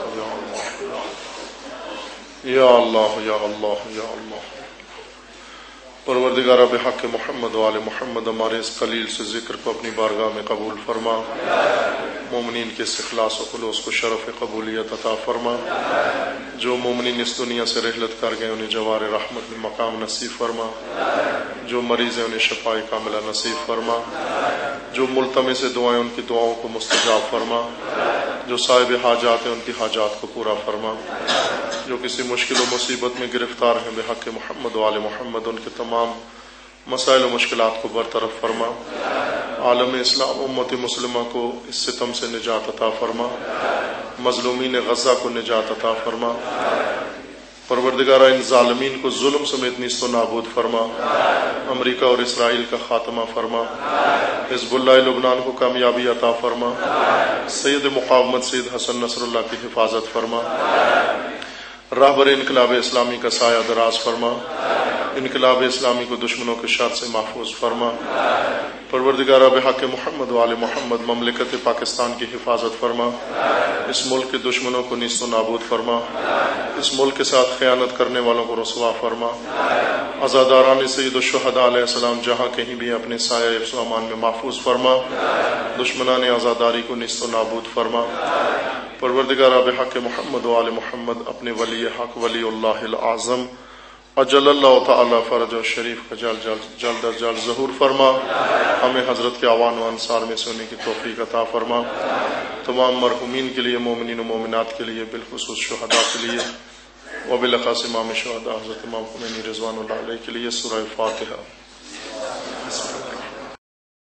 یا اللہ یا اللہ یا اللہ یا اللہ۔ پروردگارہ بحق محمد و آل محمد ہمارے اس قلیل سے ذکر کو اپنی بارگاہ میں قبول فرما، مومنین کے اس اخلاص و خلوص کو شرف قبولیت عطا فرما، جو مومنین اس دنیا سے رحلت کر گئے انہیں جوار رحمت میں مقام نصیب فرما، جو مریض ہیں انہیں شفاء کاملہ نصیب فرما، جو ملتمس دعائیں ان کی دعاؤں کو مستجاب فرما، جو صاحب حاجات ہیں ان کی حاجات کو پورا فرما، جو کسی مشکل و مصیبت میں گرفتار ہیں بحق محمد و آل محمد ان کے تمام مسائل و مشکلات کو برطرف فرما، عالم اسلام امت مسلمہ کو اس ستم سے نجات عطا فرما، مظلومین غزہ کو نجات عطا فرما، پروردگارہ ان ظالمین کو ظلم سمیت نیست و نابود فرما، امریکہ اور اسرائیل کا خاتمہ فرما، حزب اللہ لبنان کو کامیابی عطا فرما، سید مقاومت سید حسن نصر اللہ کی حفاظت فرما، راہبر انقلاب اسلامی کا سایہ دراز فرما، انقلاب اسلامی کو دشمنوں کے شر سے محفوظ فرما، پروردگارہ بحق محمد و آل محمد مملکت پاکستان کی حفاظت فرما، اس ملک کے دشمنوں کو نیست و نابود فرما، اس ملک کے ساتھ خیانت کرنے والوں کو رسوا فرما، عزاداران سید الشہداء علیہ السلام جہاں کہیں بھی اپنے سایہ حفظ و امان میں محفوظ فرما، دشمنان عزاداری کو نیست و نابود فرما، پروردگارہ بحق محمد و آل محمد اپنے ولی حق ولی اللہ العظم اجل اللہ تعالی فرج و شریف کا جلد از جلد ظہور فرما، ہمیں حضرت کے اعوان و انصار میں سونے کی توفیق عطا فرما، تمام مرحومین کے لیے، مومنین و مومنات کے لیے، بالخصوص شہداء کے لیے، وبالخاص امام شہداء حضرت امام خمینی رضوان اللہ علیہ کے لیے۔ سورہ فاتحہ۔